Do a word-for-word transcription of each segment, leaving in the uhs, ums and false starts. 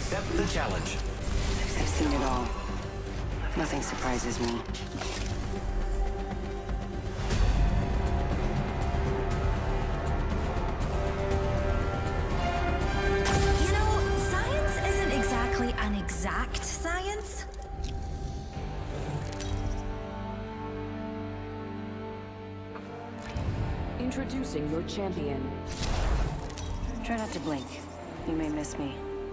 Accept the challenge. I've seen it all. Nothing surprises me. You know, science isn't exactly an exact science. Introducing your champion. Try not to blink. You may miss me.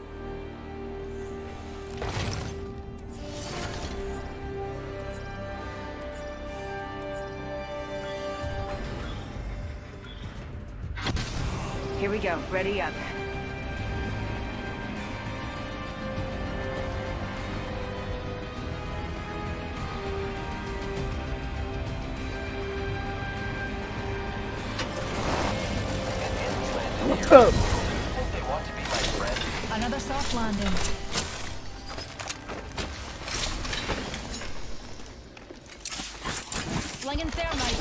Here we go. Ready up. Another soft landing. Slinging thermite.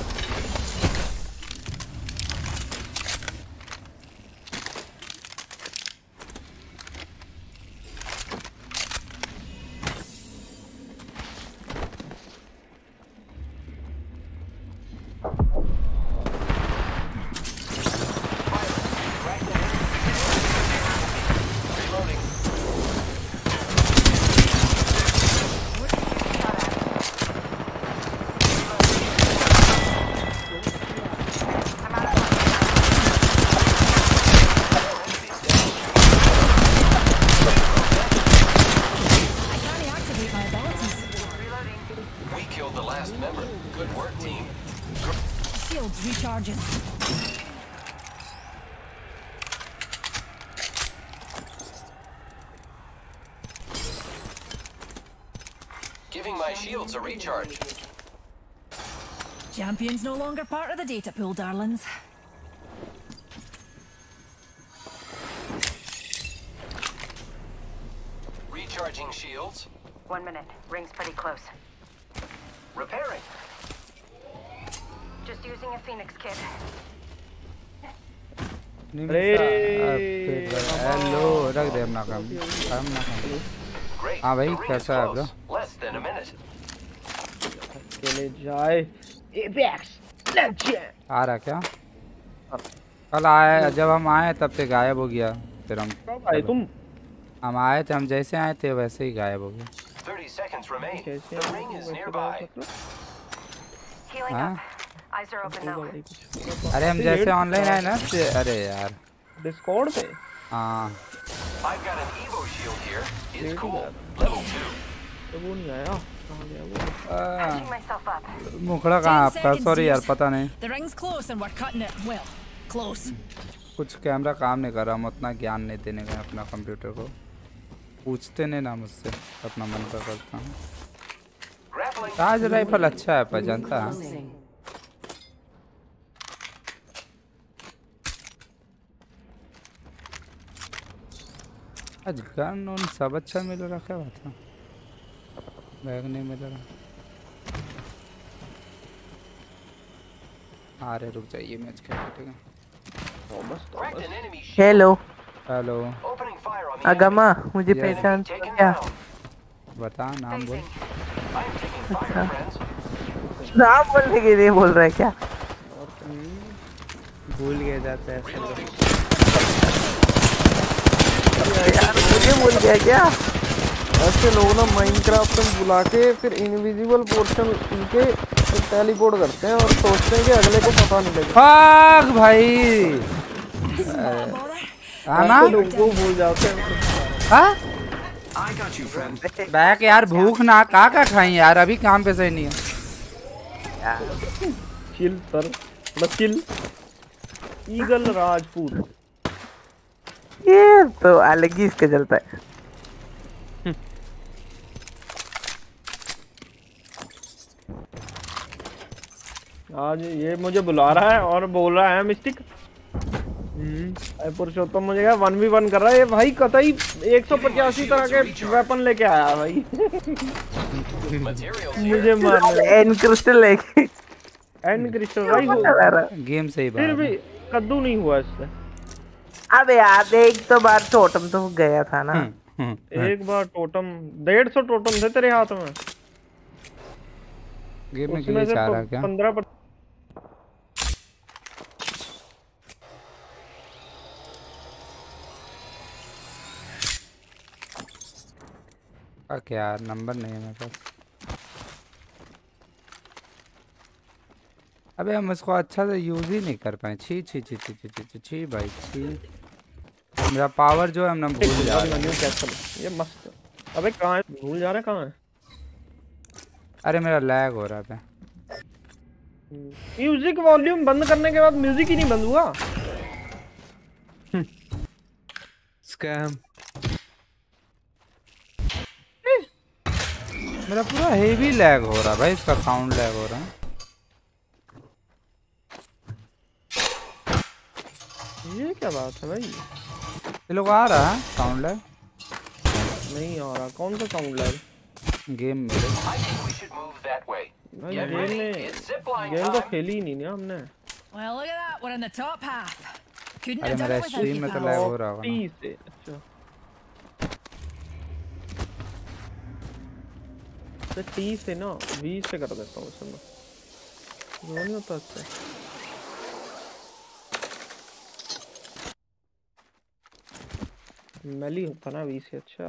Recharging. Giving my shields a recharge. Champion's no longer part of the data pool, darlings. Recharging shields. One minute. Ring's pretty close. Repairing. Just using a Phoenix kit. Hello रख दे अपना काम काम ना काम हाँ भाई कैसा है ब्रो अकेले जाए एपेक्स लेजेंड आ रहा क्या कल आए जब हम आए तब से गायब हो गया फिर हम कब आए तुम हम आए थे हम जैसे आए थे वैसे ही गायब हो गए हाँ अरे हम जैसे ऑनलाइन आए ना अरे यार डिस्कॉर्ड पे हाँ तो वो नहीं आया कहाँ गया वो मुखड़ा कहाँ आपका सॉरी यार पता नहीं कुछ कैमरा काम नहीं कर रहा हम उतना ज्ञान नहीं देने का अपना कंप्यूटर को पूछते नहीं ना मुझसे अपना मन का करता हूँ ताज राइफल अच्छा है पर जानता है आज गन उन सब अच्छा मिल रहा क्या बात है बैग नहीं मिल रहा अरे रुक जाइए मैच खेल ठीक है हेलो हेलो अगमा मुझे पहचान क्या बता नाम बोल अच्छा नाम बोलने के लिए बोल रहा है क्या भूल गया जाता है यार मुझे भूल गया क्या ऐसे लोग ना माइनक्राफ्ट में बुला के फिर इनविजिबल पोर्शन इनके टेलीपोर्ट करते हैं और सोचते हैं कि अगले को पता नहीं लगेगा भाग भाई आना लोग को भूल जाते हैं हाँ बैक यार भूख ना का का खाई यार अभी काम पे सही नहीं है chill sir chill eagle Rajput ये तो अलग ही इसका चलता है आज ये मुझे बुला रहा है और बोल रहा है मिस्टिक पुरुषोत्तम मुझे क्या वन वी वन कर रहा है ये भाई कतई एक सौ पचासी तरह के वेपन लेके आया भाई मुझे मार एन क्रिस्टल लेके एन क्रिस्टल भाई गेम सही बात फिर भी कद्दू नहीं हुआ इससे अबे यार एक तो बार टोटम तो गया था ना एक बार टोटम डेढ़ सौ टोटम थे तेरे हाथ में। गेम में उसमें ग्लिच से आ रहा क्या? पंद्रह पर... आ, क्या यार नंबर नहीं है मेरे पास। अबे हम इसको अच्छा से यूज ही नहीं कर पाए। छी छी छी छी छी छी छी छी भाई छी। मेरा पावर जो है हम ना भूल जा रहे हैं। ये मस्त। अबे कहाँ है? भूल जा रहा है कहाँ है? अरे मेरा लैग हो रहा था। म्यूजिक वॉल्यूम बंद करने के बाद म्यूजिक ही नहीं बंद हुआ। स्कैम। मेरा पूरा हेवी लैग हो रहा है भाई, इसका साउंड लैग हो रहा है। ये क्या बात है भाई? ये लोग आ रहा है साउंड लैग? नहीं आ रहा। कौन सा साउंड लैग? गेम में भाई गेम में गेम तो खेली ही नहीं ना हमने। Well, look at that. We're in the top half. Couldn't अरे have done मेरा it without स्ट्रीम you, में तो pal. लैग हो रहा होगा ना। तीस से अच्छा तो तीस से ना बीस से कर देता हूँ उसमें। वो नहीं होता अच्छा। मैली होता ना बीस से। अच्छा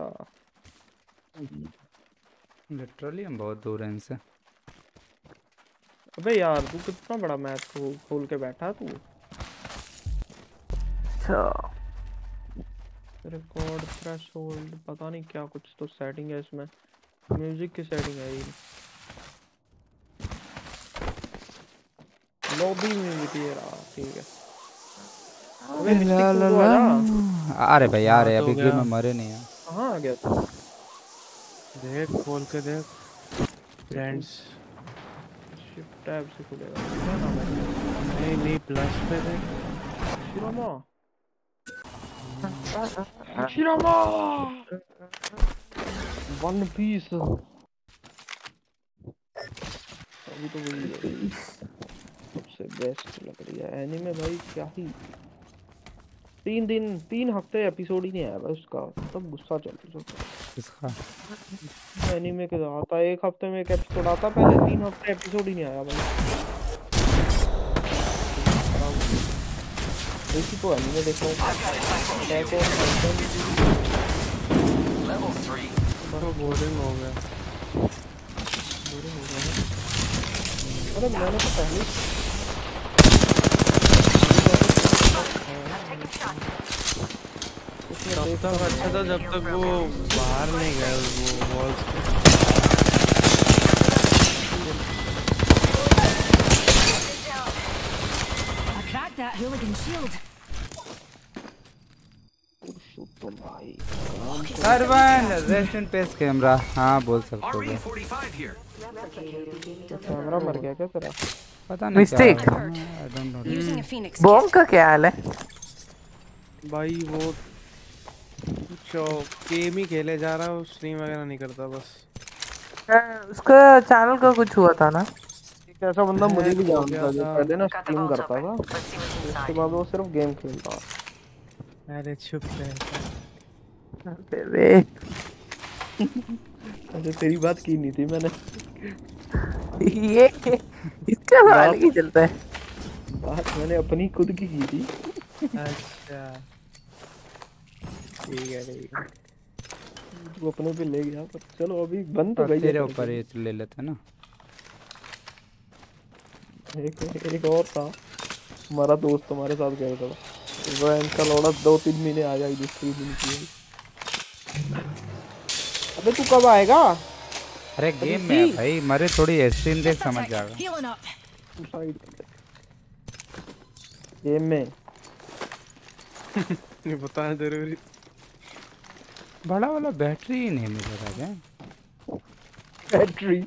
लिटरली हम बहुत दूर हैं इनसे। अबे यार तू कितना बड़ा मैच खोल खोल के बैठा तू। अच्छा रिकॉर्ड थ्रेशोल्ड पता नहीं क्या कुछ तो सेटिंग है इसमें। म्यूजिक की सेटिंग है ये। लॉबी म्यूजिक ये रहा। ठीक है। अबे मिस्टिक तू तो आजा। अरे भाई यार अभी गेम में मरे नहीं है। कहाँ आ गया तू? देख खोल के देख फ्रेंड्स। शिफ्ट टैब से खुलेगा। क्या नाम है? नहीं नहीं प्लस पे देख। Shiroma Shiroma one piece. अभी तो वही है सबसे बेस्ट लग रही है एनीमे भाई। क्या ही तीन दिन तीन हफ्ते एपिसोड ही नहीं आया भाई उसका। तब गुस्सा चल रहा था इसका। एनीमे के आता एक हफ्ते में एक एपिसोड आता। पहले तीन हफ्ते एपिसोड ही नहीं आया भाई। देखी तो एनीमे देखो। तो बोरिंग हो गया। बोरिंग हो गया। अरे मैंने तो पहले तब तक अच्छा था जब तक वो बाहर नहीं गए वो वॉल्स पे। I cracked that hooligan shield. Purushottam भाई Sarwan rest in peace camera. हाँ बोल सकते हो। कैमरा मर गया क्या तेरा? पता नहीं मिस्टेक। क्या है। I don't know। Using a phoenix. Bomb का क्या हाल है भाई? वो जो गेम ही खेले जा रहा है, स्ट्रीम वगैरह नहीं करता बस। उसका चैनल का कुछ हुआ था ना? एक ऐसा बंदा मुझे भी जानता है जो पहले ना स्ट्रीम करता था। उसके बाद वो सिर्फ गेम खेलता। अरे चुप रह। अरे तेरी बात की नहीं थी मैंने। ये इसका हाल ही चलता है। बात मैंने अपनी खुद की की थी। अच्छा ठीक है ठीक है। तू अपने पे ले गया पर चलो अभी बंद तो गई है। तेरे ऊपर ये ले लेते ना। एक एक और था हमारा दोस्त हमारे साथ गया था। वो इनका लौड़ा दो तीन महीने आ जाएगी दूसरी दिन की। अबे तू कब आएगा? अरे गेम में भाई मरे थोड़ी स्ट्रीम देख समझ जाएगा। Healing up. साइड गेम में नहीं बताना जरूरी। बड़ा वाला बैटरी ही नहीं मिल रहा है। बैटरी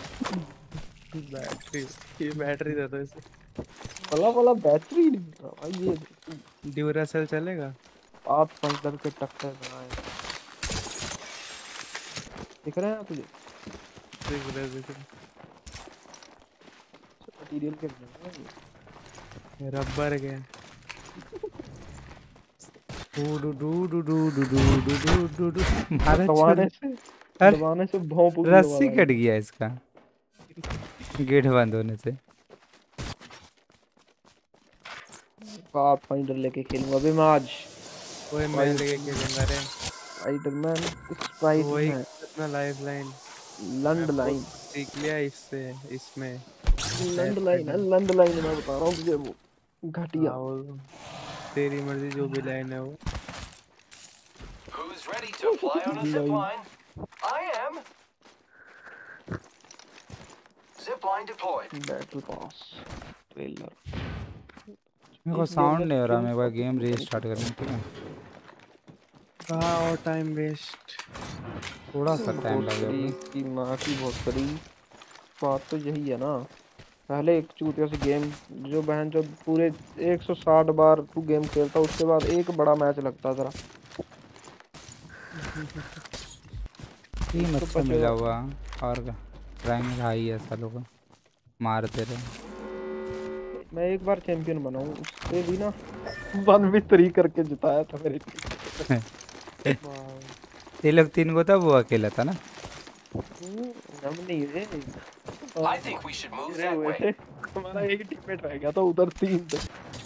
बैटरी ये बैटरी देता है इसे। वाला वाला बैटरी नहीं मिल रहा भाई। ये ड्यूरासेल चलेगा? आप पंक्चर के टक्कर बनाए दिख रहे हैं तुझे? देख रहे देख रहे। मटेरियल के रबर के डू डू डू डू डू डू डू डू डू डू मारा दबाने से अरे दबाने से भौं पूरी रस्सी कट गया इसका गेट बंद होने से। पाथ फाइंडर लेके खेलूंगा अभी मैं आज। कोई मैं लेके खेलूंगा रे स्पाइडरमैन स्पाइडर वही में अपना लाइफ लाइन लंड लाइन सीख लिया इससे इसमें लंड लाइन है लंड लाइन मैं बता रहा हूँ तुझे वो घटिया। हाँ, वो तेरी मर्जी जो भी लाइन है वो। Who's ready to fly on a zip line? I am. Zip line deployed. Battle pass trailer. मेरे को साउंड नहीं हो रहा, मेरे को गेम रीस्टार्ट करनी ठीक है। कहाँ और टाइम वेस्ट, थोड़ा सा टाइम लगेगा। की माँ की बहुत बड़ी बात तो यही है ना, पहले एक चूतिया से गेम जो बहन जो पूरे एक सौ साठ बार तू गेम खेलता उसके बाद एक बड़ा मैच लगता तेरा। टीम अच्छा मिला हुआ और रैंक हाई है सालों का मारते रहे। मैं एक बार चैंपियन बना हूँ उससे भी ना वन वी थ्री करके जिताया था मेरे टीम। ये लोग तीन को था वो अकेला था ना। हम नहीं है I think we should move that way. हमारा एक टीममेट रह गया था उधर तीन थे।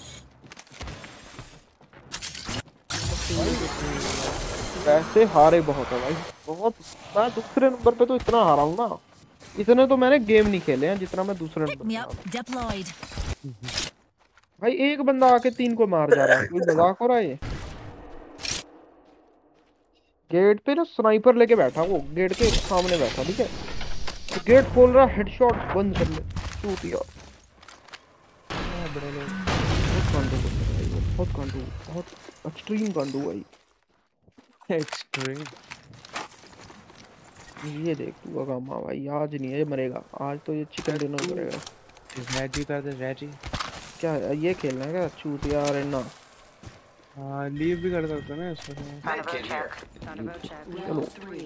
वैसे हारे बहुत है भाई बहुत। मैं दूसरे नंबर पे तो इतना हारा हूँ ना, इतने तो मैंने गेम नहीं खेले हैं जितना मैं दूसरे नंबर पे हारा। भाई एक बंदा आके तीन को मार जा रहा है, कोई मजाक हो रहा है ये? गेट पे ना स्नाइपर लेके बैठा, वो गेट के सामने बैठा ठीक है, तो गेट खोल रहा हेडशॉट बंद कर ले शूट यार। बड़े लोग बहुत कांडू बहुत कांडू बहुत एक्सट्रीम कांडू भाई एक्सट्रीम। ये देख तू अगामा भाई आज नहीं है ये मरेगा, आज तो ये चिकन डिनर करेगा। रेडी कर दे रेडी। क्या ये खेलना है क्या चूतिया अरेना? हाँ लीव भी कर सकते ना इसमें। Medkit here. चलो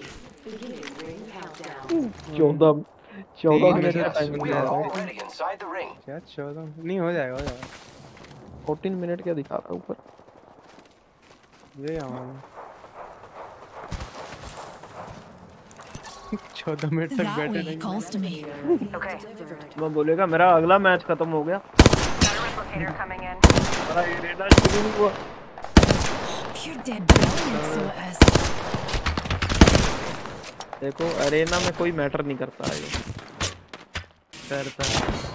चौदह चौदह मिनट का time We are already inside the ring. क्या चौदह नहीं हो जाएगा हो जाएगा। फोर्टीन मिनट क्या दिखा रहा है ऊपर? ये आऊँ चौदह मिनट तक That बैठे way he नहीं। calls to me. मैं बोलेगा मेरा अगला मैच खत्म हो गया, मेरा एरेना शुरू हुआ। Pure dead brilliant, so it is. देखो अरेना में कोई मैटर नहीं करता है ये करता।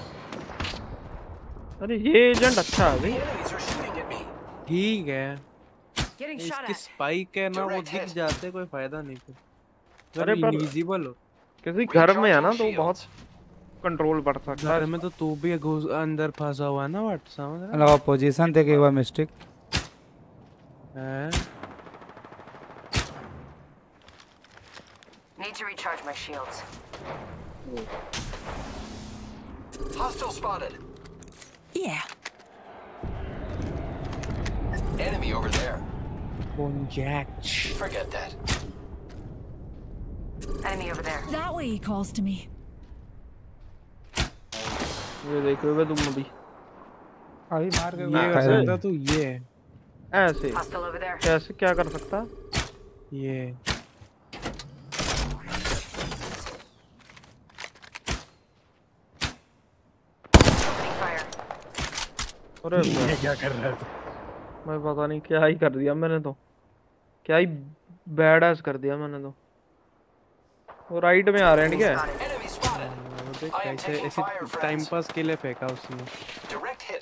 अरे ये एजेंट अच्छा है भाई। Enemies are shooting at me. ठीक है इसकी स्पाइक है ना वो दिख जाते कोई फायदा नहीं फिर। अरे पर इनविजिबल हो किसी घर में है ना तो बहुत कंट्रोल बढ़ सकता है। घर में तो तू भी घुस अंदर फंसा हुआ है ना व्हाट समझ रहा अलावा पोजीशन देखे हुआ मिस्टेक है। Need to recharge my shields. Hostile spotted. Yeah. Enemy over there. Bonjach. Forget that. Enemy over there. That way he calls to me. ये देखोगे तुम अभी अभी मार के ये कर सकता तू ये ऐसे Hostile over there. कैसे क्या कर सकता? ये Opening fire. अरे ये क्या कर रहा है? मैं पता नहीं क्या ही कर दिया मैंने तो, क्या ही बैड एस कर दिया मैंने तो। वो राइट में आ रहे हैं ठीक है। Enemy spotted. वो देख I am कैसे taking ऐसे fire, friends. टाइम पास के लिए फेंका उसने। Direct hit.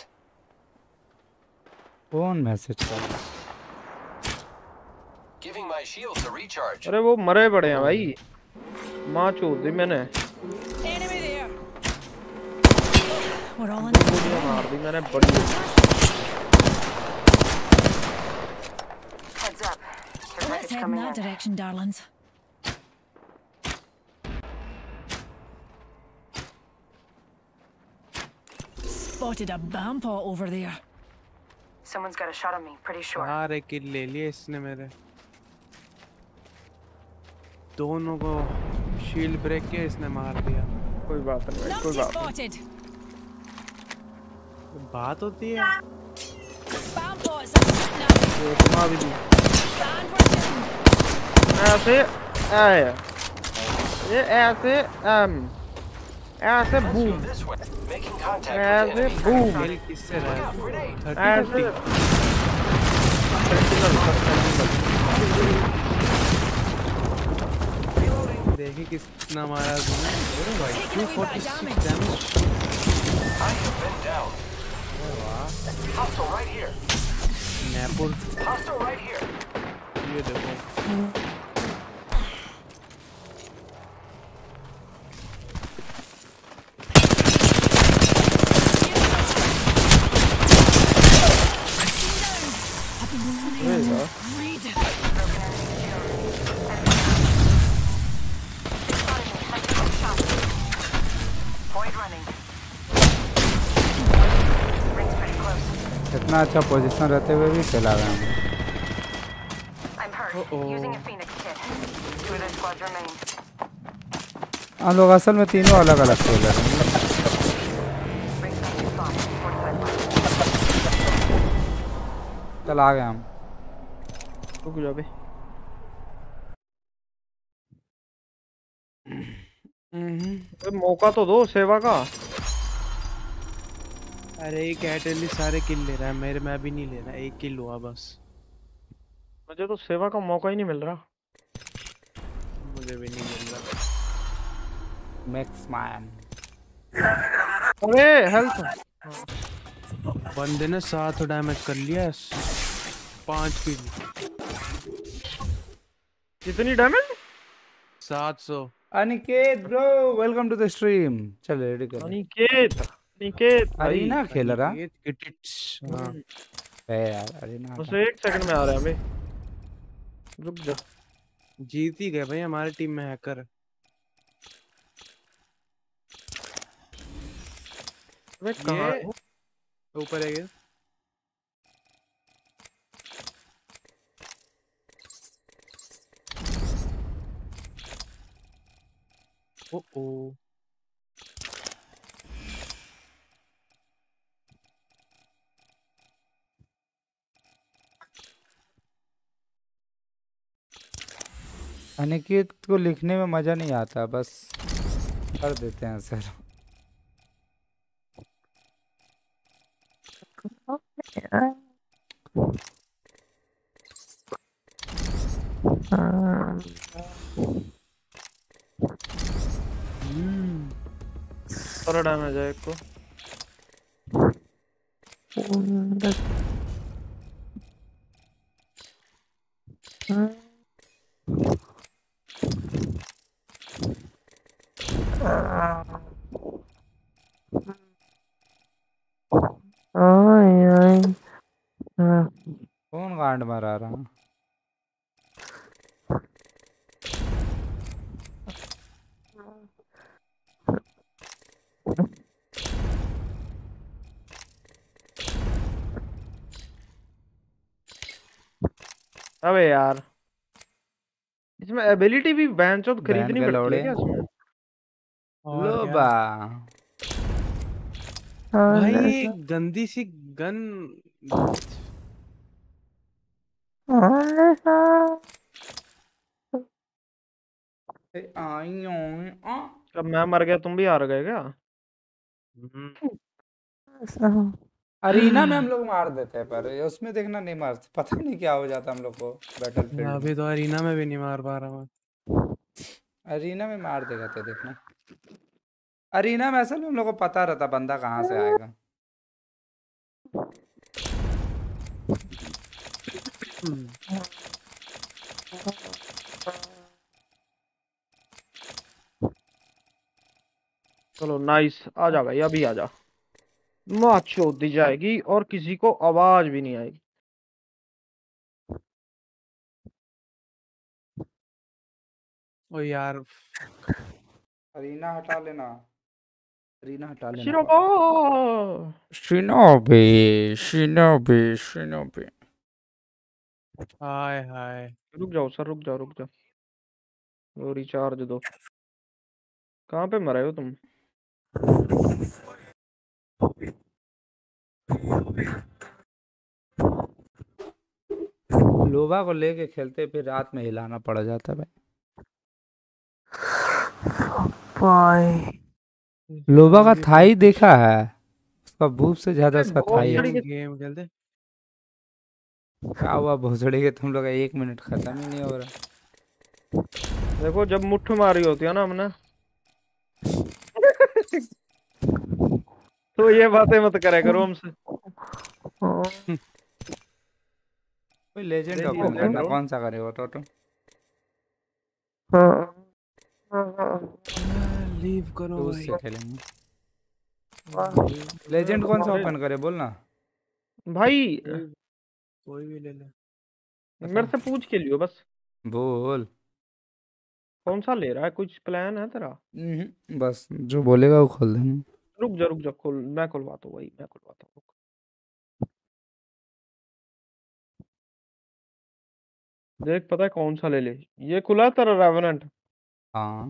कौन मैसेज कर रहा है? Giving my shields a recharge. अरे वो मरे पड़े हैं भाई, माँ चोद दी मैंने। Enemy there. We're all in गोलियां मार दी मैंने बड़ी। Heads up. Care Let's package head in coming that in. direction, darlings. Spotted a Bampa over there. Someone's got a shot on me, pretty sure. सारे किल ले लिए इसने मेरे। दोनों को शील्ड ब्रेक के इसने मार दिया। कोई बात नहीं भाई, कोई Numpty बात नहीं। spotted. बात होती है। Bampa is a shit now. ये सुना भी दी ऐसे आया ये ऐसे um ऐसे Let's go boom this way. Making contact with ऐसे enemy. बूम खेल किससे रहा है? ऐसे थर्टी फिफ्टी देखिए कितना मारा तूने। अरे भाई two forty six damage. I have been down. Hostile right here. नैपुर Hostile right here. ये देखो Point running. Rings pretty close. इतना अच्छा पोजीशन रहते हुए भी खेला गया हम। I'm hurt. Using a Phoenix kit. Two of their squads remain. हम लोग असल में तीनों अलग अलग खेल रहे हैं। Rings not too far. forty-five miles. चल आ गए हम। रुक जा बे अबे मौका तो दो सेवा का। अरे एक एयरटेल सारे किल ले रहा है, मेरे मैं भी नहीं ले रहा, एक किल हुआ बस। मुझे तो सेवा का मौका ही नहीं मिल रहा। मुझे भी नहीं मिल रहा। मैक्स मैन अरे हेल्थ बंदे ने सात डैमेज कर लिया, पांच किल। कितनी डैमेज? सात सौ। Aniket bro welcome to the stream. चल रेडी कर। अनिकेत अनिकेत भाई अरीना खेल रहा ये टिट्स। हाँ है यार अरीना। बस एक सेकंड में आ रहा है बे। रुक जा। जीत ही गए भाई, हमारी टीम में हैकर। अबे कहां ये ऊपर है ये। ओ ओ अनिकेत को लिखने में मजा नहीं आता, बस कर देते हैं सर। और डैमेज है एक को। कौन गांड मारा रहा? अबे यार इसमें एबिलिटी भी बैंचोद खरीदनी बहन के पड़ती है लौड़े। क्या इसमें? और लो क्या? बा भाई ये गंदी सी गन। आई आ जब मैं मर गया तुम भी हार गए क्या? अरीना में हम लोग मार देते हैं, पर उसमें देखना नहीं मारते, पता नहीं क्या हो जाता हम लोग को बैटलफील्ड में। अभी तो अरीना में भी नहीं मार पा रहा मैं। अरीना में मार देगा तो देखना। अरीना में असल में हम लोग को पता रहता बंदा कहाँ से आएगा। चलो नाइस, आ जा भाई अभी आ जा। माच चोद दी जाएगी और किसी को आवाज भी नहीं आएगी। ओ यार अरीना हटा लेना, अरीना हटा लेना। शिरोबा shinobi shinobi shinobi. Hi hi. रुक जाओ सर, रुक जाओ रुक जाओ, वो रिचार्ज दो। कहाँ पे मरे हो तुम? लोबा को लेके खेलते फिर रात में हिलाना पड़ जाता है भाई। भाई लोबा का थाई देखा है, उसका भूप से ज्यादा उसका थाई है। गेम खेलते क्या हुआ भोसड़ी के तुम लोग का एक मिनट खत्म ही नहीं हो रहा। देखो जब मुट्ठ मारी होती है ना हमने तो ये बातें मत करे करो हमसे। कोई लेजेंड ओपन करना, कौन सा करेगा टोटो? लीव करो तो भाई। उससे खेलेंगे। लेजेंड कौन सा ओपन करे बोलना भाई। कोई भी ले ले, मेरे से पूछ के लियो बस। बोल कौन सा ले रहा है, कुछ प्लान है तेरा? हम्म, बस जो बोलेगा वो खोल देंगे। रुक जा रुक जा, खोल मैं खुलवाता हूँ भाई, मैं खुलवाता हूँ। देख पता है कौन सा ले ले, ये खुला तेरा रेवेनेंट। हाँ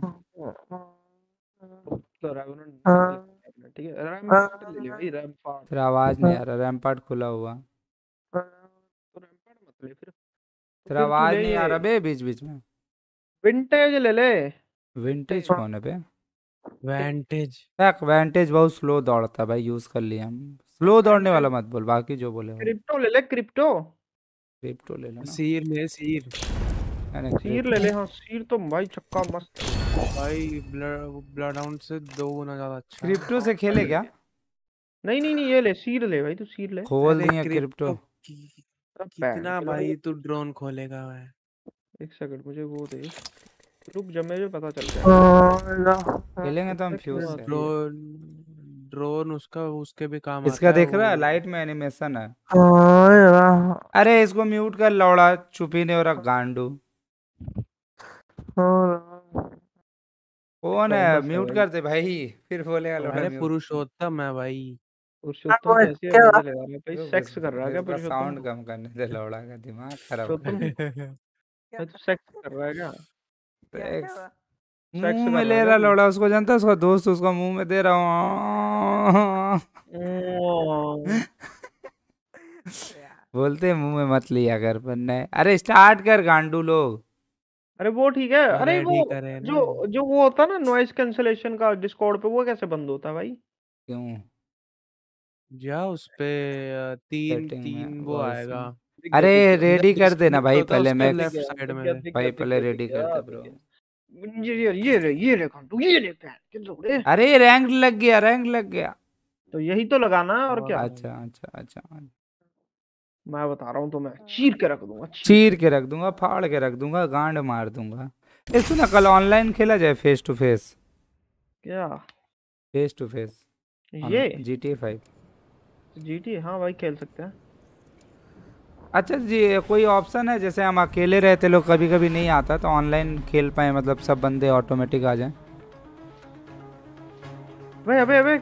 तो रेवेनेंट ठीक है, रैम्पार्ट ले ले भाई, रैम्पार्ट। तेरा आवाज नहीं आ रहा, रैम्पार्ट खुला हुआ। तो रैम्पार्ट मत ले फिर। तेरा आवाज नहीं आ रहा बे बीच बीच में। विंटेज ले ले। विंटेज कौन है बे? वेंटेज। देख वेंटेज बहुत स्लो दौड़ता है भाई, यूज कर लिया हम। स्लो दौड़ने वाला मत बोल, बाकी जो बोले। क्रिप्टो ले ले, क्रिप्टो। क्रिप्टो ले लो ना। सीर ले सीर। अरे सीर ले ले। हाँ सीर तो भाई चक्का मस्त भाई। ब्लड ब्लड हाउंड से दो गुना ज्यादा अच्छा। क्रिप्टो से खेले क्या? नहीं नहीं नहीं, ये ले सीर ले भाई, तू सीर ले। खोल दिए क्रिप्टो। कितना भाई तू ड्रोन खोलेगा भाई? एक सेकंड मुझे वो दे, रुक जब मुझे पता चल जाएगा। खेलेंगे तो हम फ्यूज से। ड्रोन ड्रोन उसका उसके भी काम इसका आता है। देख रहा है वो- लाइट में एनिमेशन है। अरे इसको म्यूट कर लौड़ा, चुप ही नहीं हो रहा गांडू। कौन है? म्यूट कर दे भाई, फिर बोलेगा लौड़ा अरे म्यूट। पुरुषोत्तम है भाई। पुरुषोत्तम कैसे है, मुझे लगा रहा है भाई सेक्स कर रहा है क्या इसका साउंड पुरुषोत्तम? कम करने दे, लौड़ा का दिमाग खराब कर पुरुषोत्तम भाई तू सेक्स कर रहा है क्या? सेक्स सेक्स मुंह कर में रहा ले है रहा क्या? लौड़ा, उसको जानता है, उसका दोस्त उसका मुंह में दे रहा हूँ। ओ, बोलते मुंह में मत लिया कर बनना है। अरे स्टार्ट कर गांडू लोग। अरे वो ठीक है। अरे रेडी वो करे ना। जो जो वो होता है ना नॉइस कैंसलेशन का डिस्कॉर्ड पे, वो कैसे बंद होता है भाई? क्यों? जा उस पे अ, तीन सेटिंग में तीन वो voice आएगा। में। दिख गया, अरे दिख गया, रेडी कर देना भाई होता है पहले। उसके मैं लेफ्ट दिख गया, साइड दिख में गया, से। दिख भाई गया, दिख पहले गया, रेडी दिख गया, कर दे दिख ब्रो। गया। ये ये ये रे ये रे घंटू, ये रे पैर के जोड़े। अरे रैंक लग गया, रैंक लग गया। तो यही तो लगाना है और क्या। अच्छा अच्छा अच्छा, मैं बता रहा हूँ तो मैं चीर के रख दूंगा, चीर के रख दूंगा, फाड़ के रख दूंगा, गांड मार दूंगा। ए सुना, कल ऑनलाइन खेला जाए फेस टू फेस। क्या फेस टू फेस ये G T A five. GT? हाँ भाई खेल सकते हैं। अच्छा जी, कोई ऑप्शन है जैसे हम अकेले रहते लोग कभी कभी नहीं आता तो ऑनलाइन खेल पाए, मतलब सब बंदे ऑटोमेटिक आ जाएं? भाई अबे अबे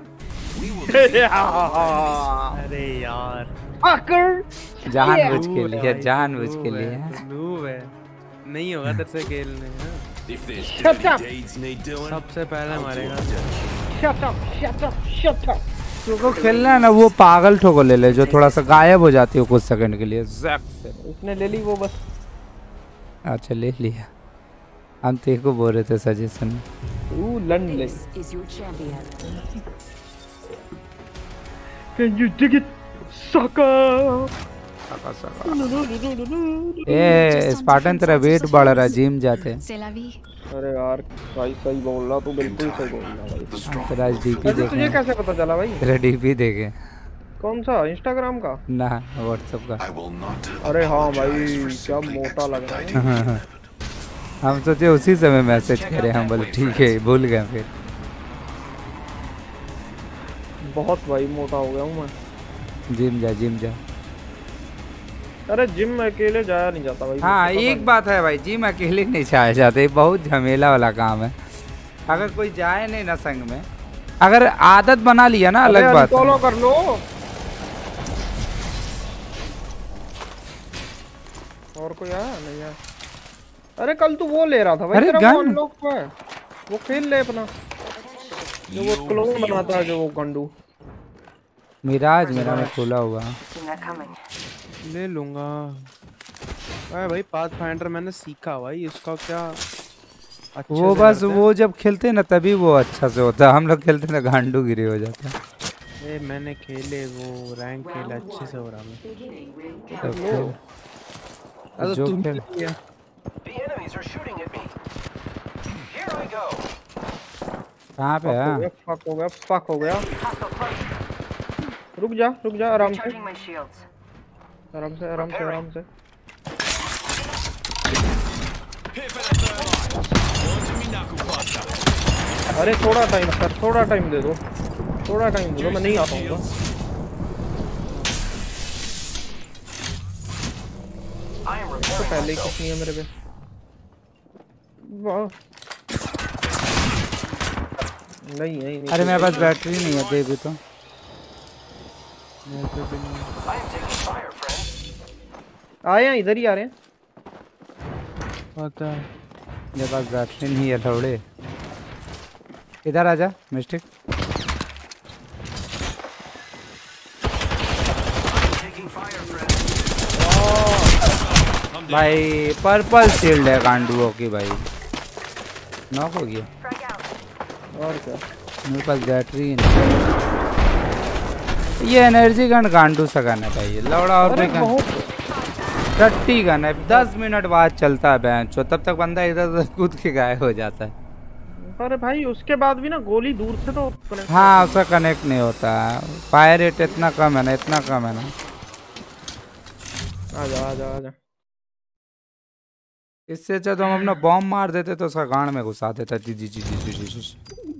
अरे यार आकर जानबूझ के लिए, जानबूझ के नूब है, लिए। तू नूब है। नहीं होगा तेरे से खेलने। हाँ? If there's Shut dirty up. deeds need doing, सबसे पहले मारेगा। Shut up shut up shut up. तो खेलना है ना वो पागल ठोको ले ले, जो थोड़ा सा गायब हो जाती है कुछ सेकंड के लिए। ज़ैक से। उसने ले ली वो बस। अच्छा ले लिया, हम तेरे को बोल रहे थे सजेशन में। तू लन ले। This is your champion. Can you dig it, sucker? ए स्पार्टन तेरा वेट बढ़ रहा है, जिम जाते। C'est la vie. अरे यार भाई सही बोल रहा तू, बिल्कुल सही बोल रहा भाई। हम तेरा डीपी अरे तुझे देखे, कैसे पता चला भाई? तेरा डीपी देखे कौन सा, इंस्टाग्राम का? ना व्हाट्सएप का। I will not. अरे हाँ भाई क्या मोटा लग रहा है। हम सोचे उसी समय मैसेज करें, हम बोले ठीक है, भूल गए फिर। बहुत भाई मोटा हो गया हूँ मैं। जिम जा, जिम जा। अरे जिम में अकेले जाया नहीं जाता भाई। हाँ मुझे पता एक बात है भाई, जिम अकेले नहीं जाया जाते, ये बहुत झमेला वाला काम है। अगर कोई जाए नहीं ना संग में, अगर आदत बना लिया ना नहीं। अलग अरे बात है। अनफॉलो कर लो। और कोई आया नहीं है? अरे कल तू वो ले रहा था भाई, अरे तेरा वो गन। अनलॉक हुआ है, वो खेल ले अपना, जो वो क्लोन बनाता है, जो वो गंडू। मिराज मेरा में खुला हुआ। Seen that coming. ले लूंगा। अरे भाई पाथफाइंडर मैंने सीखा भाई, उसका क्या अच्छे वो से बस करते हैं। वो जब खेलते ना तभी वो अच्छा से होता है, हम लोग खेलते ना गांडू गिरी हो जाता है। ए मैंने खेले वो रैंक खेला अच्छे से हो रहा मैं। तब खेल- अरे जो तुम खेल किया The enemies are shooting at me. Here I go. कहाँ पे फक हो है? गया, फक हो गया, फक हो गया। Hostile close. रुक जा, रुक जा, आराम से, Recharging my shields. आराम से, आराम से, आराम से। अरे थोड़ा टाइम सर, थोड़ा टाइम दे दो, थोड़ा टाइम दे दो, मैं नहीं आ पाऊंगा। I am तो repairing पहले ही myself. कुछ नहीं है मेरे पे। वाह, नहीं नहीं नहीं। अरे मेरे पास बैटरी नहीं है, दे भी तो। I am taking fire, friends. आए हैं, इधर ही आ रहे हैं। पता है। मेरे पास बैटरी नहीं है थोड़े। इधर आजा मिस्टिक। Taking fire, friends. भाई पर्पल शील्ड है गांडुओं की भाई। नॉक हो गया। Frag out. और क्या? मेरे पास बैटरी ही नहीं। ये एनर्जी गन गांडू सा गन है भाई, लौड़ा और अरे भी गन बहुत टट्टी गन है। दस मिनट बाद चलता है बेंच, तब तक बंदा इधर उधर कूद के गायब हो जाता है। अरे भाई उसके बाद भी ना गोली दूर से तो connect हाँ उसका कनेक्ट नहीं होता है, फायर रेट इतना कम है ना, इतना कम है ना। आजा आजा आजा। इससे अच्छा तो हम अपना बॉम्ब मार देते तो उसका गांड में घुसा देता। जी जी जी जी जी जी जी।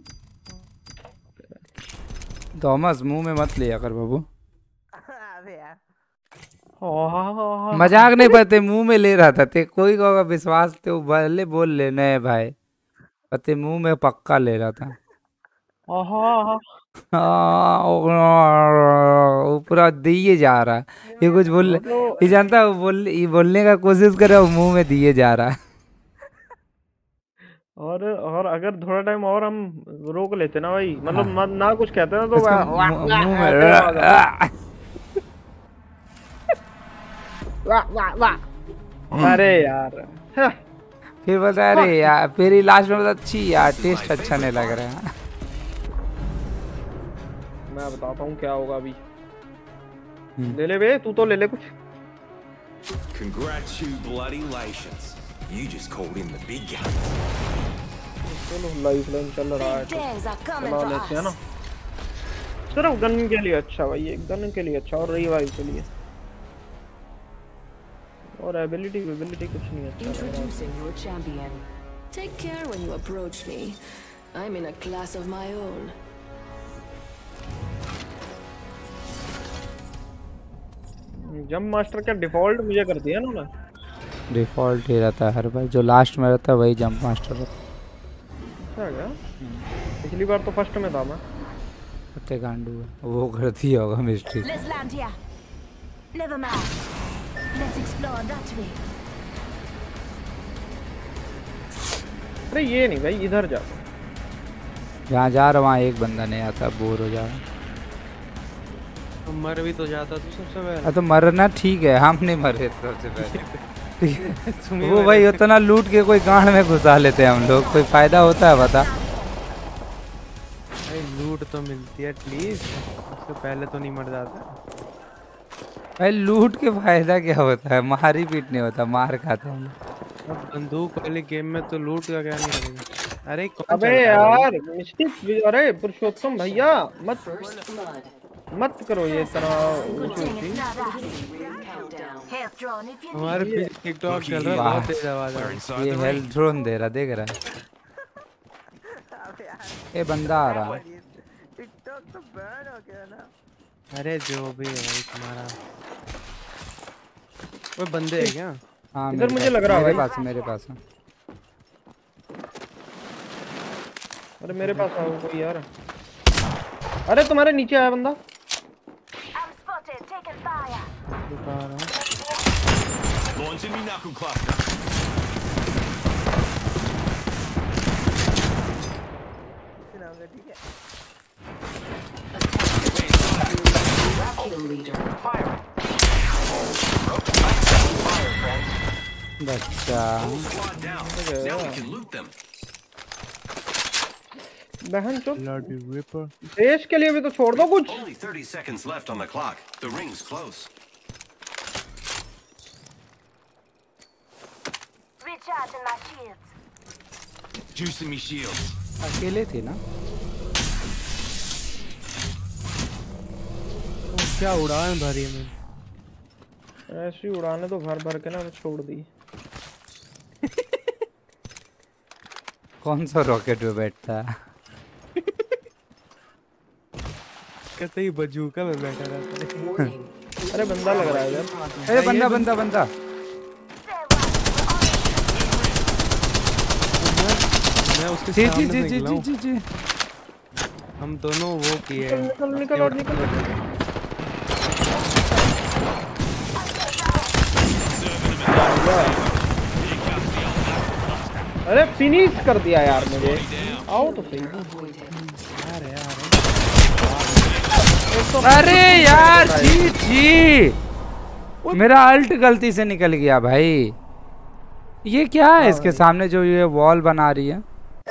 थॉमस मुंह में मत लिया कर बाबू, मजाक नहीं पते मुंह में ले रहा था ते। कोई का विश्वास तो भले बोल ले नहीं भाई, पते मुंह में पक्का ले रहा था। आहा हाँ, वो पूरा दिए जा रहा है। ये कुछ बोल, ये जानता है वो बोल, ये बोलने का कोशिश करे वो मुंह में दिए जा रहा है। और और अगर थोड़ा टाइम और हम रोक लेते ना भाई, मतलब हाँ। ना कुछ कहते ना तो इसका वाह, वाह, मुंह- वाह, मुंह ऐसे में आवाज आती। वाह वाह वाह। अरे यार हाँ। फिर बोलता है अरे यार, फिर ही लास्ट में बोलता अच्छी यार टेस्ट अच्छा नहीं लग रहा है। मैं बताता हूँ क्या होगा अभी। ले ले बे, तू तो ले ले कुछ। Congratulations. You just called in the big gun. चलो लाइफ लाइन चल रहा है, Big days are coming चला for लेते हैं ना। us. सिर्फ गन के लिए अच्छा भाई, एक गन के लिए अच्छा और रिवाइव के लिए। और एबिलिटी एबिलिटी कुछ नहीं अच्छा लग रहा। Introducing your champion. Take care when you approach me. I'm in a class of my own. Jump master क्या डिफॉल्ट मुझे कर दिया ना उन्होंने। डिफॉल्ट ही रहता है हर बार, जो लास्ट में रहता है वही जंप मास्टर रहता अच्छा क्या? पिछली बार तो फर्स्ट में था मैं। है। गांडू है वो कर दिया होगा mystery. Let's land here. Never mind. Let's explore that way. अरे ये नहीं भाई, इधर जा। जहाँ जा रहा वहाँ एक बंदा नहीं आता, बोर हो जा। तो मर भी तो जाता तू सबसे पहले। हाँ तो मरना ठीक है, हम नहीं मरे सबसे पहले। ठीक है तुम ही वो मरे। भाई उतना लूट के कोई गांड में घुसा लेते हैं हम लोग, कोई फायदा होता है बता? भाई लूट तो मिलती है एटलीस्ट, उससे पहले तो नहीं मर जाता। भाई लूट के फायदा क्या होता है, मार ही पीट नहीं होता, मार खाते हैं हम लोग। अब बंदूक वाले गेम में तो लूट का क्या नहीं करेगा। अरे कौन अबे चल रहा है यार मिस्टिक, अरे पुरुषोत्तम भैया मत First blood. मत करो ये तरह ऊंची Thing ऊंची। is not us. Countdown. Health drawn if you need. हमारे पीछे टिकटॉक चल रहा है, वाह। बहुत तेज आवाज आ We're रही inside ये the ring. हेल्थ ड्रोन दे रहा, देख रहा है। ये बंदा आ रहा है। है। अरे जो भी है भाई तुम्हारा, वो बंदे है क्या? हाँ इधर मेरे मुझे पास- लग रहा है मेरे भाई। पास मेरे पास है। अरे मेरे पास आओ कोई यार। अरे तुम्हारे नीचे आया बंदा। I'm spotted. Taking fire. दिखा रहा हूँ। Launching me knuckle cluster. Kill leader. Fire. Fire, friends. बच्चा Squad down. Now we can loot them. बहन चुप, Bloody Ripper. देश के लिए भी तो छोड़ दो कुछ। Only thirty seconds left on the clock. The ring's close. Recharging my shields. Juicing me shields. अकेले थे ना? ओ, क्या उड़ान भरी है मैंने। ऐसी उड़ाने तो भर भर के ना छोड़ दी। कौन सा रॉकेट में बैठता है? कहते ही बजूका में बैठा रहता है। अरे बंदा लग रहा है यार। अरे बंदा बंदा बंदा मैं उसके जी जी सामने जी से जी निकला जी हूँ। जी जी हम दोनों वो किए निकल निकल निकल और निकल। अरे फिनिश कर दिया यार मुझे। आओ तो सही। यार यार अरे यार जी जी मेरा अल्ट गलती से निकल गया भाई। ये क्या है इसके सामने जो ये वॉल बना रही है?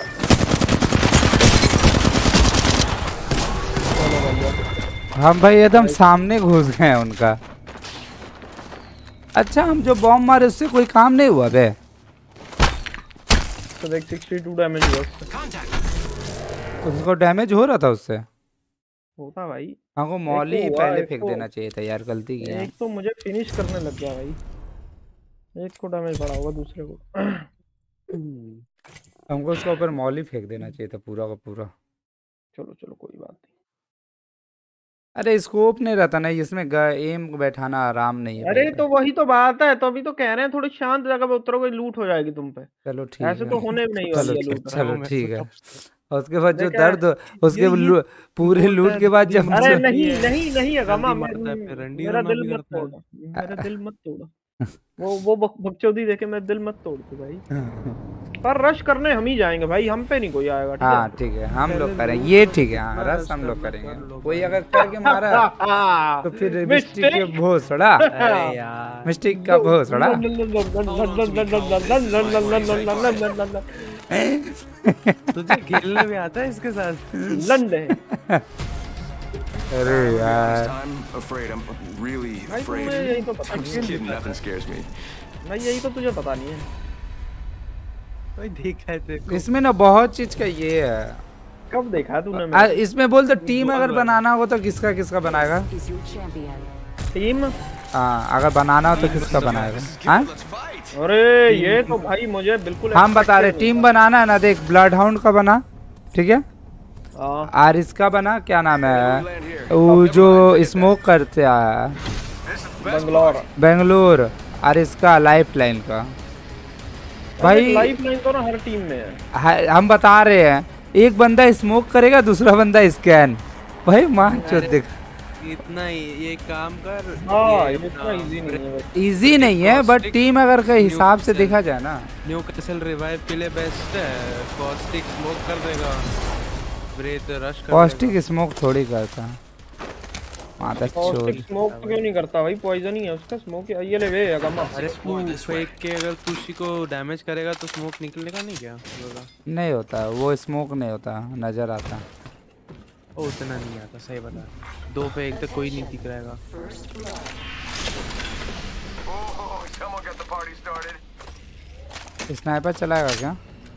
हम भाई एकदम सामने घुस गए हैं उनका। अच्छा हम जो बॉम्ब मारे उससे कोई काम नहीं हुआ बे? तो देख बासठ डैमेज हुआ उससे। उसको डैमेज हो रहा था उससे? होता भाई। हमको मॉली ही पहले फेंक देना चाहिए था यार, गलती की है। एक तो मुझे फिनिश करने लग गया भाई, एक को डैमेज पड़ा होगा दूसरे को। हमको उसके ऊपर मॉली फेंक देना चाहिए था पूरा का पूरा। चलो चलो कोई बात नहीं। अरे स्कोप नहीं रहता ना इसमें, एम बैठाना आराम नहीं है। अरे तो वही तो बात है, तो अभी तो कह रहे हैं थोड़ी शांत जगह पे उतरो, कोई लूट हो जाएगी तुम पे। चलो ठीक है, ऐसे तो होने भी नहीं वाली है लूट। चलो ठीक है। और उसके बाद जो दर्द, उसके पूरे लूट के बाद जब अरे नहीं नहीं नहीं अगमा, मेरा दिल मत तोड़, मेरा दिल मत तोड़। वो वो बकचोदी देखे मैं दिल मत तोड़ तू भाई। पर रश करने हम ही जाएंगे भाई, हम पे नहीं कोई आएगा। हाँ ठीक है हम लोग करेंगे ये, ठीक है हाँ रश हम लोग करेंगे। कोई अगर करके मारा तो फिर मिस्टेक के भोसड़ा, मिस्टेक का भोसड़ा। तुझे खेलने में आता है इसके साथ? लंडे अरे यार I'm afraid. I'm really भाई afraid. तुम्हें यही तो पता I'm just kidding. नहीं Nothing scares me. भाई, यही तो तुझे पता नहीं है भाई। देखा है तेरे को? इसमें ना बहुत चीज का ये है। कब देखा तूने? आ, इसमें बोल तो टीम अगर बनाना हो तो किसका किसका बनाएगा? टीम हाँ अगर बनाना हो तो किसका बनाएगा? हाँ अरे ये तो भाई मुझे बिल्कुल हम बता रहे टीम बनाना है ना। देख ब्लड हाउंड का बना, ठीक है, और इसका बना क्या नाम है वो जो स्मोक करते हैं बेंगलोर बेंगलोर, और इसका लाइफ लाइन का। भाई लाइफ लाइन तो ना हर टीम में है। हम बता रहे हैं एक बंदा स्मोक करेगा, दूसरा बंदा स्कैन। भाई मां चोद देख इतना ये काम कर। हाँ ये इतना इजी नहीं है। इजी नहीं है बट टीम अगर के हिसाब से देखा जाए ना, न्यू कैसल रिवाइव के लिए बेस्ट है। कॉस्टिक स्मोक कर देगा, ब्रेथ रश कर। कॉस्टिक स्मोक थोड़ी करता माता चोद। कॉस्टिक स्मोक तो क्यों नहीं करता भाई? पॉइजन ही है उसका स्मोक। ये ले वे अगमा। अरे तू फेंक के अगर किसी को डैमेज करेगा तो स्मोक निकलेगा नहीं क्या? नहीं होता वो स्मोक, नहीं होता, नजर आता। ओ उतना नहीं आता, सही बता। दो पे एक तक कोई नहीं दिख रहेगा। स्नाइपर चलाएगा क्या?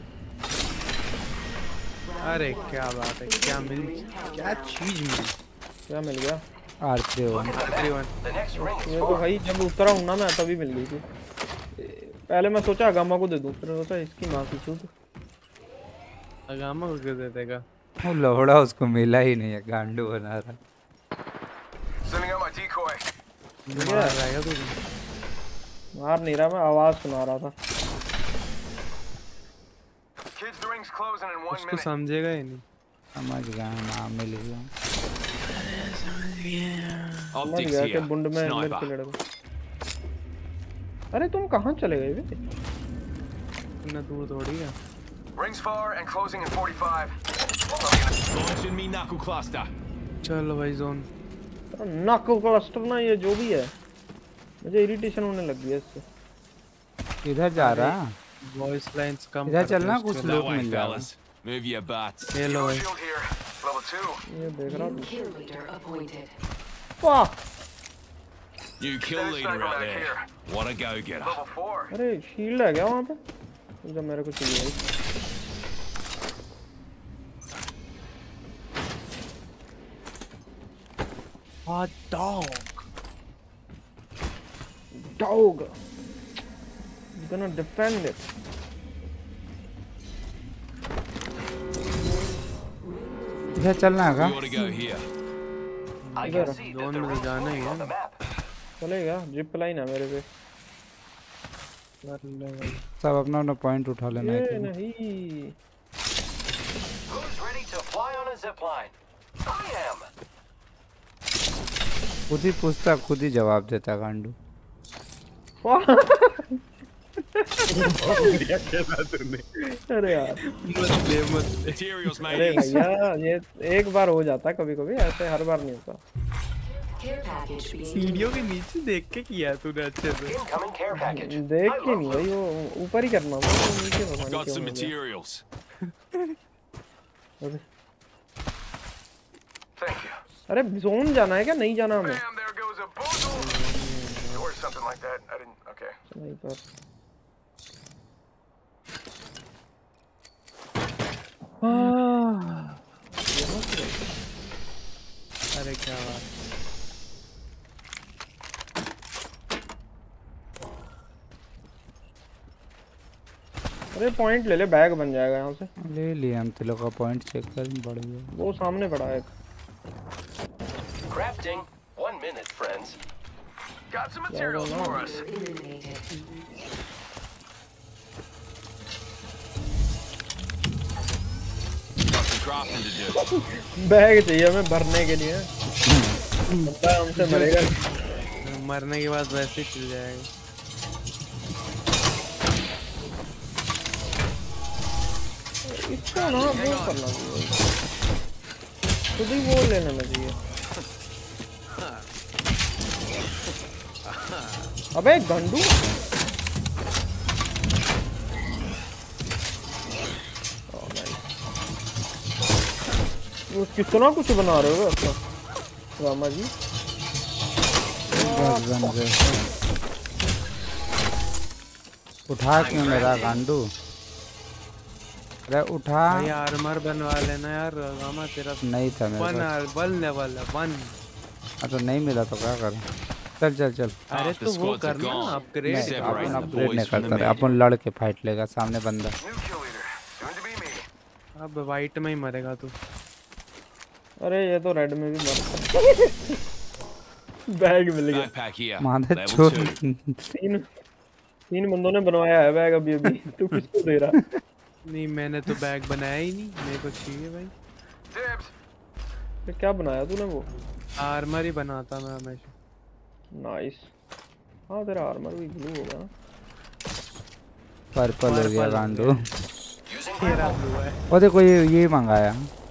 अरे क्या बात है, क्या मिल क्या चीज मिली? क्या मिल गया? R three one. ये तो भाई जब उतरा हूं ना मैं तभी मिल गई थी। पहले मैं सोचा अगामा को दे दूं, फिर सोचा इसकी मां की चूत। अगामा को क्यों दे देगा? वो लौड़ा उसको मिला ही नहीं है, गांडू बना रहा। Sending out my decoy. मार रहेगा तू? मार नहीं रहा मैं, आवाज सुना रहा था। Kids, the ring's closing in one उसको minute. समझेगा ही नहीं। समझ गया नाम मिल गया। समझ गया कि बुंड में अंदर के लड़का। अरे तुम कहां चले गए बे? इतना दूर थोड़ी है। Rings far and closing in forty-five. Launching me knuckle cluster. चलो भाई जोन। नकल क्लस्टर ना ये जो भी है, मुझे इरिटेशन होने लग गई है इससे। इधर जा रहा है? वॉइस लाइंस कम इधर करते चलना, हैं कुछ उसके लोग लिए। मिल जाएगा। Move your butts. ये लो भाई। Shield here. Level two. ये देख रहा New तू? kill leader appointed. वाह! New kill There's leader sniper out back there. here. What a go-getter. Level four. अरे शील्ड है क्या वहाँ पे? जब मेरे को चाहिए भाई। Hot dog. Dog. He's gonna defend it. इधर चलना है We ought to क्या? go here. I इधर can see that zone the में तो ring's जाना ही moving on है। the map. चलेगा, जिप लाइन है मेरे पे। कर ले भाई। सब अपना अपना पॉइंट उठा लेना ये है। नहीं। Who's ready to fly on a zip line? I am. खुद ही पूछता खुद ही जवाब देता गांडू। अरे यार, मत ले मत ले। Materials, अरे mateys. भैया ये एक बार हो जाता है कभी-कभी, ऐसे हर बार नहीं होता। Care package being सीढ़ियों के नीचे देख के किया तूने अच्छे से। Incoming care package. देख I के love नहीं भाई, वो ऊपर ही करना था, वो नीचे पता नहीं Got क्यों some हो गया। materials. अरे- Thank you. अरे जोन जाना है क्या? नहीं जाना हमें? Bam, there goes a boozle. Or something like that. I didn't. Okay. नहीं पर अरे क्या बात। अरे पॉइंट ले ले, बैग बन जाएगा यहाँ से। ले लिया हम तिलों का पॉइंट चेक कर बढ़ गया। वो सामने पड़ा है। Crafting. One minute, friends. Got some materials for us. eliminated. Got some crafting to do. Bag चाहिए हमें भरने के लिए। बंदा हमसे मरेगा। मरने के बाद वैसे ही चल जाएगा। इसको ना वो करना चाहिए, खुद ही वो ले लेना चाहिए। अबे गंडू, वो कितना कुछ बना रहे हो अच्छा रामा जी। बस बन गए। उठा क्यों मेरा गांडू? अरे उठा। भाई आर्मर बनवा लेना यार रामा, तेरा नहीं था मेरे वन पास। वन लेवल है वन। हाँ तो नहीं मिला तो क्या करूं? चल चल चल। अरे Half the तो वो squads are करना gone. अपग्रेड। नहीं, Separate अपन the अपग्रेड boys नहीं from the करते, men. अपन लड़ के फाइट लेगा सामने बंदा। New kill leader. Soon to be me. अब वाइट में ही मरेगा तू। अरे ये तो रेड में भी मर बैग मिल गया। Backpack here. माधे Level छोड़। two. तीन तीन बंदों ने बनवाया है बैग अभी अभी। तू किसको दे रहा? नहीं मैंने तो बैग बनाया ही नहीं, मेरे को चाहिए भाई। Dibs. फिर क्या बनाया तूने? वो आर्मर ही बनाता मैं हमेशा। नाइस। हाँ तेरा आर्मर भी ब्लू होगा ना। पर्पल हो गया गांडू। Using तेरा grapple. ब्लू है। वो देखो ये ये मंगाया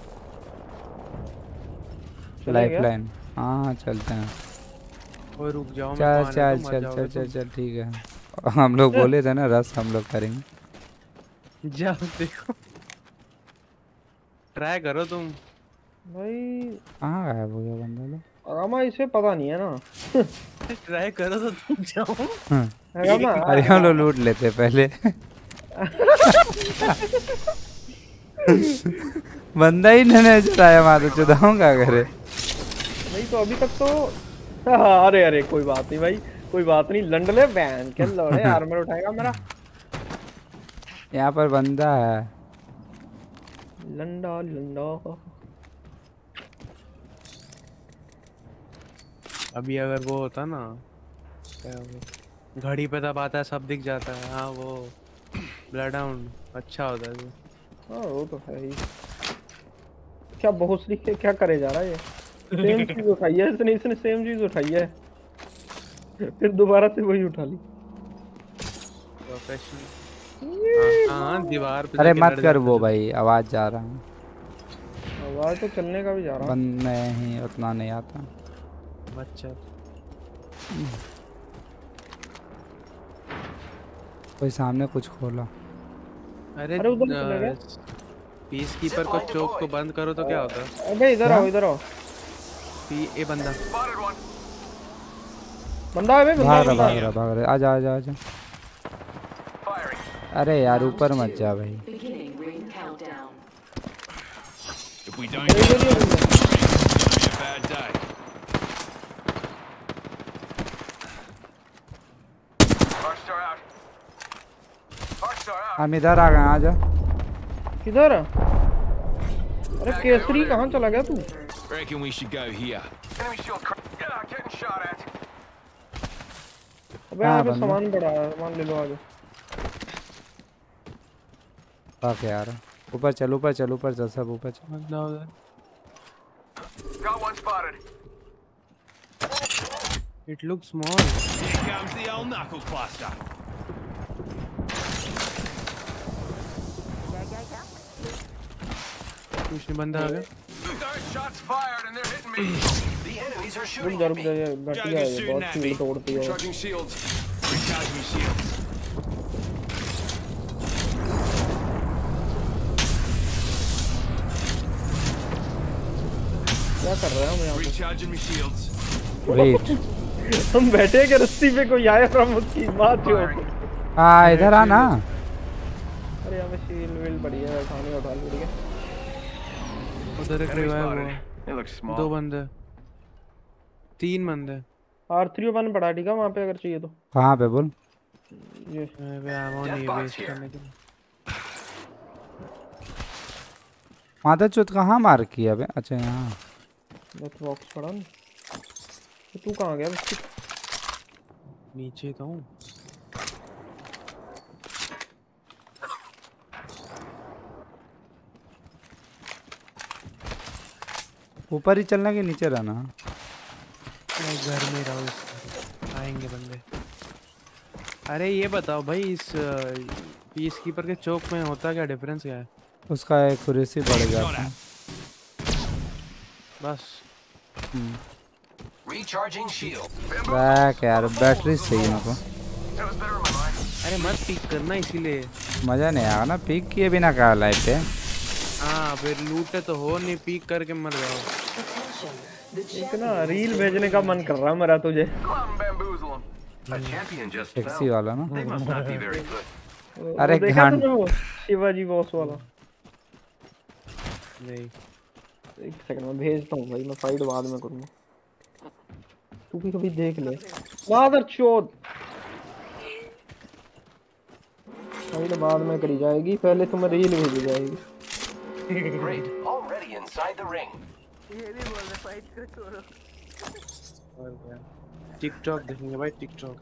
चले लाइफ क्या? लाइन। हाँ चलते हैं। और रुक जाओ मैं चल पानी चल तो मर चल जाओगे चल चल तुम। चल ठीक है। हम लोग बोले थे ना रस हम लोग करेंगे। जाओ देखो, ट्राई करो तुम। भाई कहाँ गायब हो गया बंदा लोग? रामा इसे पता नहीं है ना। ट्राई करो तो तुम जाओ। रामा अरे हम लोग लूट लेते पहले। बंदा ही नहीं चलाया माधो चुदाऊं क्या करे? नहीं तो अभी तक तो हाँ, अरे अरे कोई बात नहीं भाई, कोई बात नहीं। लंडले बैन क्या लौड़े आर्मर उठाएगा मेरा। यहाँ पर बंदा है। लंडा लंडा। अभी अगर वो होता ना क्या वो घड़ी पे तब आता है, सब दिख जाता है। हाँ वो ब्लड हाउंड अच्छा होता है। हाँ वो तो है ही। क्या भोसड़ी है, क्या करे जा रहा है ये? सेम चीज उठाई है इसने इसने सेम चीज उठाई है, फिर दोबारा से वही उठा ली। प्रोफेशनल। हाँ हाँ दीवार पे अरे जाके मत लड़ कर जाता वो है। भाई, आवाज जा रहा है। आवाज तो चलने का भी जा रहा है। बंद नहीं उतना नहीं आता। अच्छा कोई सामने कुछ खोला। अरे अरे उधर चला गया। पीस कीपर को चोक को बंद करो तो क्या होता है? अबे इधर आओ इधर आओ। पी ए बंदा बंदा है बे बंदा भाग रहा भाग रहा भाग रहा आजा आजा आजा। अरे यार ऊपर मत जा भाई। If we don't get it, it's gonna be a bad day. Arcstar out. Arcstar out. हम इधर आ गए आजा। किधर? अरे केसरी कहाँ चला गया तू? Reckon we should go here. Enemy shield cr- yeah, getting shot at. अबे यहाँ पे सामान पड़ा है, सामान ले लो आगे। भाग यार ऊपर चल ऊपर चल ऊपर चल सब ऊपर चल। बंदा उधर। Got one spotted. It looks small. Here comes the old knuckle cluster. कुछ नहीं बंदा आ गया। Third shots fired and they're hitting me. The enemies are रुक shooting जा at रुक जा me. ये घटिया है ये, बहुत शील्ड तोड़ती है। Charging shields. Recharging shields. क्या कर रहे हैं हम यहाँ पे? Recharging my shields. वेट हम बैठे के रस्सी पे कोई आया और हम उसकी मार चोक। हाँ इधर आ ना। अरे यहाँ पे शील्ड विल पड़ी है, खाने उठा लो ठीक है। उधर एक रिवाइव हुआ। It looks small. दो बंदे। तीन बंदे। आर थ्री वन पड़ा ठीक है वहाँ पे अगर चाहिए तो। कहाँ पे बोल? ये अबे आमो नहीं वेस्ट करने के लिए। माता चौथ कहाँ मार किया बे? अच्छा यहाँ। बस बॉक्स पड़ा ना। तो तू कहाँ गया बच्ची? नीचे तो हूँ। ऊपर ही चलना कि नीचे रहना? मैं घर में रहा आएंगे बंदे। अरे ये बताओ भाई इस पीस कीपर के चौक में होता क्या डिफरेंस क्या है? उसका एक्यूरेसी बढ़ जाता है बस। Recharging shield. बैक यार बैटरी चाहिए मेरे को। That was better in my mind. अरे मत पिक करना इसीलिए। मजा नहीं आया ना पिक किए बिना क्या लाइफ पे। हाँ फिर लूटे तो हो नहीं पीक करके मर जाओ। एक ना रील भेजने का मन कर रहा है मेरा तुझे। Come on, bamboozle him. A champion just taxi fell. वाला ना। They must not be very good. अरे वो देखा घान- तूने वो शिवाजी बॉस वाला? नहीं एक सेकंड में भेजता हूँ भाई, मैं फाइट बाद में करूँगा। तू भी कभी देख ले। मादर चोद। फाइट बाद में करी जाएगी, पहले तुम्हें रील भेजी जाएगी। Great. Already inside the ring. TikTok देखेंगे भाई टिकटॉक।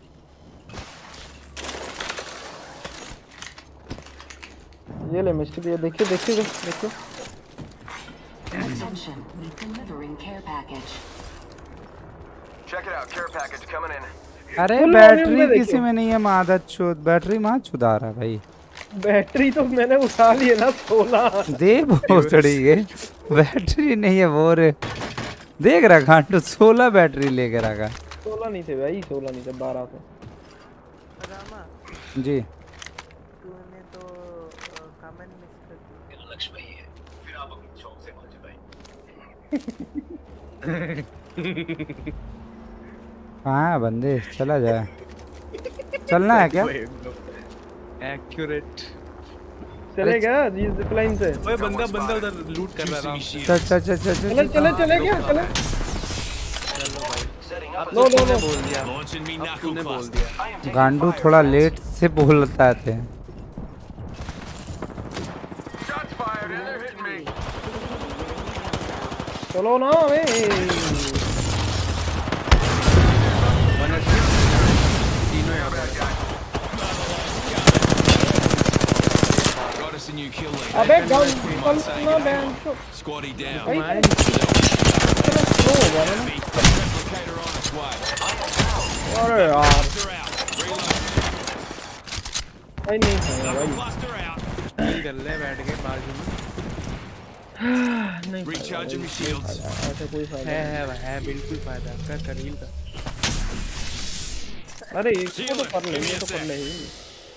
ये ले मिस्टर ये देखिए देखिए देखिए। Attention, delivering care package. Check it out. Care package coming in. अरे Full बैटरी volume में किसी देखो। में नहीं है मादर चौथ। बैटरी माँ चुदा रहा भाई। बैटरी तो मैंने उठा ली है ना सोलह। दे भोसड़ी है बैटरी नहीं है वो रे। देख रहा घंटो सोलह बैटरी लेके रखा। सोलह नहीं थे भाई, सोलह नहीं थे, बारह थे। जी तूने तो कमेंट मिस कर दिया। लक्ष्मी है। फिर आप अपने चौक से मर जाए। हाँ बंदे चला जाए। चलना है क्या? एक्यूरेट। चले क्या जी जिपलाइन से? ओए बंदा बंदा उधर लूट कर रहा था। चल चल चल चल चले चल चले चले क्या चले? Setting up a no no no. बोल दिया। launching me अब knuckle तूने बोल cluster. दिया। I am taking गांडू fire. थोड़ा लेट से बोलता थे। Shots fired and they're hitting me. चलो ना वे। तीनों यहाँ पे। Got us a new kill lead. अबे गन You कल might say ना it. बैंड। Squatty down. भाई स्लो हो गया ना। Replicator on its way. अरे यार Cluster out. Reload. भाई नहीं खाया भाई। Cluster out. किल कर ले बैठ के बाजू में। नहीं Recharging my shields. ऐसा कोई फायदा है नहीं। है है बिल्कुल फायदा कर करील का। अरे इसको तो कर लेंगे तो कर लेंगे।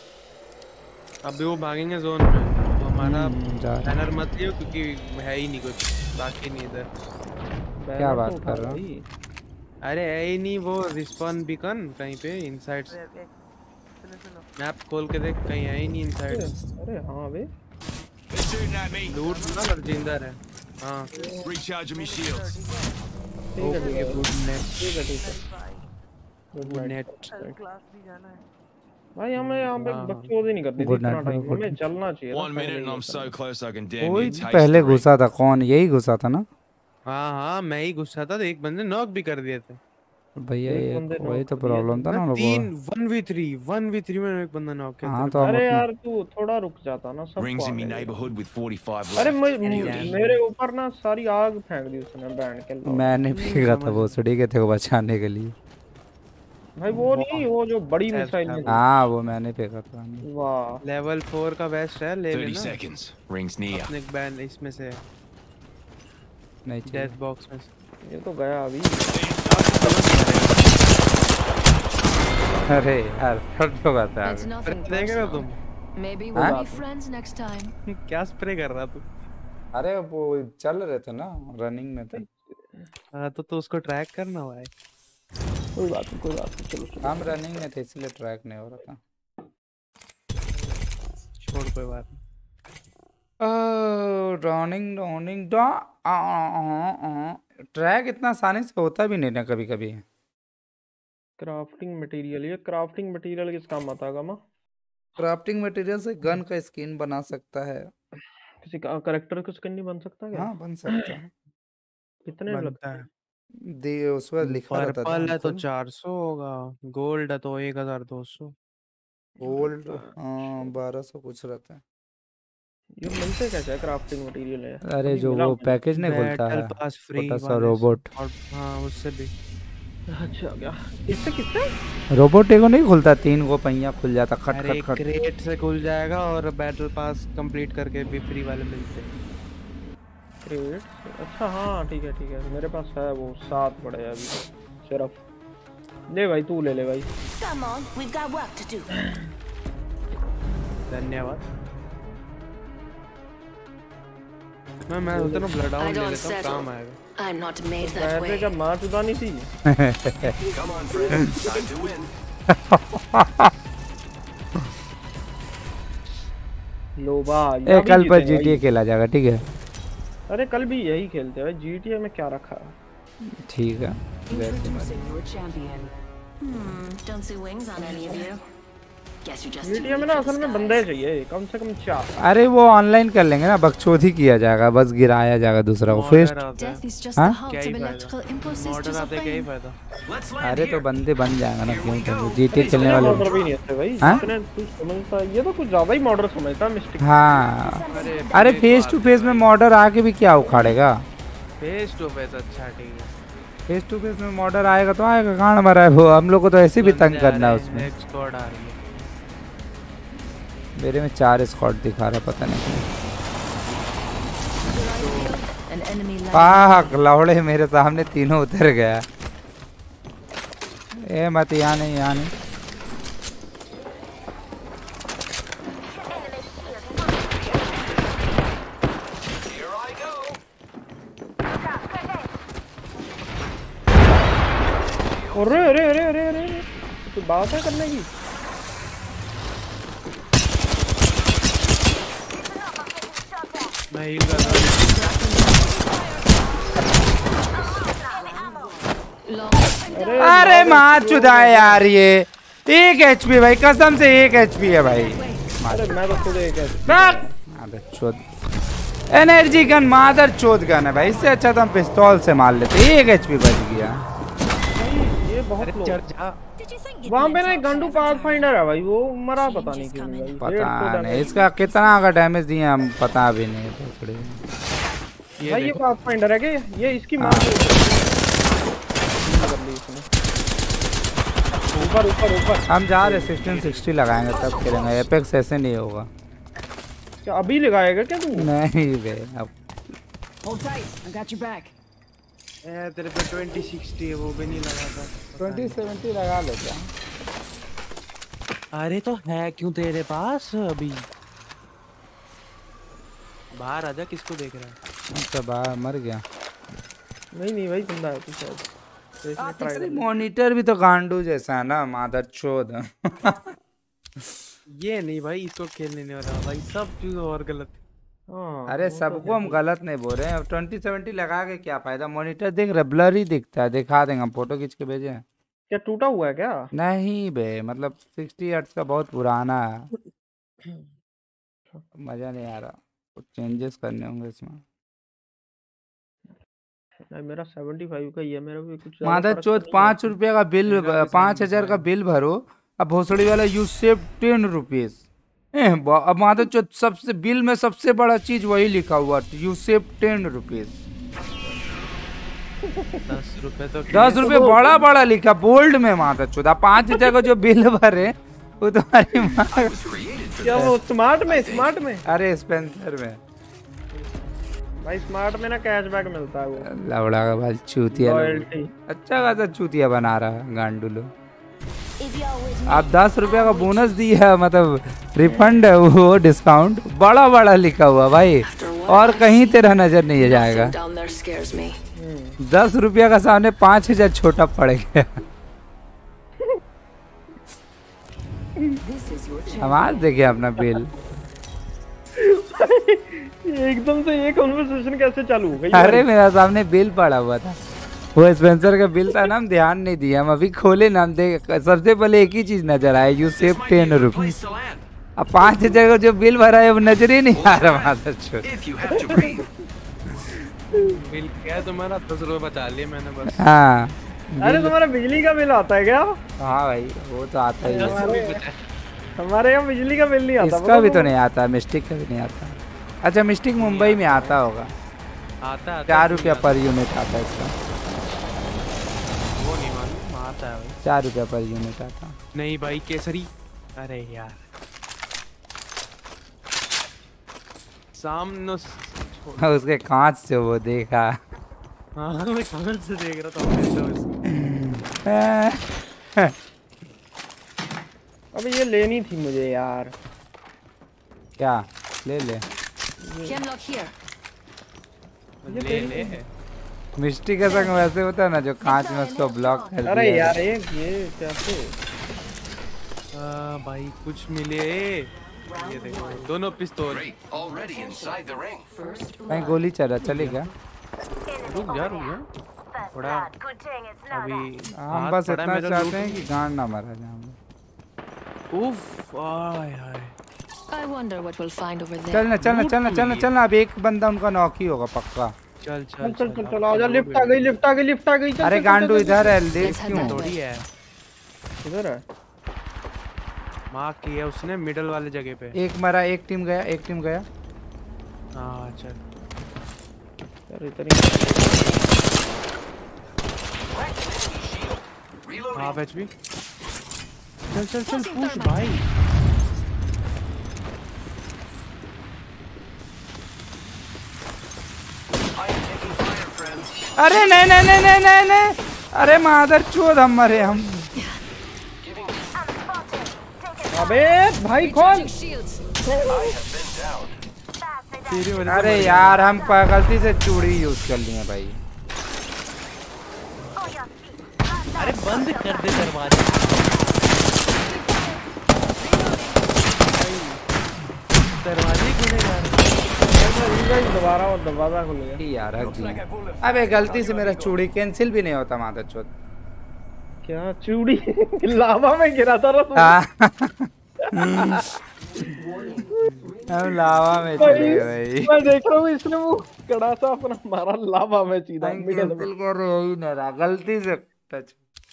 अभी वो भागेंगे जोन में, तो हमारा जा रहा बैनर मत लियो क्योंकि है ही नहीं कुछ, बाकी नहीं इधर। क्या बात कर रहा हूँ? अरे है ही नहीं वो रिस्पॉन बीकन कहीं पे इनसाइड। मैप खोल के देख, कहीं है ही नहीं इनसाइड। अरे हाँ बे, लूट ना लर्जिंदर है। हाँ Recharging me shields. ठीक है ठीक है गुड नेट, ठीक है ठीक है गुड नेट। क्लास भी जाना है भाई हमें यहाँ पे बकचोदी नहीं करनी थी Good इतना night, टाइम, good हमें चलना चाहिए था One minute पहले and ही I'm so उतना। close I can damn कोई near taste पहले the ring. घुसा था, कौन? यही घुसा था ना हाँ हाँ मैं ही गुस्सा था, तो एक बंदे नॉक भी कर दिए थे भैया। एक ये बंदे वही knock तो कर दिए प्रॉब्लम था ना मैं वो। तीन one v three one v three में एक बंदा नॉक किया हाँ था। तो हम अरे अपना यार तू थोड़ा रुक जाता ना, सब Rings in me neighborhood with forty-five अरे left. मैं Any म- D? मेरे ऊपर ना सारी आग फेंक दी उसने बैंड के लौट। मैंने फेंका था वो सुड़ी के थे को बचाने के लिए। भाई वो नहीं, वो जो बड़ी मिसाइल है। हाँ वो मैंने फेंका था। वाह लेवल फोर का बेस्ट है, ले Thirty लेना seconds. Rings near. अपने बैंड इसमें से, नहीं चाहिए। डेथ बॉक्स में से। ये तो गया अभी। अरे यार फट तो करता It's है। nothing देखेगा personal. तुम Maybe हाँ? we'll be friends next time. क्या स्प्रे कर रहा तू? अरे वो चल रहे थे ना, रनिंग में थे। हाँ तो तो उसको ट्रैक करना हुआ है। कोई बात नहीं कोई बात नहीं, चलो चलो। हम रनिंग में थे इसलिए ट्रैक नहीं हो रहा था। छोड़ कोई बात नहीं। रनिंग रनिंग डॉ ट्रैक इतना आसानी से होता भी नहीं ना कभी कभी। क्राफ्टिंग मटेरियल, ये क्राफ्टिंग मटेरियल किस काम आता है? क्राफ्टिंग मटेरियल से गन का स्किन बना सकता है। किसी का कैरेक्टर का स्किन नहीं बन सकता क्या? हाँ बन सकता है। कितने बनता लगता है। दे उस पर लिखा रहता था पर्पल है तो हमको। चार सौ होगा, गोल्ड है तो एक हजार दो सौ। गोल्ड हाँ बारह सौ कुछ रहता है। ये मिलते कैसे है क्राफ्टिंग मटेरियल है? अरे कभी जो मिला वो मुझे। पैकेज नहीं खुलता बैटल है, पास फ्री छोटा सा वाले से। रोबोट। और हाँ उससे भी। अच्छा क्या? किससे किससे? रोबोट को नहीं खुलता, तीन को पहिया खुल जाता खट अरे खट खट। क्रेट से खुल जाएगा और बैटल पास कंप्लीट करके भी फ्री वाले मिलते हैं। क्रेट? अच्छा हाँ ठीक है ठीक है, मेरे पास है वो सात पड़े हैं अभी सिर्फ। ले भाई तू ले ले भाई। Come on, we've got work to do. धन्यवाद। मैं मैं उतना ब्लड I आउट ले don't लेता हूँ, settle. काम आएगा। I'm not made that ऐसे way. जब मार चुदानी थी। Come on, friends. Time to win. लोबा ए कल पर जीटीए खेला जाएगा ठीक है। अरे कल भी यही खेलते हैं जीटीए में, क्या रखा? ठीक है। Introducing your champion. Hmm, don't see wings on any of you. Guess you're just too GTA में weak ना for असल में disguise. बंदे चाहिए कम से कम चार। अरे वो ऑनलाइन कर लेंगे ना, बकचोदी किया जाएगा, बस गिराया जाएगा दूसरा को फेस्ट। Death is just हाँ? the halt of electrical impulses to model आते क्या ही subside. फायदा। Let's land अरे तो here. बंदे बन जाएगा ना, क्यों चलो जीटीए खेलने वाले। मॉडल भी नहीं आते भाई हाँ? जितने तू समझता, ये तो कुछ ज्यादा ही मॉडल समझता मिस्टेक। हाँ अरे फेस टू फेस में मॉडर आके भी क्या उखाड़ेगा। फेस टू फेस अच्छा ठीक है। फेस टू फेस में मॉडर आएगा तो आएगा, कहाँ मरा है वो, हम लोग को तो ऐसे भी तंग करना है उसमें। एक स्क्वाड आ रही है। मेरे में चार स्क्वाड दिखा रहा, पता नहीं An enemy line. पाक लौड़े मेरे सामने तीनों उतर गया। ए मत यहाँ नहीं यहाँ नहीं। Here I go. अरे अरे अरे अरे अरे तो बात है करने की। मैं हील कर रहा हूँ। अरे अरे मार चुदा है यार, ये एक एचपी भाई, कसम से एक एचपी है भाई। अरे मैं तो खुद एक है। मादर चोद एनर्जी गन, मादर चोद गन है भाई, इससे अच्छा तो हम पिस्तौल से मार लेते। एक एचपी बच गया। ये बहुत लो। Did you think you'd वहाँ be पे ना एक entitled गंडू to पाथ everything? फाइंडर है भाई, वो मरा पता नहीं क्यों भाई। पता डेढ़ सौ नहीं damage। इसका कितना का डैमेज दिए हम पता भी नहीं है थोड़े। भाई ये पाथ फाइंडर है क्या? ये इसकी मार ऊपर ऊपर ऊपर। हम जा रहे सिक्सटीन सिक्सटी लगाएंगे तब खेलेंगे, एपेक्स ऐसे नहीं होगा। क्या अभी लगाएगा क्या तू? नहीं बे अब Hold tight, I got your back. ए तेरे पे ट्वेंटी सिक्सटी है, वो भी नहीं लगा था। ट्वेंटी सेवेंटी लगा ले क्या। अरे तो है क्यों तेरे पास अभी? बाहर आजा, किसको देख रहा है? अच्छा बाहर मर गया। नहीं नहीं भाई जिंदा है तू शायद। मॉनिटर भी तो गांडू जैसा है ना, मादर चोद। ये नहीं भाई, इसको खेलने नहीं हो रहा भाई, सब चीज और गलत। अरे सबको हम गलत नहीं बोल रहे हैं। ट्वेंटी सेवेंटी लगा के क्या फायदा? मॉनिटर देख रहे, ब्लर ही दिखता है। दिखा देंगे, हम फोटो खींच के भेजे हैं। क्या टूटा हुआ है क्या? नहीं बे, मतलब सिक्सटी हर्ट्ज का बहुत पुराना है, मजा नहीं आ रहा। कुछ चेंजेस करने होंगे इसमें। नहीं मेरा सेवेंटी फाइव का ही है, मेरा भी कुछ मादर चौथ पाँच रुपये का बिल, पाँच हजार का बिल भरो। अब भोसड़ी वाला यू सेव टेन रुपीज। अब मादर चौथ सबसे बिल में सबसे बड़ा चीज वही लिखा हुआ, यू सेव टेन रुपीज। दस रुपए तो दस रुपये बड़ा बड़ा लिखा बोल्ड में मादर चौथ। अब पाँच हजार का जो बिल भरे वो तुम्हारी माँ। क्या वो स्मार्ट में? स्मार्ट में अरे स्पेंसर में भाई, स्मार्ट में ना कैशबैक मिलता है वो। लवड़ा का भाई चूतिया, अच्छा खासा चूतिया बना रहा है गांडुलो। आप दस रुपया का बोनस दिया, मतलब रिफंड है वो, डिस्काउंट बड़ा बड़ा लिखा हुआ भाई, और कहीं तेरा नजर नहीं जाएगा। दस रुपया का सामने पाँच हजार छोटा पड़ गया। हम आज देखे अपना बिल। एकदम से ये कन्वर्सेशन कैसे चालू हो गई? अरे मेरा सामने बिल पड़ा हुआ था, वो स्पेंसर का बिल था ना, हम ध्यान नहीं दिया। हम अभी खोले ना, हम देख सबसे पहले एक ही चीज नजर आया, यू सेव टेन रुपीज। अब पाँच हजार का जो बिल भरा है वो नजर ही नहीं आ रहा। बिल क्या तुम्हारा? दस रुपए बचा लिए मैंने बस। हाँ। अरे तुम्हारा बिजली का बिल आता है क्या? हाँ भाई वो तो आता ही है। हमारे यहाँ बिजली का बिल नहीं आता। इसका भी तो नहीं आता, मिस्टिक का भी नहीं आता। अच्छा मिस्टिक मुंबई में आता होगा। आता है, चार रुपया पर यूनिट आता है इसका। वो नहीं मालूम, आता है भाई। चार रुपया पर यूनिट आता। नहीं भाई केसरी, अरे यार सामने उसके कांच से वो देखा। हाँ मैं कांच से देख रहा था। अबे ये लेनी थी मुझे यार। क्या ले ले? ले ले। मिस्टी का संग वैसे होता है ना, जो कांच में उसको ब्लॉक कर दिया। अरे यार ये ये कैसे? आ, भाई कुछ मिले। ये देखो दोनों पिस्तौल। कहीं गोली चल रहा, चलेगा? रुक जा रुक जा थोड़ा अभी। हम बस इतना चाहते हैं कि गांड ना मारा जाए। उफ आय हाय। I wonder what we'll find over there. चलना चलना चलना चलना चलना। अब एक बंदा उनका नॉक ही होगा पक्का। चल चल चल चल चल आजा। लिफ्ट आ गई, लिफ्ट आ गई, लिफ्ट आ गई। अरे गांडू इधर है, लेट क्यों? थोड़ी है इधर है। मार्क किया उसने मिडल वाले जगह पे। एक मरा, एक टीम गया, एक टीम गया। हाँ चल यार इतनी हाफ एचपी। चल चल चल पुश भाई। अरे नहीं नहीं नहीं नहीं नहीं नहीं, अरे मादर चोद हम मरे हम। अबे भाई कौन? अरे यार हम गलती से चूड़ी यूज कर लिए भाई। अरे बंद कर दे दरवाजा। दरवाजे खुलेगा दोबारा, और दरवाजा खुल गया यार। अबे गलती से मेरा चूड़ी कैंसिल भी नहीं होता मादर चोद। क्या चूड़ी? लावा में गिरा था ना हम लावा में चले गए। मैं देख रहा हूँ इसने वो कड़ा सा अपना मारा लावा में सीधा मिडल में। कर रहे ही ना रहा, गलती से टच।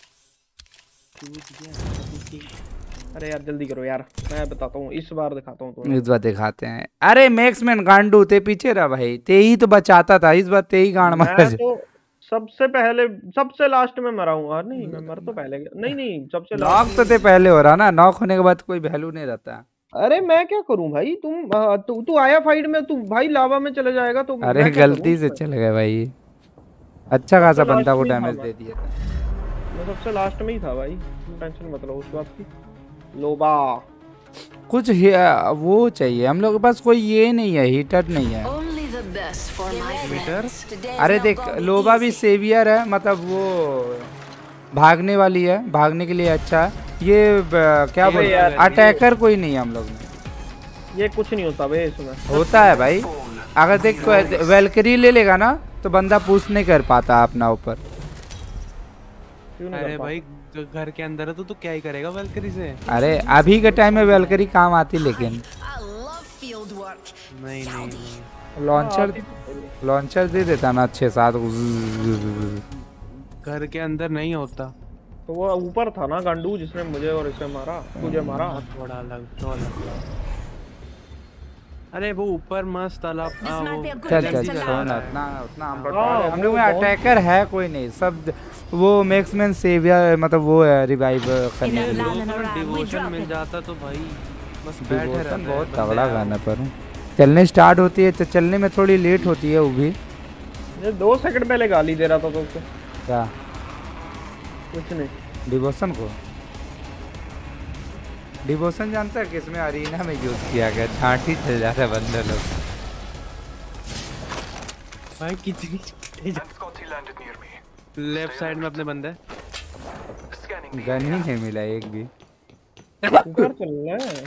अरे यार जल्दी करो यार, मैं बताता हूँ इस बार दिखाता हूँ तुम्हें। इस बार दिखाते हैं। अरे मैक्समैन गांडू ते पीछे रहा भाई, ते ही तो बचाता था। इस बार ते ही गांड मारा। तो सबसे पहले सबसे लास्ट में मरा हूँ। नहीं मैं मर तो पहले गया। नहीं नहीं सबसे नॉक तो ते पहले हो रहा ना, नॉक होने के बाद कोई वैल्यू नहीं रहता। अरे मैं क्या करूं भाई? तुम तू तू आया फाइट में, तू भाई लावा में चले जाएगा तो। अरे गलती से चले गए भाई, अच्छा खासा बंदा को डैमेज दे दिया था। मैं सबसे लास्ट में ही था भाई, टेंशन मत लो उस बात की। लोबा कुछ ही- वो चाहिए हम लोग के पास, कोई ये नहीं है, हीटर नहीं है। Only the best for my friends. Today's अरे not देख gonna be लोबा भी easy. सेवियर है, मतलब वो भागने वाली है, भागने के लिए अच्छा है। ये ब- क्या अबे बोलते यार, हैं, अटैकर कोई नहीं है हम लोग में। ये कुछ नहीं होता बे इसमें। होता है भाई, अगर देख वेलकरी ले लेगा ना तो बंदा पुश नहीं कर पाता अपना ऊपर। क्यों नहीं अरे कर भाई घर के अंदर है तो तू क्या ही करेगा वेलकरी से? अरे अभी के टाइम में वेलकरी काम आती, लेकिन I love field work. नहीं नहीं नहीं लॉन्चर लॉन्चर दे देता ना छः सात। घर के अंदर नहीं होता। तो वो ऊपर था ना गांडू जिसने मुझे और इसे मारा, तुझे मारा। थोड़ा अलग थोड़ा अलग। अरे वो ऊपर मस्त तालाब आ, वो चल चल जल्दी चल चला उतना रहा है। उतना हम हाँ, हम लोग वो में बहुत- अटैकर है कोई नहीं, सब वो मैक्समैन सेवियर, मतलब वो है रिवाइव करने के लिए। अगर डिवोशन मिल जाता तो भाई बस बैठे रहते डिवोशन हैं बहुत बंदे तगड़ा यार। गाना पर चलने स्टार्ट होती है तो चलने में थोड़ी लेट होती है वो भी। ये दो सेकंड पहले गाली दे रहा था तो उसको क्या कुछ नहीं। डिवोशन को डिवोशन जानता है किसमें अरीना में यूज किया गया, छांटी चल जाता है बंदे लोग। भाई कितनी And Scotty landed near me. Left side में अपने बंदे। Scanning the गन ही area. नहीं मिला एक भी। ऊपर चल रहा है।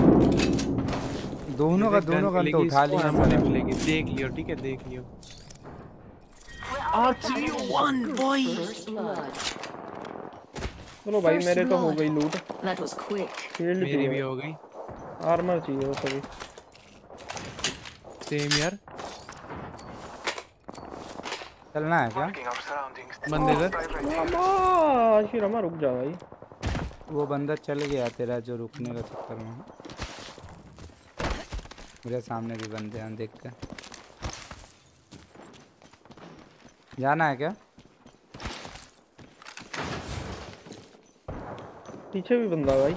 दोनों का दोनों गन तो उठा लिया हमने साला। मिलेगी, देख लियो ठीक है देख लियो। First blood. चलो भाई First मेरे तो हो blood. गई लूट। That was quick. फील्ड मेरी भी हो गई। आर्मर चाहिए वो सभी। सेम यार। चलना है क्या? Marking our surroundings. बंदे इधर। Direct. अम्मा रमा रुक जा भाई। वो बंदा चल गया तेरा जो रुकने का चक्कर में। मेरे सामने भी बंदे हैं, देख के जाना है क्या? पीछे भी बंदा भाई,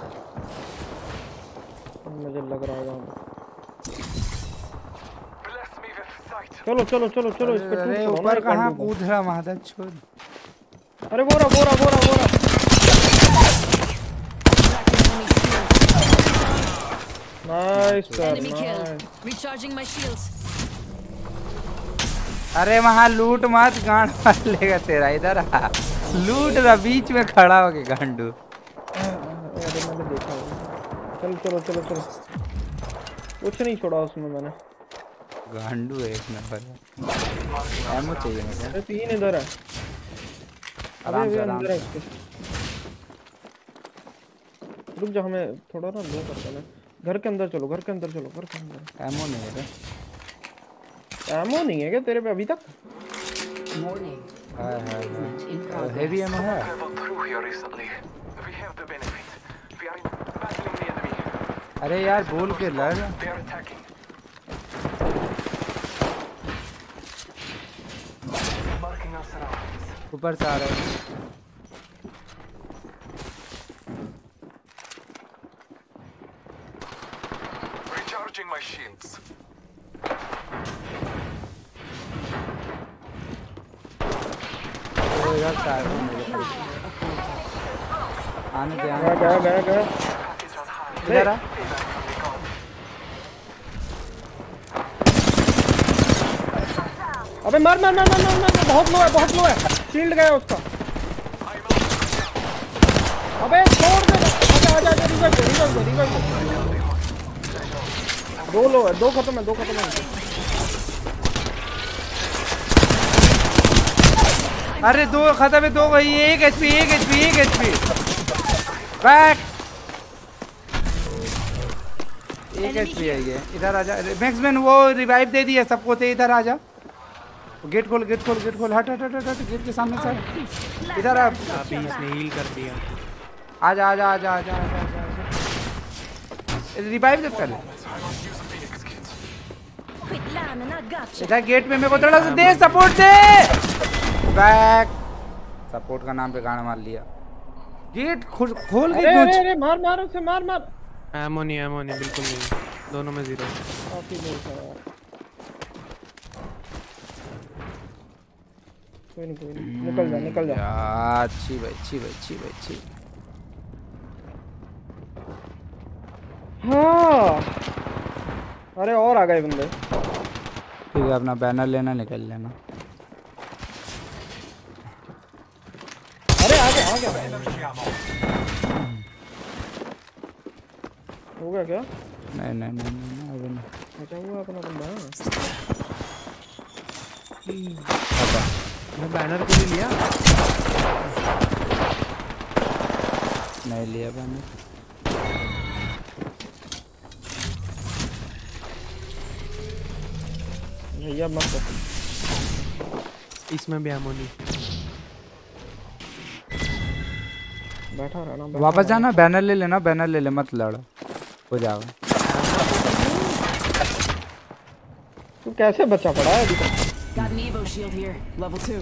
मुझे लग रहा होगा। Bless me with sight. चलो चलो चलो चलो इस पे टूट अरे करो ना, ऊपर एक कहाँ गांडू कूद रहा महादन छोड़। को। अरे बोरा बोरा बोरा बोरा। Nice sir Enemy killed. Nice. Recharging my shields. अरे वहाँ लूट मत, गांड मार लेगा तेरा। इधर आ, लूट रहा बीच में खड़ा हो के गांडू। अरे मैंने देखा है। चलो चलो चलो चलो, कुछ नहीं छोड़ा उसमें मैंने। गांडू एक नंबर है। एमो चाहिए मुझे। अरे तीन इधर है। अबे आराम अबे से आराम अंदर है से। उसके। रुक जा, हमें थोड़ा ना लो करते हैं। घर के अंदर चलो, घर के अंदर चलो, घर के अंदर। एमो नहीं है एमो नहीं है क्या तेरे पे अभी तक? Warning. Hi hi In hi. progress. Heavy ammo है। Traveled through here recently. We have the benefit. We are in battling the enemy. अरे यार बोल के लड़। They are attacking. Marking our surroundings. ऊपर से आ रहा है। Recharging my shields. वो इधर से आ रहा है मेरे पास। आने दे गया आने गया गया गया। Package on high. दे। इधर आ। अबे मार मार मार मार मार मार, बहुत लो है बहुत लो है। शील्ड गया उसका। अबे छोड़ दे। आजा आजा आजा, रिवाइव दे रिवाइव दे रिवाइव दे। दो लो है, दो खत्म है, दो खत्म है। अरे दो खत्म है, दो वही एक एचपी एक एचपी एक एचपी। बैक एक एचपी है ये। इधर आजा मैक्समैन, वो रिवाइव दे दिया सबको। ते इधर आजा, गेट खोल गेट खोल गेट खोल। हट हट हट हट, गेट के सामने से इधर आ। अभी इसने हील कर दिया। आजा आजा आजा आजा आजा आजा। रिवाइव दे पहले। Quit lying, I gotcha. इधर गेट में मेरे को थोड़ा सा दे सपोर्ट दे। बैक सपोर्ट का नाम पे गाना मार लिया। गेट खोल खोल के अरे अरे कुछ। अरे मार मार उसे, मार मार। एमो नहीं एमो नहीं बिल्कुल नहीं, दोनों में जीरो। काफी दूर था यार। कोई नहीं कोई नहीं, निकल जा निकल जा। यार अच्छी भाई अच्छी भाई अच्छी भाई अच्छी। हाँ अरे और आ गए बंदे। ठीक है अपना बैनर लेना निकल लेना। अरे आ गया आ गया। हो गया क्या? नहीं नहीं नहीं नहीं अभी नहीं। अच्छा हुआ अपना बंदा। मैं बैनर को भी लिया। नहीं लिया बैनर। भैया मत इसमें भी एमो नहीं। बैठा रहना। वापस जाना बैनर ले लेना बैनर ले ले मत लड़ हो जाएगा। तू कैसे बचा पड़ा है अभी तक? Got an Evo shield here, level two.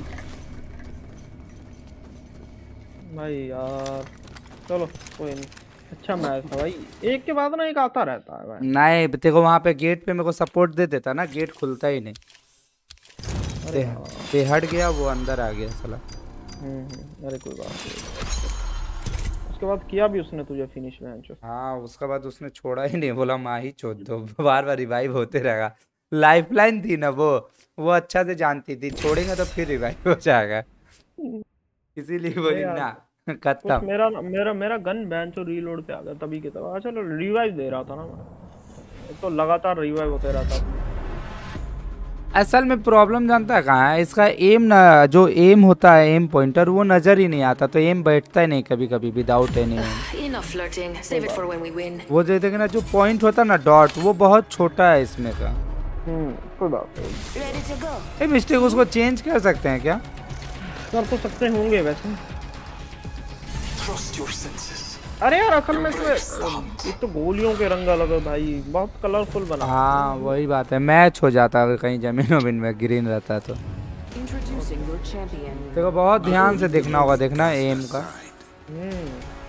भाई यार चलो कोई नहीं। अच्छा मैच था भाई। एक के बाद ना एक आता रहता है भाई। नहीं देखो वहाँ पे गेट पे मेरे को सपोर्ट दे देता ना गेट खुलता ही नहीं। अरे ते हट गया वो अंदर आ गया साला। हम्म अरे कोई बात नहीं। उसके बाद किया भी उसने तुझे फिनिश मैच। हाँ उसके बाद उसने छोड़ा ही नहीं बोला माँ ही छोड़ दो बार बार रिवाइव होते रहेगा। लाइफलाइन थी ना वो वो अच्छा से जानती थी छोड़ेंगे तो फिर रिवाइव हो जाएगा इसीलिए बोली ना खत्म। मेरा मेरा मेरा गन बेंच और रीलोड पे आ गया तभी के तब। चलो रिवाइव दे रहा था ना मैं तो लगातार रिवाइव होते रहता था। असल में प्रॉब्लम जानता है कहाँ है इसका एम ना जो एम होता है एम पॉइंटर वो नजर ही नहीं आता तो एम बैठता ही नहीं कभी कभी without any. Enough flirting. Save it for when we win. वो जो देखे ना जो पॉइंट होता है ना डॉट वो बहुत छोटा है इसमें का। हम्म कोई बात नहीं। Ready to go. ये मिस्टेक उसको चेंज कर सकते हैं क्या? कर तो सकते होंगे वैसे। Trust your senses. अरे यार असल में एक तो गोलियों के रंग अलग है भाई बहुत कलरफुल बना। हाँ वही बात है मैच हो जाता अगर कहीं जमीन वमीन में ग्रीन रहता है तो। Introducing your champion. देखो बहुत ध्यान से देखना होगा देखना एम का। हम्म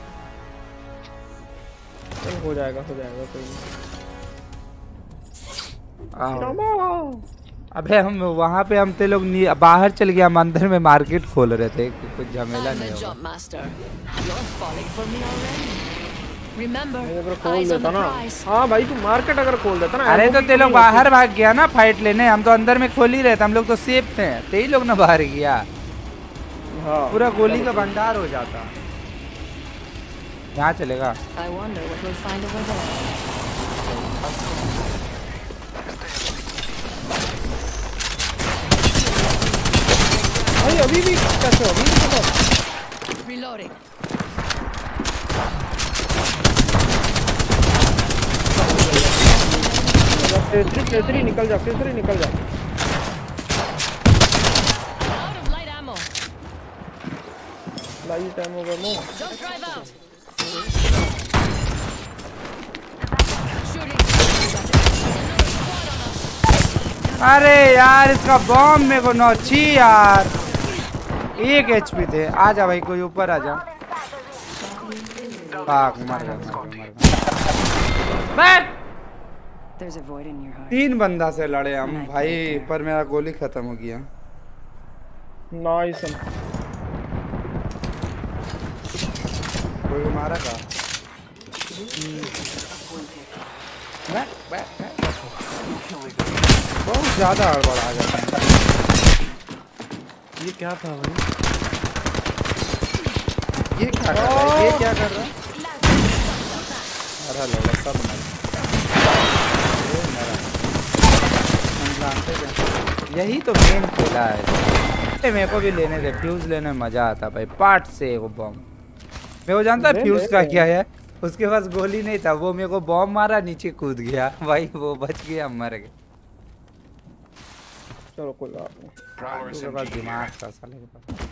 हो जाएगा हो जाएगा कोई नहीं। अबे हम वहाँ पे हम ते लोग बाहर चल गए हम अंदर में मार्केट खोल रहे थे कुछ झमेला नहीं होगा। अगर खोल देता ना हाँ भाई तू मार्केट अगर खोल देता ना। अरे तो ते लोग बाहर भाग गया ना फाइट लेने हम तो अंदर में खोल ही रहे थे हम लोग तो सेफ थे ते ही लोग ना बाहर गया। हाँ पूरा गोली का भंडार हो जाता। यहाँ चलेगा भाई अभी भी कैसे अभी भी तो Reloading. केसरी केसरी निकल जा केसरी निकल जा। Out of light ammo. Light ammo बनो। Don't drive out. अरे यार इसका बॉम्ब मेरे को नौची यार एक एचपी थे। आ जा भाई कोई ऊपर आ जा। पाक मर गया बैठ। तीन बंदा से लड़े हम भाई पर मेरा गोली खत्म हो गया। नाइस कोई मारा का बैठ बैठ बहुत ज्यादा हड़बड़ आ जाता है। ये क्या था भाई? ये क्या कर रहा है? ये क्या कर रहा है? अरे लोग सब मर यही तो गेम खेला है। मेरे को भी लेने दे फ्यूज लेने में मजा आता भाई पार्ट से वो बम मेरे को जानता है फ्यूज का क्या है उसके पास गोली नहीं था वो मेरे को बॉम्ब मारा नीचे कूद गया भाई वो बच गया मर गया। चलो कोई बात नहीं उसके पास दिमाग था साले के पास।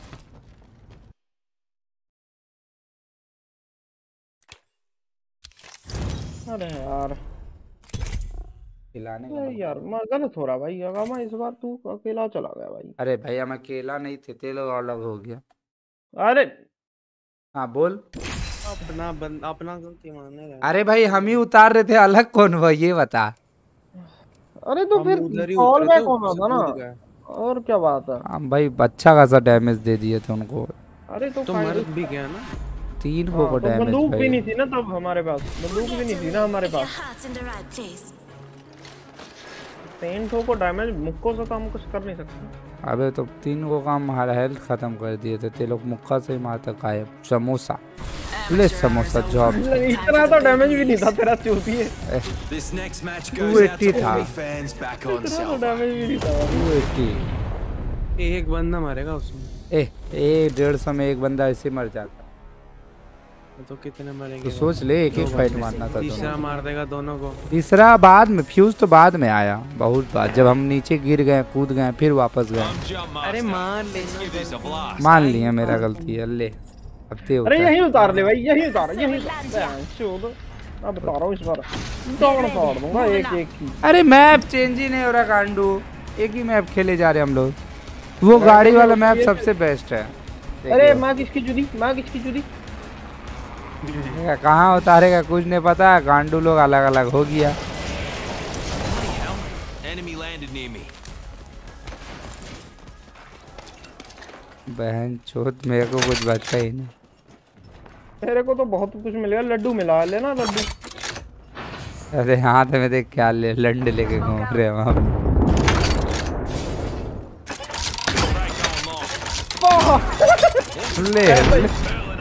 अरे यार खिलाने यार मैं गलत हो रहा भाई अगामा इस बार तू अकेला चला गया भाई। अरे भाई हम अकेला नहीं थे ते लोग अलग हो गया। अरे हाँ बोल अपना बन, अपना गलती मानने रहे। अरे भाई हम ही उतार रहे थे अलग कौन हुआ ये बता। अरे तो फिर फॉल बैक होना था ना और क्या बात है। हम भाई अच्छा खासा डैमेज दे दिए थे उनको। अरे तो तो मर भी गया ना। तीन को को डैमेज बंदूक भी भाई। नहीं थी ना तब हमारे पास, बंदूक भी नहीं थी ना हमारे पास। तीन ठो को डैमेज मुक्कों से तो हम कुछ कर नहीं सकते। अबे तो तीन को काम हमारा हेल्थ खत्म कर दिए थे, ते लोग मुक्का से ही मारते गायब। समोसा ले समोसा जॉब। इतना तो डैमेज भी नहीं था तेरा चूती है। This next match two goes out eighty to था। all fans back on इतना तो Salvo. डैमेज भी नहीं था। Two eighty. एक बंदा मरेगा उसमें। ए ए डेढ़ सौ में एक बंदा ऐसे मर जाता। तो कितने मरेंगे? तो सोच ले एक एक फाइट मारना था। तीसरा मार देगा दोनों को। तीसरा बाद में, फ्यूज तो बाद में आया, बहुत बाद, जब हम नीचे गिर गए, कूद गए, फिर वापस गए। अरे मार ले, मान लिया मेरा गलती है। ले अब ते अरे यही उतार ले भाई, यही उतार, यही उतार। अब बता रहा हूँ इस बार दौड़ फाड़ दूंगा एक एक की। अरे मैप चेंज ही नहीं हो रहा गांडू, एक ही मैप खेले जा रहे हम लोग। वो गाड़ी वाला मैप सबसे बेस्ट है। अरे माँ किसकी जुदी, माँ किसकी जुदी। कहाँ उतारेगा कुछ नहीं पता, गांडू लोग अलग अलग हो गया। बहन चोत मेरे को कुछ बचा ही नहीं। तेरे को तो बहुत कुछ मिलेगा, लड्डू मिला लेना लड्डू। अरे हाथ में देख क्या ले लंडे लेके घूम रहे हैं वहाँ ले, ले।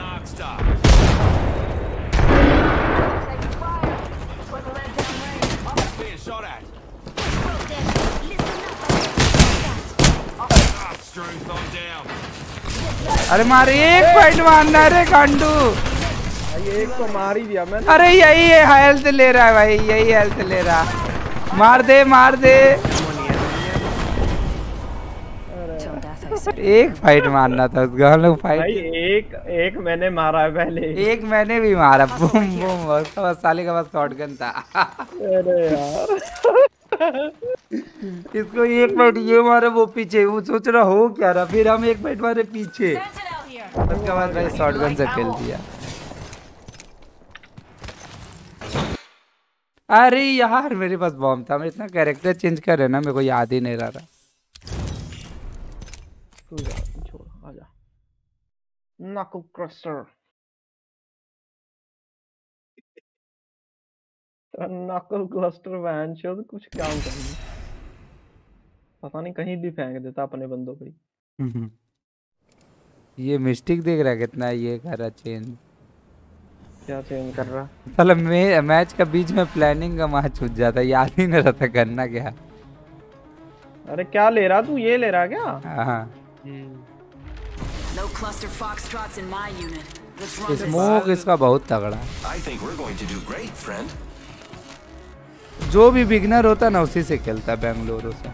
अरे मारे एक फाइट मारना है रे गांडू। एक तो मार ही दिया मैंने। अरे यही है हेल्थ ले रहा है भाई, यही हेल्थ ले रहा। मार दे मार दे। एक फाइट मारना था उसका, हम लोग फाइट। भाई एक एक मैंने मारा है पहले। एक मैंने भी मारा, बूम बूम। उसका बस साले का बस शॉटगन था। अरे यार इसको एक फाइट ये मारे, वो पीछे, वो सोच रहा हो क्या रहा, फिर हम एक फाइट मारे पीछे, उसके बाद भाई शॉटगन से पेल दिया। अरे यार मेरे पास बॉम्ब था, मैं इतना कैरेक्टर चेंज कर रहे ना, मेरे को याद ही नहीं रहा। छोड़ आजा। नकल क्रशर, नकल क्लस्टर वैन शोध कुछ क्या करेंगे पता नहीं, कहीं भी फेंक देता अपने बंदों पे। ये मिस्टेक देख रहा है कितना, ये कर रहा चेंज। क्या चेंज कर रहा? साला मैं मैच का बीच में प्लानिंग का मैच छूट जाता, याद ही नहीं रहता करना क्या। अरे क्या ले रहा तू, ये ले रहा क्या? हाँ। No cluster foxtrots in my unit. What's wrong? Smoke इसका बहुत तगड़ा। I think we're going to do great, friend. जो भी बिगनर होता ना उसी से खेलता है बेंगलुरु से।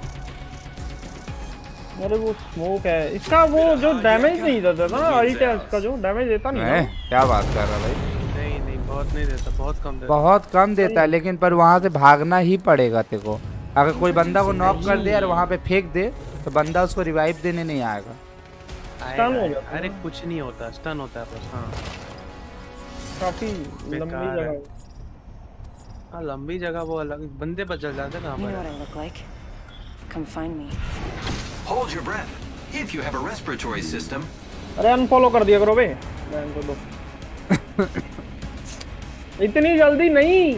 अरे वो स्मोक है इसका, वो जो डैमेज नहीं देता ना अल्टेस का, जो डैमेज देता नहीं है। क्या बात कर रहा भाई? नहीं नहीं बहुत नहीं देता, बहुत कम देता। बहुत कम देता है, लेकिन पर वहाँ से भागना ही पड़ेगा तेरे को। अगर कोई बंदा को नॉक कर दे और वहाँ पे फेंक दे तो बंदा उसको रिवाइव देने नहीं आएगा। स्टन हो जाता है। अरे कुछ नहीं होता, स्टन होता है बस। हाँ काफी लंबी जगह। हाँ लंबी जगह वो अलग बंदे पर चल जाते ना। You know what I look like? Come find me. Hold your breath. If you have a respiratory system. अरे अनफॉलो कर दिया करो बे, मैं तो दो। इतनी जल्दी नहीं।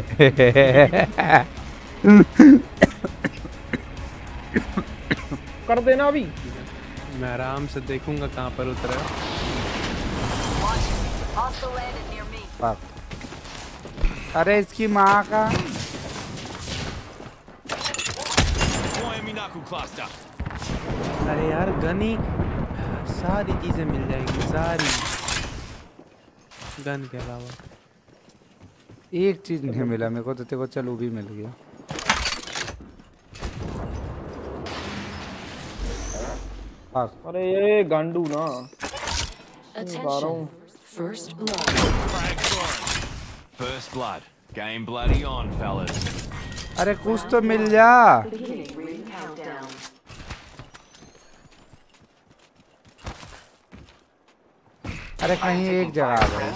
कर देना अभी। मैं आराम से देखूंगा कहाँ पर उतरा। अरे इसकी माँ का। अरे यार गनी सारी चीजें मिल जाएगी, सारी गन के अलावा। एक चीज नहीं मिला मेरे को, तो तेरे को चल वो भी मिल गया। अरे ये गांडू ना। First blood. First blood. Game bloody on, fellas. अरे कुछ तो मिल जा। अरे कहीं एक जगह आ गए।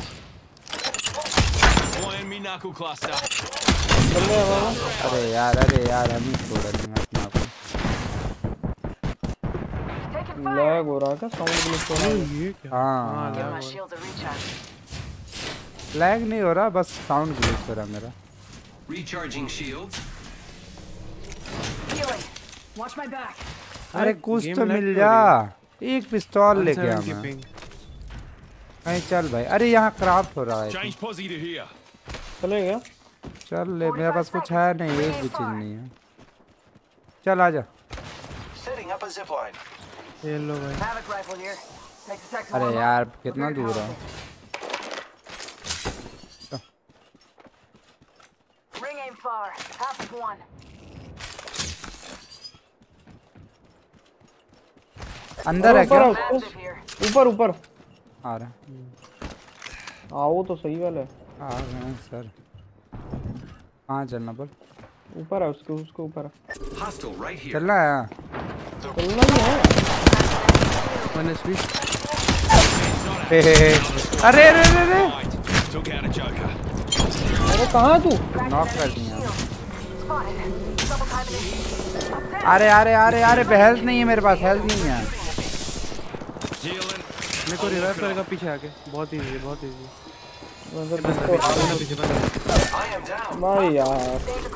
अरे यार अरे यार हम ही छोड़ देंगे अपना। लैग हो रहा है क्या? साउंड ग्लिच हो रहा है? ये क्या? हाँ Give my shields a recharge. Lag नहीं हो रहा, बस साउंड ग्लिच हो रहा मेरा। Recharging shields. Healing. Watch my back. अरे कुछ गेम तो लैग मिल हो जा, रही एक पिस्तौल लेके आ सेवेंटी मैं। पिंग। नहीं चल भाई, अरे यहाँ क्राफ्ट हो रहा है। Change posse to here. चले गया? चल ले, मेरे पास कुछ है नहीं, एक भी चीज नहीं है। चल आजा। Setting up a zip line. ये लो भाई। Havoc rifle here. Takes a sec to अरे warm up. यार कितना दूर है। Ring aim far. Half of one. अंदर है क्या? Massive here. ऊपर ऊपर आ रहा है। आओ तो सही वाला है। आ गए हैं सर। कहाँ चलना पर? ऊपर है उसके उसके ऊपर है। Hostile right here. चलना है। चलना ही है। One HP. Hey hey hey. अरे अरे अरे अरे। Took out a joker. अरे कहाँ तू? नॉक कर दिया। Spotted. Double timing it. अरे अरे अरे अरे हेल्थ नहीं है मेरे पास, हेल्थ नहीं है। Healing. मेरे को रिवाइव करेगा पीछे आके। बहुत इजी है, बहुत इजी। मतलब पीछे बंदा। I am down. भाई यार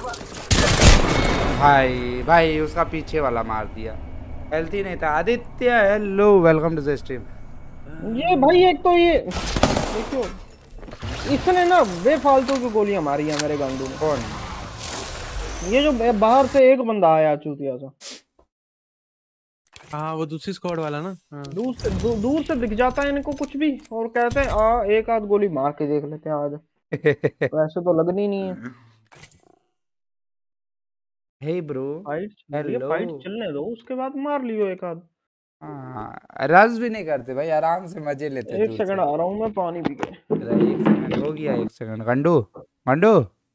भाई भाई उसका पीछे वाला मार दिया, हेल्थ ही नहीं था। Aditya hello, welcome to the stream. ये भाई एक तो ये देखो, इसने ना बेफालतू की गोलियां मारी है मेरे गंडू में। कौन? ये जो बाहर से एक बंदा आया चूतिया सा। हाँ वो दूसरी स्क्वाड वाला ना। हाँ। दूर से दू, दूर से दिख जाता है इनको कुछ भी और कहते हैं आ एक आध गोली मार के देख लेते हैं आज। वैसे तो लगनी नहीं है। Hey bro, fight hello. Fight चलने दो, उसके बाद मार लियो एक आध। हाँ रस भी नहीं करते भाई, आराम से मजे लेते। एक सेकंड आ रहा हूँ मैं, पानी पी के। एक सेकंड हो गया, एक सेकंड। गंडू गंडू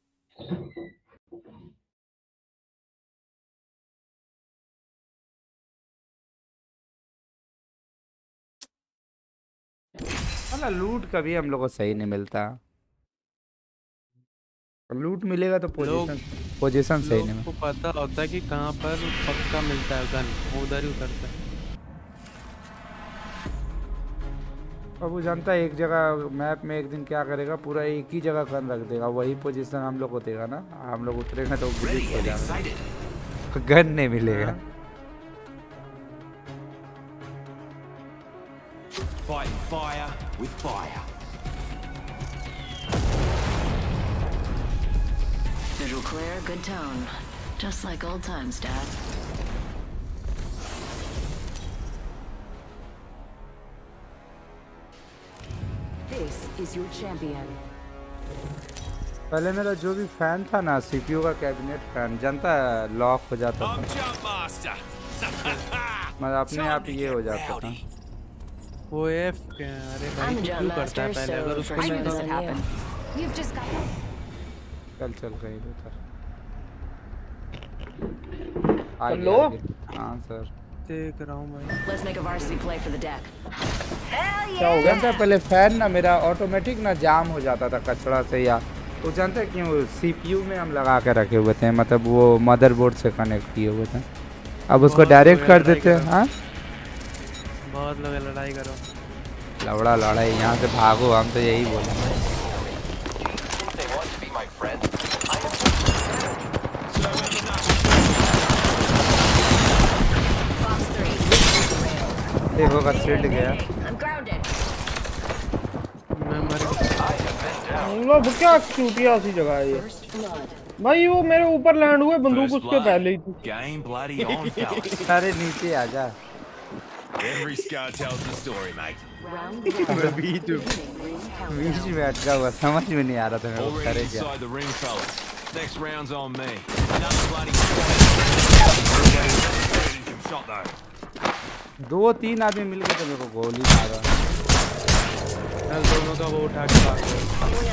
वाला लूट कभी हम लोग को सही नहीं मिलता। लूट मिलेगा तो पोजीशन पोजीशन सही नहीं। को पता होता है कि कहाँ पर पक्का मिलता है गन, उधर ही उतरता है। अब वो जानता है एक जगह मैप में एक दिन क्या करेगा, पूरा एक ही जगह गन रख देगा, वही पोजीशन हम लोग को देगा ना, हम लोग उतरेगा तो Ready हो and जाएगा, excited. गन नहीं मिलेगा। Fighting fire with fire. Visual clear, good tone. Just like old times, Dad. This is your champion. पहले मेरा जो भी फैन था ना, सीपीयू का कैबिनेट फैन, जानता है लॉक हो जाता था, I'm Jump Master. मतलब अपने आप ये हो जाता था। वो एफ क्या, अरे भाई I'm a क्यों jump करता है master, पहले, अगर so उसको first मिलता one's है- on you. You've just got चल चल कहीं उतर। हेलो? हाँ सर। देख रहा हूँ भाई। Let's make a varsity play for the deck. क्या हो गया? जानता है पहले फैन ना मेरा ऑटोमेटिक ना जाम हो जाता था कचड़ा से, या वो जानते हैं क्यों, सीपीयू में हम लगा के रखे हुए थे, मतलब वो मदरबोर्ड से कनेक्ट किए हुए थे, अब उसको बहुत डायरेक्ट लोग कर लड़ाई देते हैं। करो। हाँ बहुत लोग लड़ाई करो। लवड़ा लड़ाई, यहाँ से भागो, हम तो यही बोले। They want to be my friend. I am. Fox three. देखो का शील्ड गया। I'm grounded. मैं मर गया। लो क्या चूतिया सी जगह है ये भाई। वो मेरे ऊपर लैंड हुए, बंदूक First उसके blood. पहले ही थी। Game bloody on, fellas. सारे नीचे आ जा। Every scar tells the story, mate. Round beach one. में Ring बीच countdown. में अटका हुआ, समझ में नहीं आ रहा था मैं वो Already करे क्या। inside the ring, fellas. Next round's on me. Another bloody squad. Shot though. दो तीन आदमी मिलके तो मेरे को गोली मारा। कल दोनों का वो उठा के भाग गए।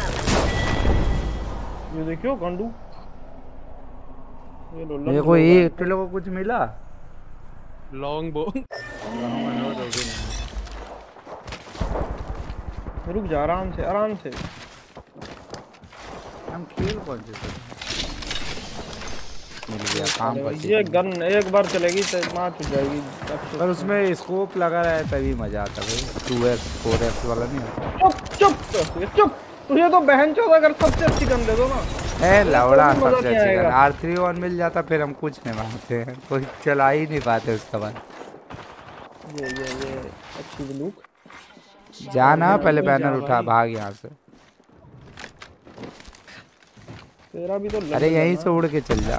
ये देखियो गंडू, ये लो मेरे को एक तो लोगों को कुछ मिला। लॉन्ग बो। रुक जा, आराम से आराम से। हम खेल कौन से थे? मिल गया काम का ये गन एक बार चलेगी तो मार जाएगी। पर उसमें स्कोप लगा रहा है तभी मजा आता भाई। टू एक्स फोर एक्स वाला नहीं होता। चुप चुप चुप, तुझे तो बहन चौथ अगर सबसे अच्छी गन दे दो ना। ए लौड़ा सबसे अच्छी गन आर थ्री वन मिल जाता फिर हम कुछ नहीं मांगते हैं, कोई चला ही नहीं पाते उसका बाद। ये ये ये अच्छी बंदूक जाना पहले बैनर उठा भाग यहाँ से। तेरा भी तो अरे यहीं से उड़ के चल जा,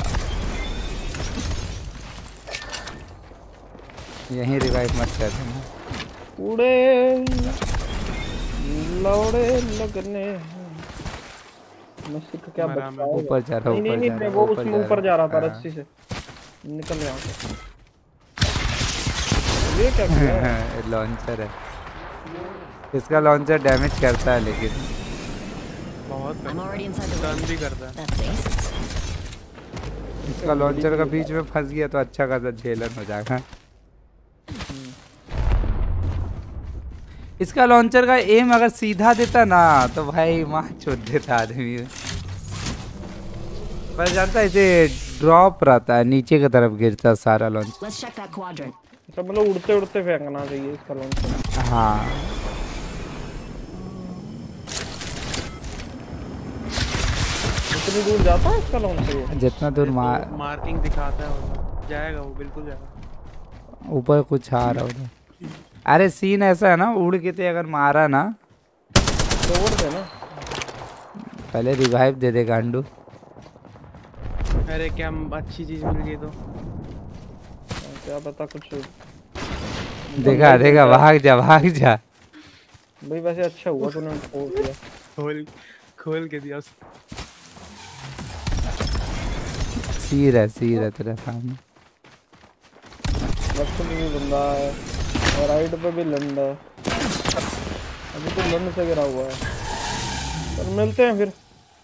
यहीं रिवाइव मत कर देना। उड़े लौड़े लगने मस्ती का क्या बचा है? ऊपर जा रहा, ऊपर जा रहा, वो उसमें ऊपर जा रहा था रस्सी से। निकल यहाँ से। ये क्या है? लॉन्चर है, इसका लॉन्चर डैमेज करता है लेकिन बहुत टर्न भी करता है। इसका लॉन्चर का बीच में फंस गया तो अच्छा खासा झेलन हो जाएगा। इसका लॉन्चर का एम अगर सीधा देता ना तो भाई मार चोट देता आदमी। पर जानता है इसे ड्रॉप रहता है, नीचे की तरफ गिरता सारा लॉन्चर। सब मतलब उड़ते उड़ते फेंकना चाहिए इसका लॉन्चर। हाँ कितनी दूर जाता है इसका लॉन्चर? जितना दूर मार मार्किंग दिखाता है वो जाएगा, वो बिल्कुल जाएगा। ऊपर कुछ आ रहा उधर। अरे सीन ऐसा है ना, उड़ के ते अगर मारा ना तो उड़ दे ना, पहले रिवाइव दे दे गांडू। अरे क्या अच्छी चीज मिल गई तो क्या पता कुछ देखा देखा भाग जा भाग जा भाई। वैसे अच्छा हुआ तूने खोल दिया, खोल खोल के दिया। सीर है सीर है तेरे सामने। लेफ्ट में भी बंदा है और राइट पे भी लंड है। अभी तो लंड से गिरा हुआ है। पर मिलते हैं फिर।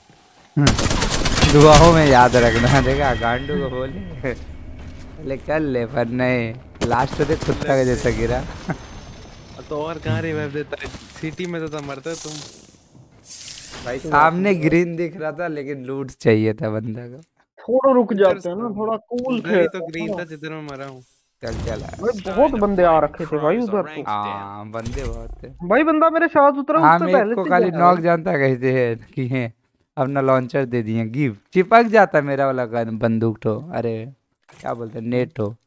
दुआओं में याद रखना। देखा गांडू को बोले ले कर ले पर नहीं, लास्ट पे कुत्ता के जैसा गिरा। तो और कहाँ रिवाइव देता है? सिटी में तो मरते तुम भाई। सामने ग्रीन दिख रहा था लेकिन लूट चाहिए था बंदा को। थोड़ा रुक जाते हैं ना, थोड़ा कूल खेल। तो ग्रीन था जिधर मैं मरा हूँ। चल चला बहुत बंदे आ रखे थे भाई उधर तो। हाँ बंदे बहुत थे भाई। बंदा मेरे साथ उतरा हाँ, उससे पहले को खाली नॉक जानता कैसे है कि है अपना लॉन्चर दे दिए। गिव चिपक जाता मेरा वाला गन बंदूक तो। अरे क्या बोलते नेट हो।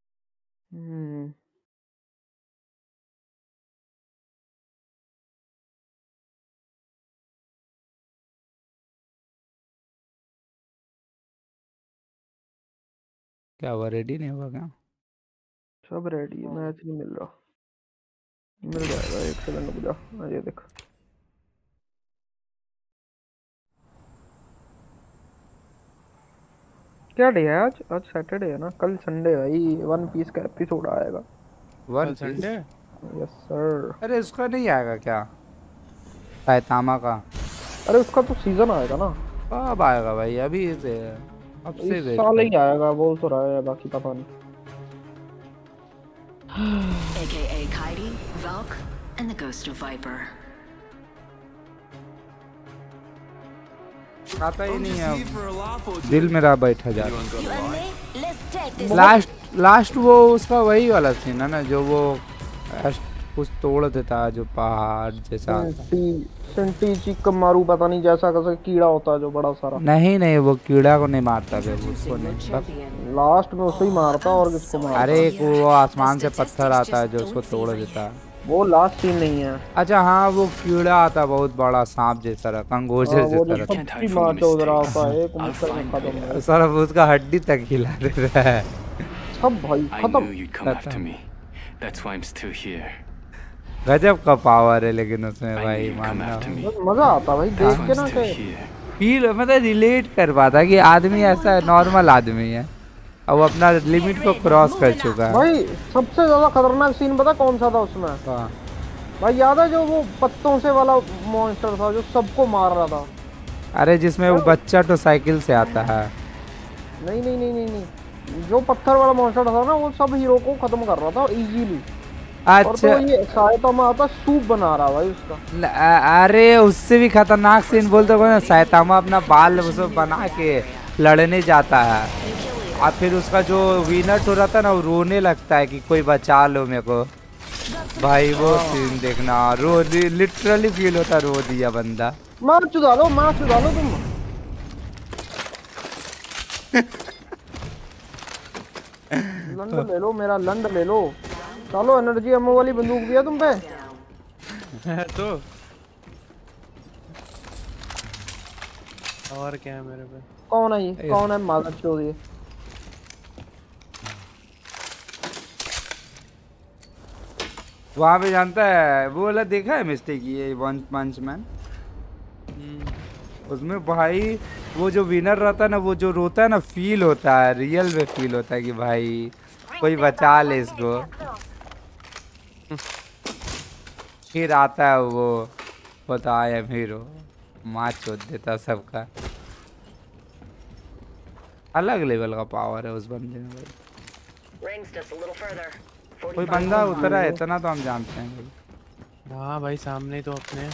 क्या हुआ, रेडी नहीं हुआ क्या? सब रेडी है, मैच नहीं मिल रहा। मिल जाएगा, एक सेकंड रुक जा। ये देख क्या डे है आज? आज सैटरडे है ना, कल संडे है भाई। वन पीस का एपिसोड आएगा। One Sunday? Yes sir. अरे उसका नहीं आएगा क्या, साइतामा का? अरे उसका तो सीजन आएगा ना। कब आएगा भाई? अभी से अब से इस साल ही आएगा बोल तो रहा है, बाकी पता नहीं। A K A Kairi, Valk, and the Ghost of Viper. आता ही नहीं है, दिल मेरा बैठा जाता। लास्ट लास्ट वो उसका वही वाला सीन है ना, जो वो कुछ तोड़ देता जो पहाड़ जैसा। सेंटी चिकमारू पता नहीं जैसा कैसा कीड़ा होता है जो बड़ा सारा। नहीं नहीं वो कीड़ा को नहीं मारता है, उसको नहीं, लास्ट में उसे ही मारता और किसको मारता? अरे एक वो आसमान से पत्थर आता है जो उसको तोड़ देता है। वो लास्ट सीन नहीं है। अच्छा हाँ, वो कीड़ा आता है बहुत बड़ा सांप जैसा रहा, कंगोजर जैसा रहा। सर उसका हड्डी तक हिला देता है। सब भाई खत्म। गजब का पावर है लेकिन उसमें भाई, मानना मजा आता भाई देख के ना। फील मतलब रिलेट कर पाता कि आदमी ऐसा है, नॉर्मल आदमी है और वो अपना लिमिट को क्रॉस कर चुका है। भाई सबसे ज्यादा खतरनाक सीन पता कौन सा था उसमें? हाँ भाई याद है जो वो पत्तों से वाला मॉन्स्टर था जो सबको मार रहा था? अरे जिसमें वो बच्चा तो साइकिल से आता है। नहीं नहीं नहीं नहीं नहीं जो पत्थर वाला मॉन्स्टर था ना, वो सब हीरो को खत्म कर रहा था इजीली। अच्छा और तो ये साइतामा आता सूप बना रहा भाई उसका। अरे उससे भी खतरनाक सीन बोलते हो ना, साइतामा अपना बाल उसको बना के लड़ने जाता है और फिर उसका जो विनर हो रहा था ना वो रोने लगता है कि कोई बचा लो मेरे को भाई। वो सीन देखना रो लिटरली फील होता, रो दिया बंदा। मार चुदा लो मार चुदा लो तुम। लंड ले लो मेरा लंड ले लो। चलो एनर्जी एमओ वाली बंदूक दिया तुम पे तो और क्या है मेरे पे? कौन है ये? कौन है मादर चोद ये? वहाँ पे जानता है वो वाला देखा है मिस्टेक ये वन पंच मैन, उसमें भाई वो जो विनर रहता है ना वो जो रोता है ना फील होता है, रियल में फील होता है कि भाई कोई बचा ले इसको। फिर आता है वो होता है हीरो माँ चोद देता सबका। अलग लेवल का पावर है उस बंदे में भाई। कोई बंदा उतरा है इतना तो हम जानते हैं भाई। हाँ भाई सामने तो अपने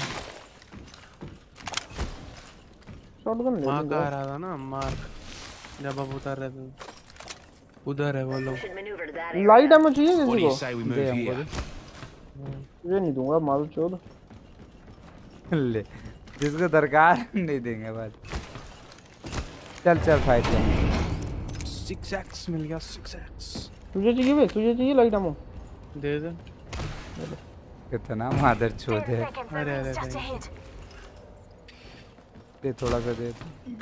शॉटगन ले मार का रहा था ना मार जब अब उतर रहे थे उधर है वो लोग। लाइट एमो चाहिए किसी को? दे हमको दे। ये नहीं दूंगा माल चोद। ले जिसको दरकार नहीं देंगे बस। चल चल फाइट कर। सिक्स एक्स मिल गया सिक्स एक्स। तुझे चाहिए बे? तुझे चाहिए लाइट एमो? दे दे। कितना मादर चोद है। अरे अरे अरे दे थोड़ा सा दे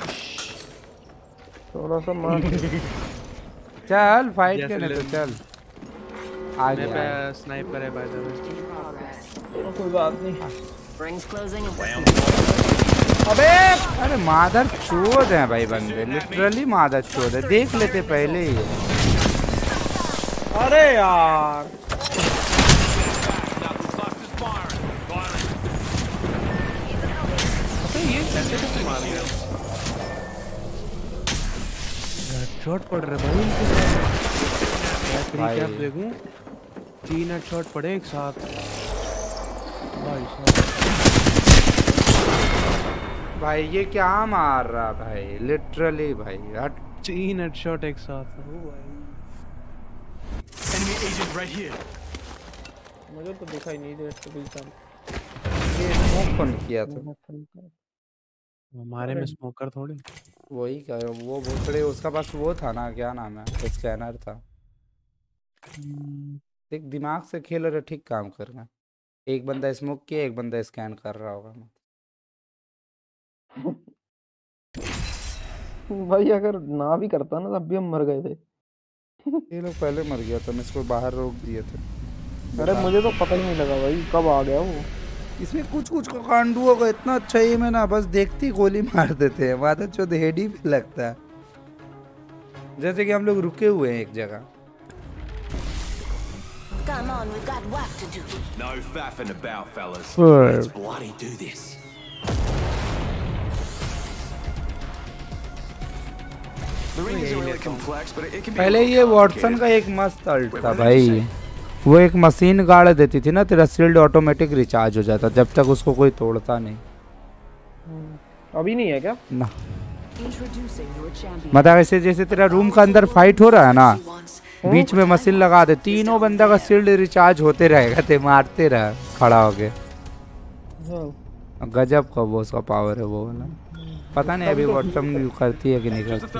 थोड़ा सा मार। चल फाइट करने तो चल आ मेरे गया। पे स्नाइपर है बाय द वे। कोई बात नहीं। अबे अरे मादर चोद है भाई बंदे, लिटरली मादर चोद है। देख लेते पहले ही। अरे यार ये कैसे कैसे मार गया? शॉट पड़ रहा है भाई। भाई क्या देखूं तीन हेडशॉट पड़े एक साथ भाई साहब। भाई ये क्या मार रहा भाई लिटरली भाई हट। तीन हेडशॉट एक साथ। ओ भाई Enemy agent right here. मुझे तो दिखाई नहीं दे इसके बीच में। ये स्मोक कौन किया था? हमारे में स्मोकर थोड़ी। वही क्या वो भोसड़े उसका पास वो था ना क्या नाम है स्कैनर था। एक दिमाग से खेल रहे ठीक काम कर रहा है। एक बंदा स्मोक किया एक बंदा स्कैन कर रहा होगा। भाई अगर ना भी करता ना तब भी हम मर गए थे। ये लोग पहले मर गया था, मैं इसको बाहर रोक दिए थे। अरे मुझे तो पता ही नहीं लगा भाई कब आ गया वो। इसमें कुछ कुछ का कांडू होगा इतना अच्छा ही में ना बस देखती गोली मार देते हैं। माता चौथ हेड ही भी लगता है। जैसे कि हम लोग रुके हुए हैं एक जगह। Come on, we've got work to do. No faffing about, fellas. Right. Let's bloody do this. The ring isn't really complex, but it can be. पहले ये वॉटसन का एक मस्त अल्ट था भाई। वो एक मशीन गाड़ देती थी ना तेरा शील्ड ऑटोमेटिक रिचार्ज हो जाता जब तक उसको कोई तोड़ता नहीं। अभी नहीं है क्या? ना मतलब ऐसे जैसे तेरा रूम का अंदर फाइट हो रहा है ना बीच में मशीन लगा दे तीनों बंदा का शील्ड रिचार्ज होते रहेगा ते मारते रहे खड़ा होके। गजब का वो उसका पावर है वो वाला। पता नहीं अभी वॉटसन करती है कि नहीं करती।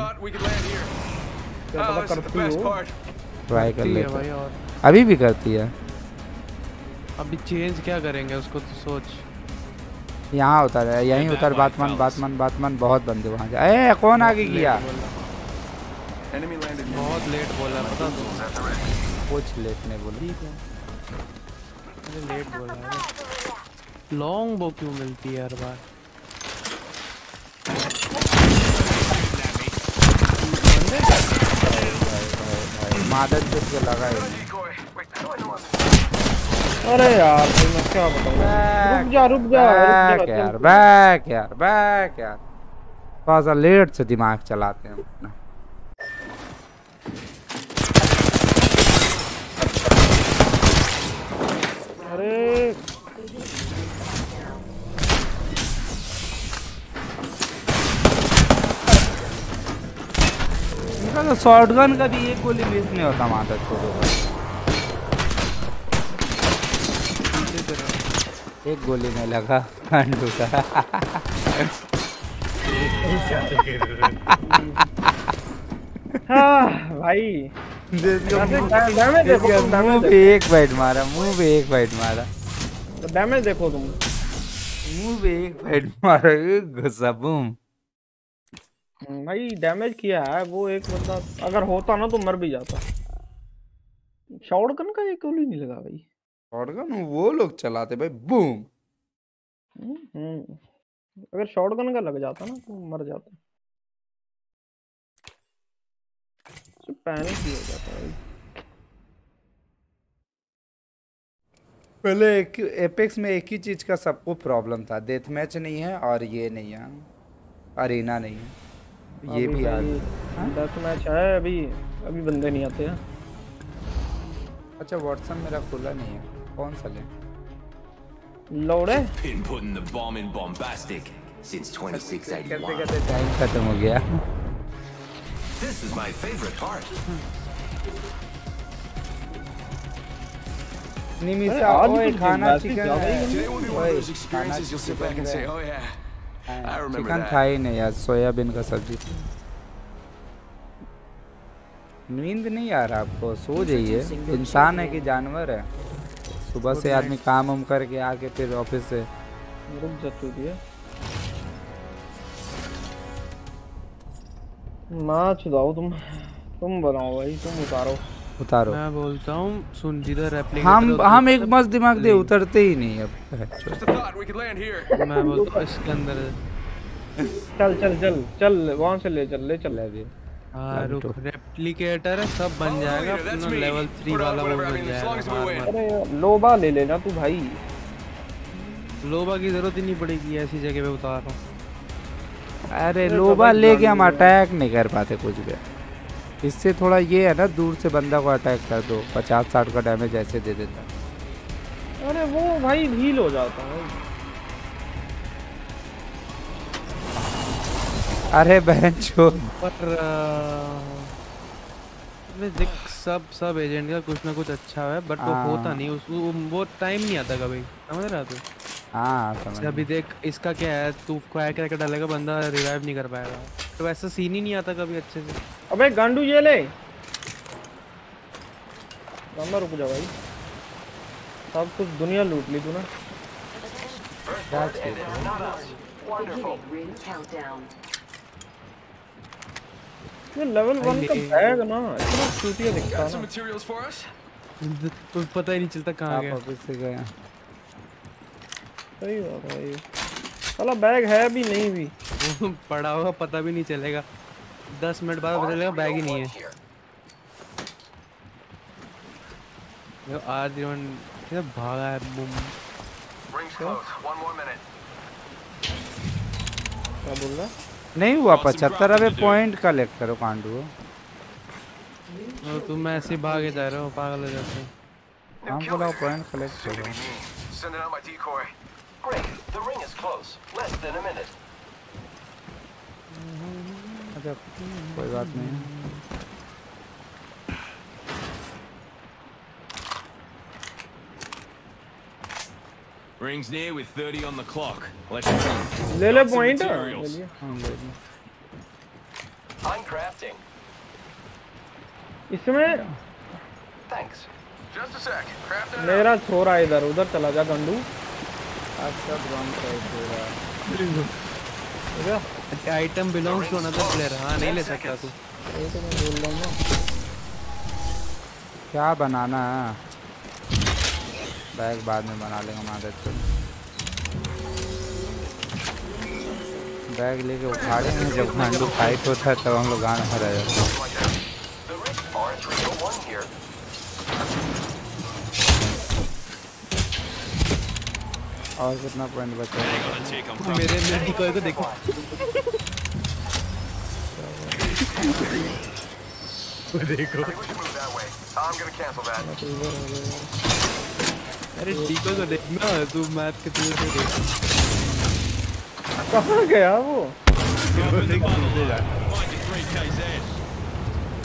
ट्राई कर ले अभी भी करती है। अभी चेंज क्या करेंगे उसको तो सोच। यहाँ उतर है यहीं उतर। बातमान बातमान बातमान बहुत बंदे वहाँ जाए। ए कौन आगे किया? बहुत लेट बोला पता तो। कुछ लेट नहीं बोला। अरे लेट बोला है। लॉन्ग बो क्यों मिलती है हर बार? मादर चुप के लगा है। अरे यार मैं क्या बताऊं। रुक जा रुक जा बैक यार बैक यार बैक यार। थोड़ा सा लेट से दिमाग चलाते हैं अपना। अरे तो शॉटगन का भी एक गोली मिस नहीं होता वहां तक छोड़ो। एक गोली में लगा खंडू का। हाँ भाई मुंह पे एक बाइट मारा, मुंह पे एक बाइट मारा। डैमेज देखो तुम, मुंह पे एक बाइट मारा, एक घुसा बूम। भाई डैमेज किया है वो एक बंदा, अगर होता ना तो मर भी जाता। शॉटगन का एक गोली नहीं लगा भाई। शॉटगन वो लोग चलाते भाई, बूम। हम्म अगर शॉटगन का लग जाता ना तो मर जाता। पैनिक ही हो जाता भाई। पहले एक एपेक्स में एक ही चीज का सबको प्रॉब्लम था, डेथ मैच नहीं है और ये नहीं है, अरीना नहीं है। ये भी आ गया। डेथ मैच है अभी, अभी बंदे नहीं आते हैं। अच्छा व्हाट्सएप मेरा खुला नहीं है, कौन सा ले? लोड़े Been putting the bomb in bombastic since twenty-six eighty-one. करते करते टाइम खत्म हो गया। This is my favorite part. Nimisha ओए खाना chicken Today will be one of those experiences you'll sit back and say, "Oh yeah, I remember chicken that." था ही नहीं यार, सोयाबीन का सब्जी। नींद नहीं आ रहा आपको? सो जाइए, इंसान है कि जानवर है? सुबह से आदमी काम उम करके आके फिर ऑफिस से रुक जाती है। माच दाओ तुम तुम बनाओ भाई, तुम उतारो उतारो। मैं बोलता हूँ सुन, जिधर रेप्लिकेटर हम हम एक मस्त दिमाग दे उतरते ही नहीं अब। मैं बोलता हूँ इसके अंदर चल चल चल चल वहाँ से ले चल ले चल ले भी। हाँ रुक, रेप्लिकेटर है सब बन जाएगा, अपना लेवल थ्री वाला वो बन जाएगा। अरे लोबा ले लेना तू भाई। लोबा की जरूरत ही नहीं पड़ेगी, ऐसी जगह पे उतार रहा हूँ। अरे लोबा लेके हम अटैक नहीं कर पाते कुछ भी। इससे थोड़ा ये है ना, दूर से बंदा को अटैक कर दो, पचास साठ का डैमेज ऐसे दे देता। अरे वो भाई हील हो जाता है। अरे बहन छो पर देख सब सब एजेंट का कुछ ना कुछ अच्छा है, बट वो होता नहीं, उस वो टाइम नहीं आता कभी, समझ रहा तू? हाँ समझ। अभी देख इसका क्या है, तू क्रैक क्रैक डालेगा बंदा रिवाइव नहीं कर पाएगा, तो वैसा सीन ही नहीं आता कभी अच्छे से। अबे गांडू ये ले, नंबर रुक जा भाई, सब कुछ दुनिया लूट ली तू ना। ये लेवल वन का बैग ना इतना चूतिया दिखता है ना, तो पता ही नहीं चलता कहाँ गया। वापस से गया। सही बात है, ये साला बैग है भी नहीं भी पड़ा होगा पता भी नहीं चलेगा, दस मिनट बाद पता चलेगा बैग ही नहीं है। आज इधर भागा है बूम। क्या बोल रहा? नहीं हुआ पचहत्तर, अबे पॉइंट कलेक्ट करो कांडू। तुम ऐसे भागे जा रहे हो, पागल हो जाते हो। हम बोला पॉइंट कलेक्ट करो। अच्छा कोई बात नहीं। Rings near with thirty on the clock. Let's ले ले पॉइंट। I'm crafting. इसमें Thanks. Just a sec. Crafting. मेरा छोरा इधर उधर चला जा गंडू। अच्छा ड्रॉन साइड पूरा। Item belongs to another player. हाँ नहीं ले सकता तू। ये तो मैं बोल रहा हूँ ना। क्या बनाना है? बैग बाद में बना लेंगे हमारे तो। बैग लेके उठाड़ेंगे जब गांडू फाइट होता है तब हम लोग गाना भरा जाते हैं। और कितना पॉइंट बचा है? मेरे मेरे डिकॉय को देखो। देखो। अरे डिकॉय को देखना, तू मैथ के तू देख। कहाँ गया वो?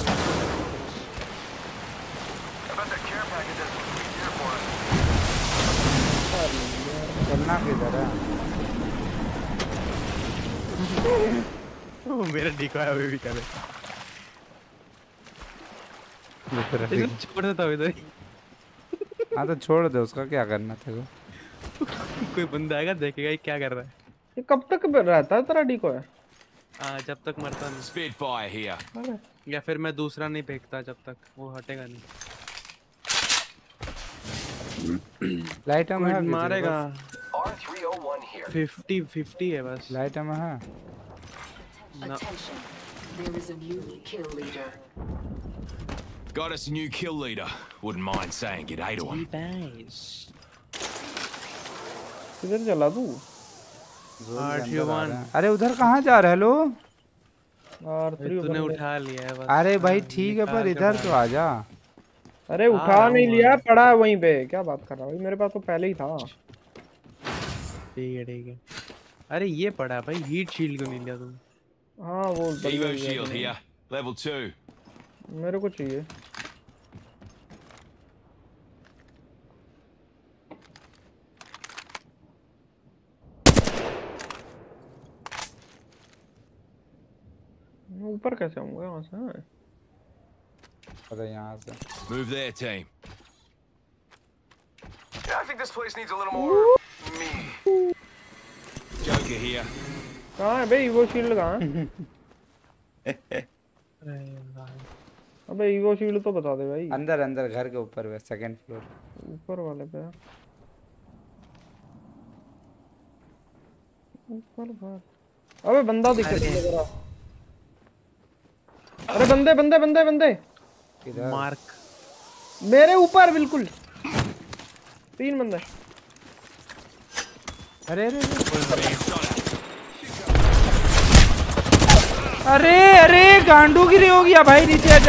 चलना किधर है? ओ मेरा डिको है अभी भी करे। छोड़ देता हूँ इधर। हाँ तो छोड़ दे, उसका क्या करना था वो? कोई बंदा आएगा देखेगा ये क्या कर रहा है। ये कब तक रहता है तेरा डिको है? हाँ जब तक मरता नहीं। Spitfire here. या फिर मैं दूसरा नहीं फेंकता जब तक वो हटेगा नहीं। लाइट में है मारेगा। R three oh one here. Fifty fifty है बस। लाइट में है। Attention. There is a new kill leader. Got us a new kill leader. Wouldn't mind saying g'day to him. किधर चला तू? अरे उधर कहाँ जा रहे लो? तूने उठा लिया है बस। अरे भाई ठीक है पर इधर तो आ जा। अरे उठा नहीं लिया, पड़ा है वहीं पे। क्या बात कर रहा भाई, मेरे पास तो पहले ही था। ठीक है ठीक है। अरे ये पड़ा भाई, हीट शील्ड क्यों नहीं लिया तुम? हाँ वो Evo shield here. Level two. मेरे को चाहिए। ऊपर कैसे आऊंगा यहाँ से? अरे यहाँ से। Move there, team. Yeah, I think this place needs a little more me. Joker here. कहाँ है भाई वो शील्ड कहाँ है? अबे ईवो शील्ड तो बता दे भाई। अंदर अंदर घर के ऊपर है, सेकंड फ्लोर ऊपर वाले पे। ऊपर बाहर। अबे बंदा दिख रहा है। अरे बंदे बंदे बंदे बंदे मार्क मेरे ऊपर बिल्कुल तीन बंदे। अरे अरे अरे अरे गांडू गिरी हो गया भाई। नीचे आ जा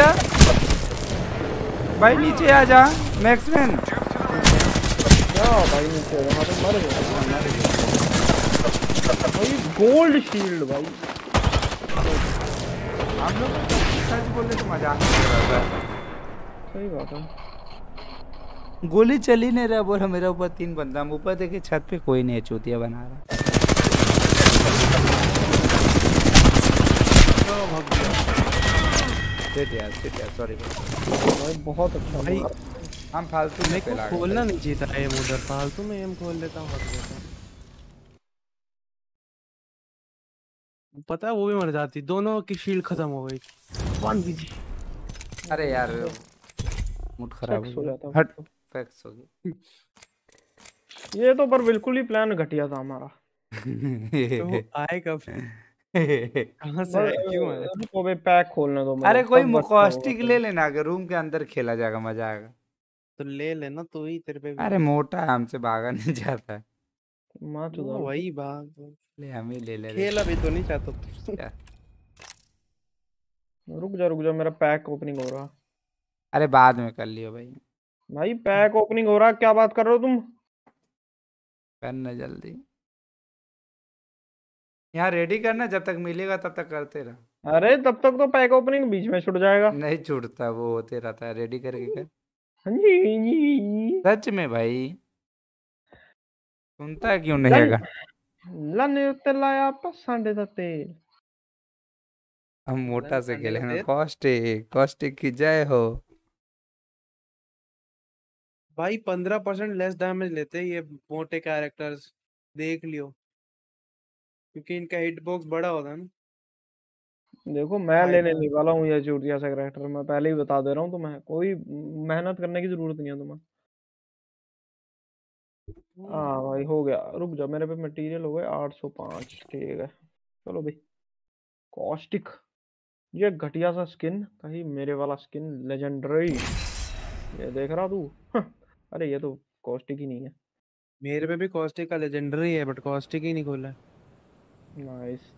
भाई, नीचे आ जा मैक्समैन। क्या भाई नीचे आ जा, मर गया भाई। गोल्ड शील्ड भाई। हम लोग सच बोले तो मजाक कर रहा था। सही बात है। गोली चली नहीं रहा, बोला मेरे ऊपर तीन बंदा। हम ऊपर देखे छत पे कोई नहीं है, चूतिया बना रहा। यार यार सॉरी भाई, बहुत अच्छा भाई। हम फालतू में खोलना नहीं चाहिए था एम उधर, फालतू में एम खोल लेता हूँ। पता है वो भी मर जाती, दोनों की शील्ड खत्म हो गई। One BG. अरे यार मूड खराब हो गया। हट फैक्स हो गई। ये तो पर बिल्कुल ही प्लान घटिया था हमारा। तो आए कब? कहां से आए, क्यों आए? तो बे पैक खोलने दो। अरे कोई मुकॉस्टिक ले लेना, अगर रूम के अंदर खेला जाएगा मजा आएगा। तो ले लेना तू ही, तेरे पे। अरे मोटा है, हमसे भागा नहीं जाता है। मां चुदा वही भाग ले, हम ही ले ले। खेला भी तो नहीं चाहता तू। रुक जा रुक जा, मेरा पैक ओपनिंग हो रहा। अरे बाद में कर लियो भाई। भाई पैक ओपनिंग हो रहा, क्या बात कर रहे हो तुम? करना जल्दी, यहाँ रेडी करना। जब तक मिलेगा तब तक करते रह। अरे तब तक तो पैक ओपनिंग बीच में छूट जाएगा। नहीं छूटता, वो होते रहता है। रेडी करके कर। हाँ जी सच में भाई, सुनता है क्यों नहीं हैगा? लाने तेलाया पसंद था तेल। हम मोटा से खेलेंगे। कॉस्टिक कॉस्टिक की जय हो भाई। पंद्रह परसेंट लेस डैमेज लेते ये मोटे कैरेक्टर्स, देख लियो, क्योंकि इनका हिट बॉक्स बड़ा होता है ना। देखो मैं लेने नहीं वाला हूँ ये चूतिया सा कैरेक्टर, मैं पहले ही बता दे रहा हूँ तुम्हें। कोई मेहनत करने की जरूरत नहीं है तुम्हें। हाँ भाई हो गया। रुक जा, मेरे पे मटेरियल हो गए आठ सौ पाँच। ठीक है चलो भाई। कॉस्टिक, ये घटिया सा स्किन कहीं मेरे वाला स्किन लेजेंडरी। ये देख रहा तू? अरे ये तो कॉस्टिक ही नहीं है। मेरे पे भी कॉस्टिक का लेजेंडरी है, बट कॉस्टिक ही नहीं खोला। नाइस।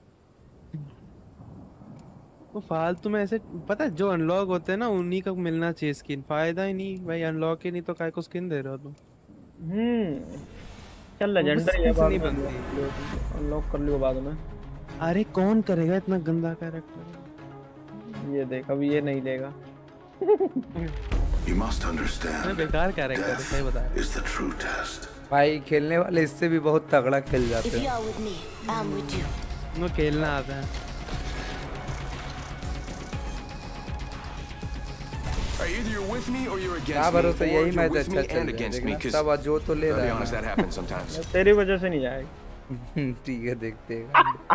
वो फालतू में ऐसे, पता है जो अनलॉक होते हैं ना उन्हीं का मिलना चाहिए स्किन। फायदा ही नहीं भाई, अनलॉक ही नहीं तो काय को स्किन दे रहे हो तुम। हम्म चल लेजेंडरी है, बाद में अनलॉक कर लियो बाद में। अरे कौन करेगा इतना गंदा कैरेक्टर? ये देख, अब ये नहीं लेगा। You must understand. बेकार कैरेक्टर है, सही बता रहा is the true test. भाई खेलने वाले इससे भी बहुत तगड़ा खेल जाते If हैं। you are with me, I'm with you. वो खेलना आता है। Either you're with me or you're क्या against me, भरोसा or यही you're मैच with अच्छा me चल and रहा है against me. देखना Because सब जो तो ले I'll be रहा honest, that है happens sometimes. तेरी वजह से नहीं जाएगा। ठीक है देखते हैं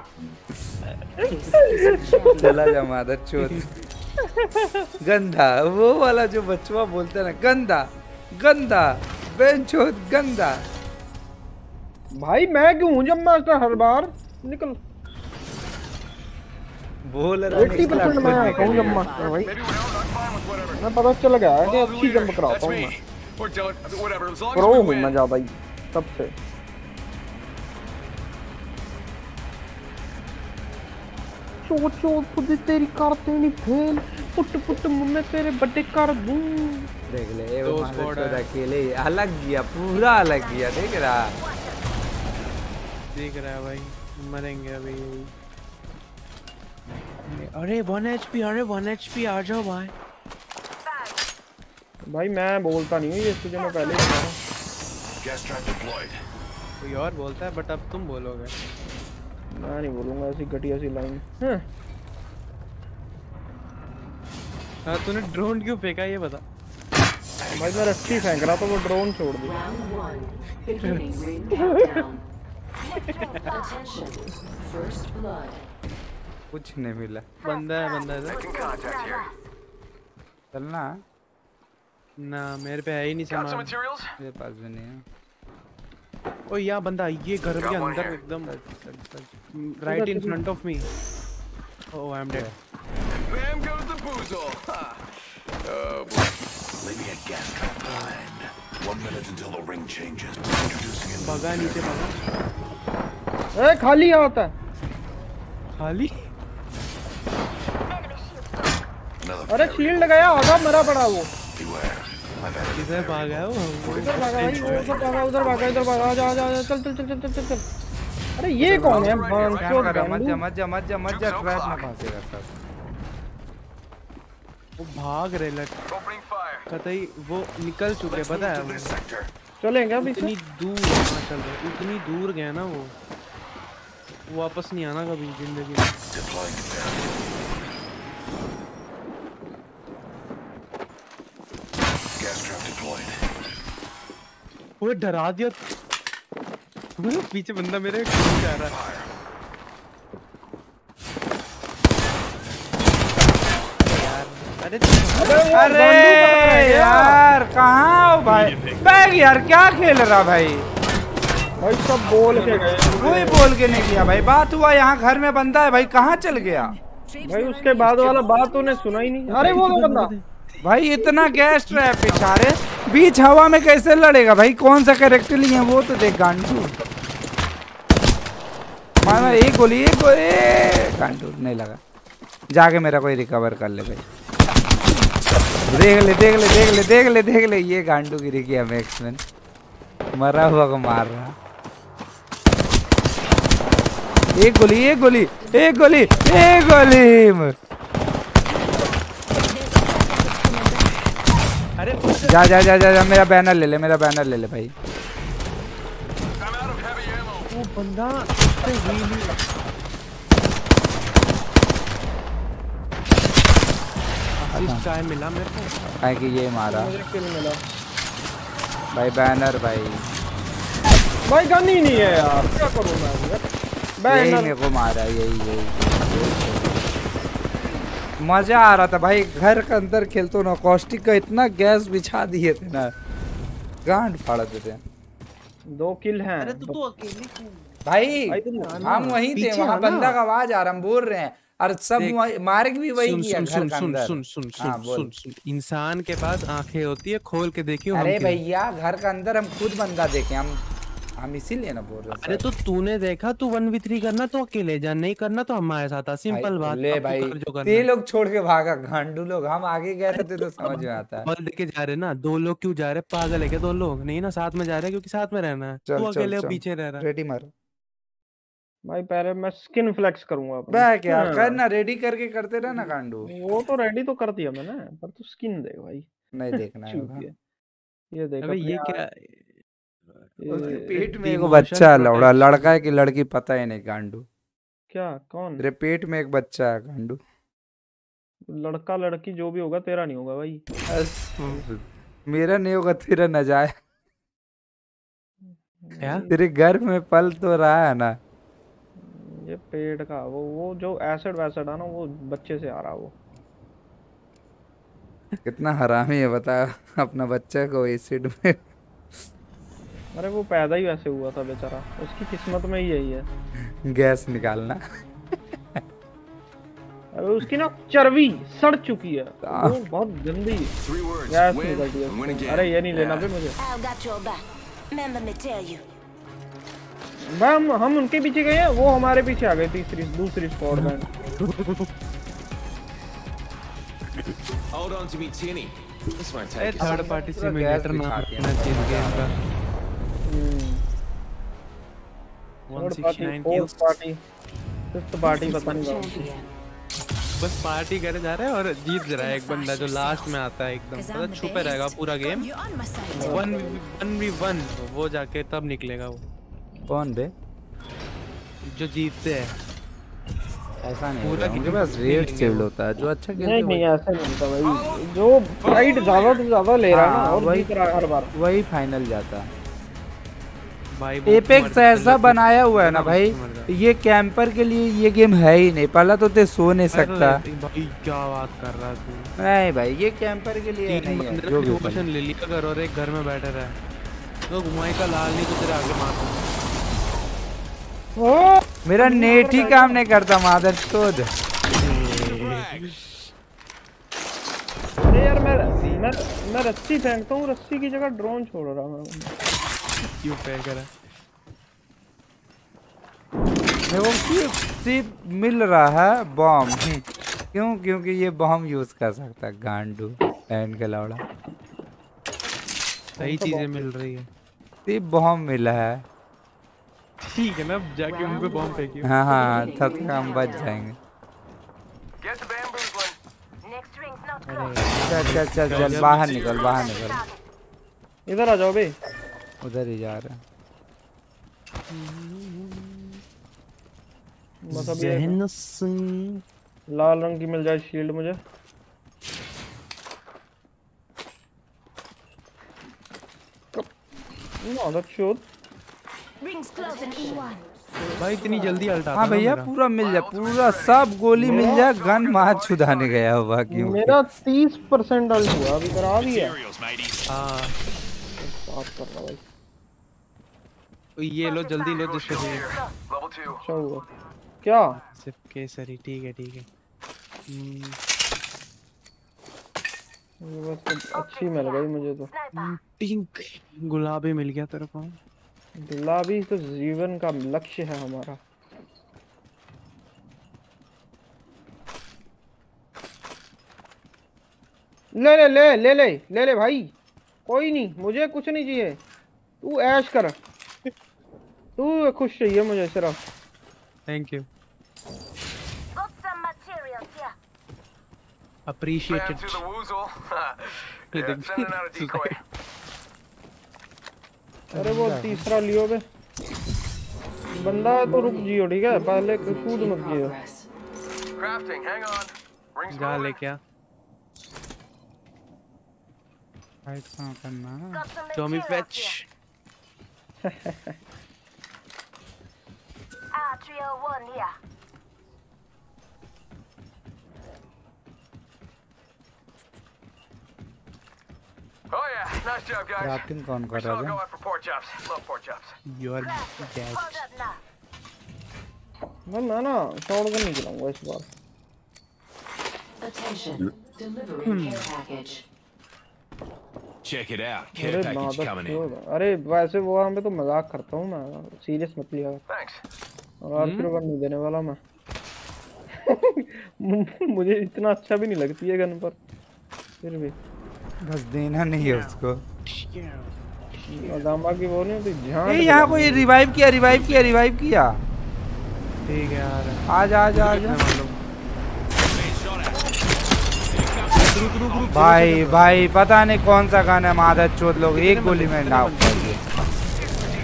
चला जा मादर चोद गंदा वो वाला जो बचवा बोलता है ना गंदा गंदा बेंचोद गंदा। भाई मैं क्यों हूँ जब मास्टर हर बार निकल बोल रहा एट्टी परसेंट मैं हूँ जब मास्टर भाई। मैं पता चल गया कि अच्छी जंप कराता हूँ मैं। प्रो हूँ मैं ज्यादा ही सबसे। चो चो खुद तेरी करते नहीं फेल पुट पुट मैं तेरे बड्डे कर दूं। देख ले वो मादर अकेले अलग गया पूरा अलग गया देख रहा देख रहा है भाई मरेंगे अभी। अरे वन एचपी अरे वन एचपी आ जाओ भाई। भाई मैं बोलता नहीं हूँ ये तुझे मैं पहले ही बताऊँ। कोई और बोलता है बट अब तुम बोलोगे। मैं नहीं बोलूँगा ऐसी घटिया सी लाइन। हाँ तूने ड्रोन क्यों फेंका ये बता। भाई मैं रस्सी फेंक रहा तो वो ड्रोन छोड़ दी। कुछ नहीं मिला। बंदा है बंदा है चलना ना मेरे पे है ही नहीं सामान। मेरे पास भी नहीं है। ओ यहाँ बंदा ये घर के अंदर एकदम right in front of me. Oh I am dead. Bam goes the boozle. Oh boy. Maybe a gas trap behind. One minute until the ring changes. Introducing it. भगा नीचे भगा। ए खाली आता है। खाली? अरे शील्ड लगाया आधा मरा पड़ा वो। किधर भागा है वो? उधर भागा भाई उधर भागा उधर भागा इधर भागा जा जा चल चल चल चल चल चल। अरे ये कौन है? मत जा मत जा मत जा मत जा ट्रैप में फंसेगा सब। वो भाग रहे लट कतई वो निकल चुके पता है। चलेंगे अभी इतनी दूर हाँ चल रहे इतनी दूर गए ना वो वापस नहीं आना कभी जिंदगी में। वो डरा दिया पीछे बंदा मेरे जा रहा है। अरे अरे यार कहाँ हो भाई बैग यार क्या खेल रहा भाई। भाई सब बोल के गए। कोई बोल के नहीं किया भाई। बात हुआ यहाँ घर में बंदा है भाई कहाँ चल गया भाई। उसके बाद वाला बात तूने सुना ही नहीं। अरे वो बंदा भाई इतना गैस ट्रैप बेचारे बीच हवा में कैसे लड़ेगा भाई। कौन सा कैरेक्टर लिए वो तो देख गांडू मारा एक गोली एक गोली गांडू नहीं लगा। जाके मेरा कोई रिकवर कर ले भाई। देख ले देख ले देख ले देख ले देख ले ये गांडू गिरी गया मैक्समैन मरा हुआ को मार रहा। एक गोली एक गोली एक गोली एक गोली। अरे जा जा जा जा, जा मेरा बैनर ले ले मेरा बैनर ले ले भाई। वो बंदा चाय मिला मेरे को है कि ये मारा भाई बैनर भाई। भाई गन ही नहीं है यार क्या करूं मैं। बैनर मेरे को मारा यही यही मजा आ रहा था भाई। घर के अंदर खेलते ना कॉस्टिक का इतना गैस बिछा दिए थे ना गांड फाड़ देते। दो किल हैं। अरे तू तो अकेले क्यों भाई हम वहीं थे वहाँ बंदा का आवाज आ रहा हम बोल रहे हैं और सब मार्ग भी वही किया घर के अंदर। सुन सुन सुन सुन सुन इंसान के पास आंखें होती है खोल के देखियो। अरे भैया घर के अंदर हम खुद बंदा देखे हम हम इसीलिए ना बोल रहे। अरे तो तूने देखा तू वन वी थ्री करना तो अकेले जा नहीं करना तो हमारे साथ आ सिंपल बात। ले भाई ते लोग छोड़ के भागा गांडू लोग हम आगे गए थे तो समझ में आता है। बल देके जा रहे ना दो लोग क्यों जा रहे पागल है क्या दो लोग नहीं ना साथ में जा रहे क्योंकि साथ में रहना है। तू अकेले पीछे रह रहा है। रेडी मार भाई पहले मैं स्किन फ्लेक्स करूंगा अपनी। मैं क्या करना रेडी करके करते रहे ना गांडू। वो तो रेडी तो कर दिया मैंने पर तू स्किन दे भाई। नहीं देखना है ये देख अबे ये क्या उसके पेट में एक बच्चा है लौड़ा, लड़का है कि लड़की पता ही नहीं गांडू। क्या कौन? तेरे पेट में एक बच्चा है गांडू। लड़का लड़की जो भी होगा तेरा नहीं होगा भाई। मेरा नहीं होगा, तेरा न जाए। क्या? तेरे घर में पल तो रहा है ना। ये पेट का वो वो जो एसिड वैसिड है ना वो बच्चे से आ रहा वो। कितना हरामी है बता, अपना बच्चा को एसिड में। अरे वो पैदा ही वैसे हुआ था बेचारा, उसकी किस्मत में ही यही है। गैस निकालना। अरे उसकी ना चर्बी सड़ चुकी है, वो बहुत गंदी गैस निकलती है। अरे ये नहीं लेना भी मुझे। भाई हम हम उनके पीछे गए हैं, वो हमारे पीछे आ गए तीसरी दूसरी स्क्वाड में। Hold on to me, Tinny. This won't take us. Third party simulator ना ना चीज गेम का। Third party, fourth party, fifth party पता नहीं कौन सी। बस पार्टी करे जा रहे हैं और जीत रहा है एक बंदा जो लास्ट में आता है एकदम, मतलब छुपे रहेगा पूरा game. One one v one वो जाके तब निकलेगा वो। कौन बे? जो जीतते हैं। ऐसा नहीं पूरा उनके पास रेट सेव होता है जो अच्छा खेलते हैं। नहीं नहीं ऐसा नहीं होता भाई, जो फाइट ज्यादा से ज्यादा ले रहा है ना और जीत रहा है हर बार वही फाइनल जाता है भाई। एपेक्स ऐसा बनाया हुआ है ना भाई, ये कैंपर के लिए ये गेम है ही नहीं। पहला तो ते सो नहीं सकता भाई। क्या बात कर रहा तू? नहीं भाई ये कैंपर के लिए नहीं है। जो भी पोजीशन ले लिया कर और एक घर में बैठे रहा तो घुमाई का लाल नहीं तो तेरे आगे मार दूं। मेरा नेट ही काम नहीं करता मादर चोद। अरे यार मैं मैं मैं रस्सी फेंकता हूँ, रस्सी की जगह ड्रोन छोड़ रहा हूँ। क्यों फेंक रहा है? मेरे को सिर्फ मिल रहा है बॉम्ब। क्यों? क्योंकि ये बॉम्ब यूज कर सकता है गांडू एंड के लौड़ा। सही चीजें मिल रही है। सिर्फ बॉम्ब मिला है। ठीक है ना, जाके उन पे बॉम्ब फेंकियो। हाँ हाँ तब तक हम बच जाएंगे। चल चल चल चल बाहर निकल बाहर निकल। इधर आ जाओ बे। उधर ही जा रहे हैं। लाल रंग की मिल जाए शील्ड मुझे। भाई इतनी जल्दी अल्टा। हाँ भैया पूरा मिल जाए, पूरा सब गोली मिल जाए। गन मार छुदाने गया हुआ क्यों? मेरा तीस परसेंट अल्ट हुआ अभी करा भी है। हाँ बात कर रहा भाई। तो ये लो जल्दी लो जिससे भी। अच्छा हुआ क्या? सिर्फ केसरी। ठीक है ठीक है। ये बस तो अच्छी मिल गई मुझे तो। पिंक गुलाबी मिल गया तेरे को। गुलाबी तो जीवन का लक्ष्य है हमारा। ले ले ले ले ले ले ले भाई, कोई नहीं मुझे कुछ नहीं चाहिए। तू ऐश कर, तू खुश चाहिए मुझे सिर्फ। Thank you appreciated. अरे वो तीसरा लियो बे बंदा है तो रुक जियो ठीक है, पहले कूद मत जियो। जा ले क्या फाइट कहाँ करना है? Tommy fetch. Oh yeah, nice job guys. Crafting कौन कर I'll रहा go है? out for pork chops. Love pork chops. You are dead. मैं मैं ना शॉटगन नहीं चलाऊंगा इस बार। Attention, delivering care package. Check it out. Care package coming in. अरे वैसे वो मैं तो मजाक करता हूँ, मैं सीरियस मत लिया। Thanks. और फिर गन नहीं देने वाला मैं। मुझे इतना अच्छा भी नहीं लगती है गन पर, फिर भी बस देना नहीं है उसको। अदामा की वो नहीं होती ध्यान। ये यहाँ कोई रिवाइव किया रिवाइव किया रिवाइव किया। ठीक है यार आजा आजा आजा। भाई भाई पता नहीं कौन सा गाना है, मादर चोद लोग एक गोली में नाक कर दिए।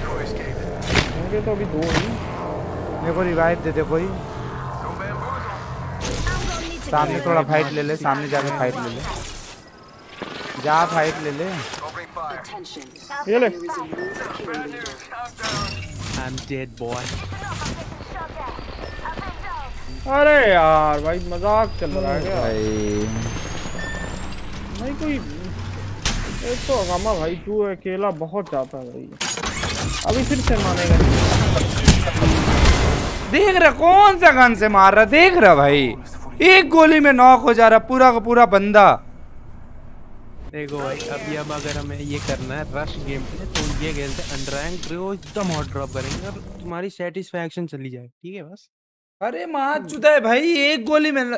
के तो अभी दो ही। मेरे को रिवाइव दे दे कोई। सामने थोड़ा फाइट ले ले, सामने जाके फाइट ले ले, जा फाइट ले ले। ये ले। I'm dead boy. अरे यार भाई मजाक चल रहा है क्या भाई? भाई कोई एक तो अगामा भाई तू अकेला बहुत जाता है भाई। अभी फिर से मानेगा। देख रहा कौन सा गन से मार रहा, देख रहा भाई एक गोली में नॉक हो जा रहा पूरा का पूरा बंदा। देखो भाई अभी अब अगर हमें ये करना है रश गेम पे तो ये खेलते अनरैंक ड्रो एकदम हॉट ड्रॉप करेंगे और तुम्हारी सेटिस्फैक्शन चली जाए, ठीक है बस। अरे माँ चुदा है भाई एक गोली में।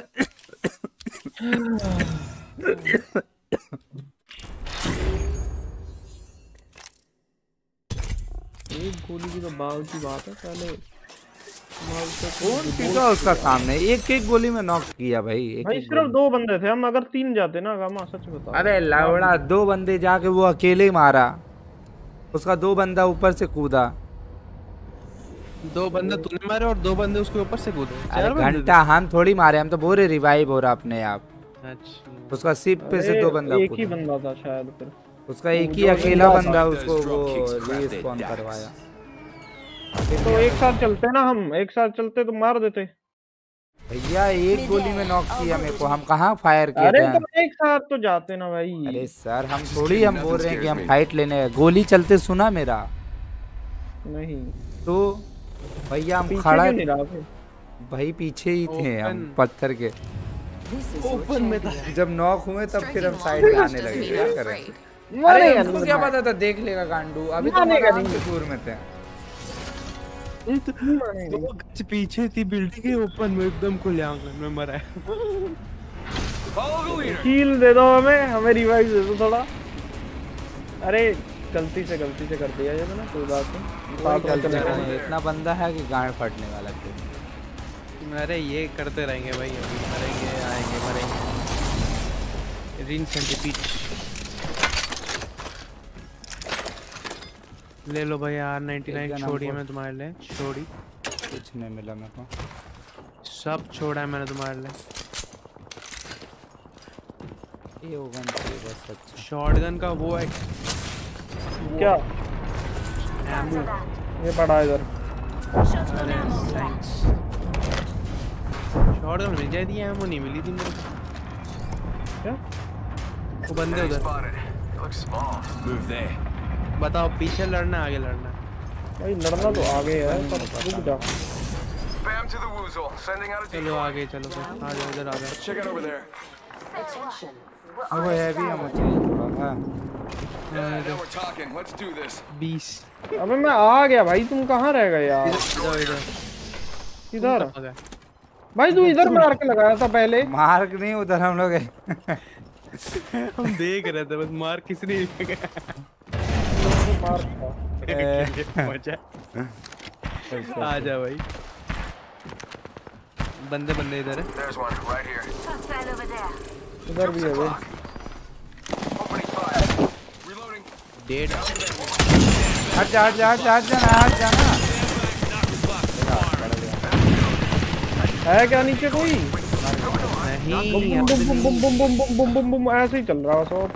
एक गोली की तो बात की बात है, पहले कौन पीटा उसका सामने, एक एक गोली में नॉक किया भाई। एक भाई एक सिर्फ दो बंदे थे, हम अगर तीन जाते ना गामा सच बता। अरे लावड़ा दो बंदे जाके वो अकेले मारा, उसका दो बंदा ऊपर से कूदा। दो बंदे तूने मारे और दो बंदे उसके ऊपर से कूदे। अरे घंटा हम थोड़ी मारे, हम तो बोरे रिवाइव हो रहा अपने आप। अच्छा उसका सिप पे से दो बंदा एक ही बंदा था शायद, फिर उसका एक ही अकेला बंदा उसको वो रीस्पॉन करवाया। तो एक साथ चलते ना, हम एक साथ चलते तो मार देते भैया। एक गोली में नॉक किया मेरे को, हम कहाँ फायर किए अरे थे? तो एक साथ तो जाते ना भाई। अरे सर हम थोड़ी हम बोल रहे हैं कि हम फाइट लेने हैं, गोली चलते सुना मेरा नहीं तो भैया हम खड़ा भाई पीछे ही थे हम पत्थर के ओपन में था। जब नॉक हुए तब फिर हम साइड में आने लगे, क्या करें? अरे हमको क्या पता था देख लेगा गांडू, अभी तो आराम से दूर में थे। तो पीछे थी बिल्डिंग के ओपन में एकदम खुले आंगन में मरा है। हील दे दो हमें, हमें रिवाइव दे दो थोड़ा। अरे गलती से गलती से कर दिया ये ना, कोई बात नहीं। इतना बंदा है कि गांड फटने वाला है। अरे ये करते रहेंगे भाई, अभी मरेंगे आएंगे मरेंगे। रिन सेंटीपीड ले लो भाई। आर नाइंटी नाइन छोड़ी है मैं तुम्हारे लिए, छोड़ी कुछ नहीं मिला मेरे को, सब छोड़ा है मैंने तुम्हारे लिए। ये वो गन थी बस। अच्छा शॉटगन का वो है क्या एमो, ये पड़ा इधर। अरे थैंक्स। शॉटगन मिल जाती है, एमो नहीं मिली थी मेरे को। क्या वो बंदे उधर बताओ, पीछे लड़ना आगे लड़ना? भाई लड़ना तो आगे है, पर रुक जा। चलो आगे चलो, आ जाओ इधर आ जाओ। वो हैवी हम चाहिए थोड़ा बीस। अबे मैं आ गया भाई, तुम कहाँ रह गए यार? इधर इधर भाई तू इधर मार्क लगाया था पहले। मार्क नहीं उधर हम लोग हम देख रहे थे बस, मार किसी ने मजा। आजा भाई, बंदे बंदे इधर है। इधर भी है भाई। डेड हट जा हट जा हट जा हट जा हट जाना। है क्या नीचे कोई? नहीं, बम बम बम बम बम बम बम बम बम ऐसे ही चल रहा है सब।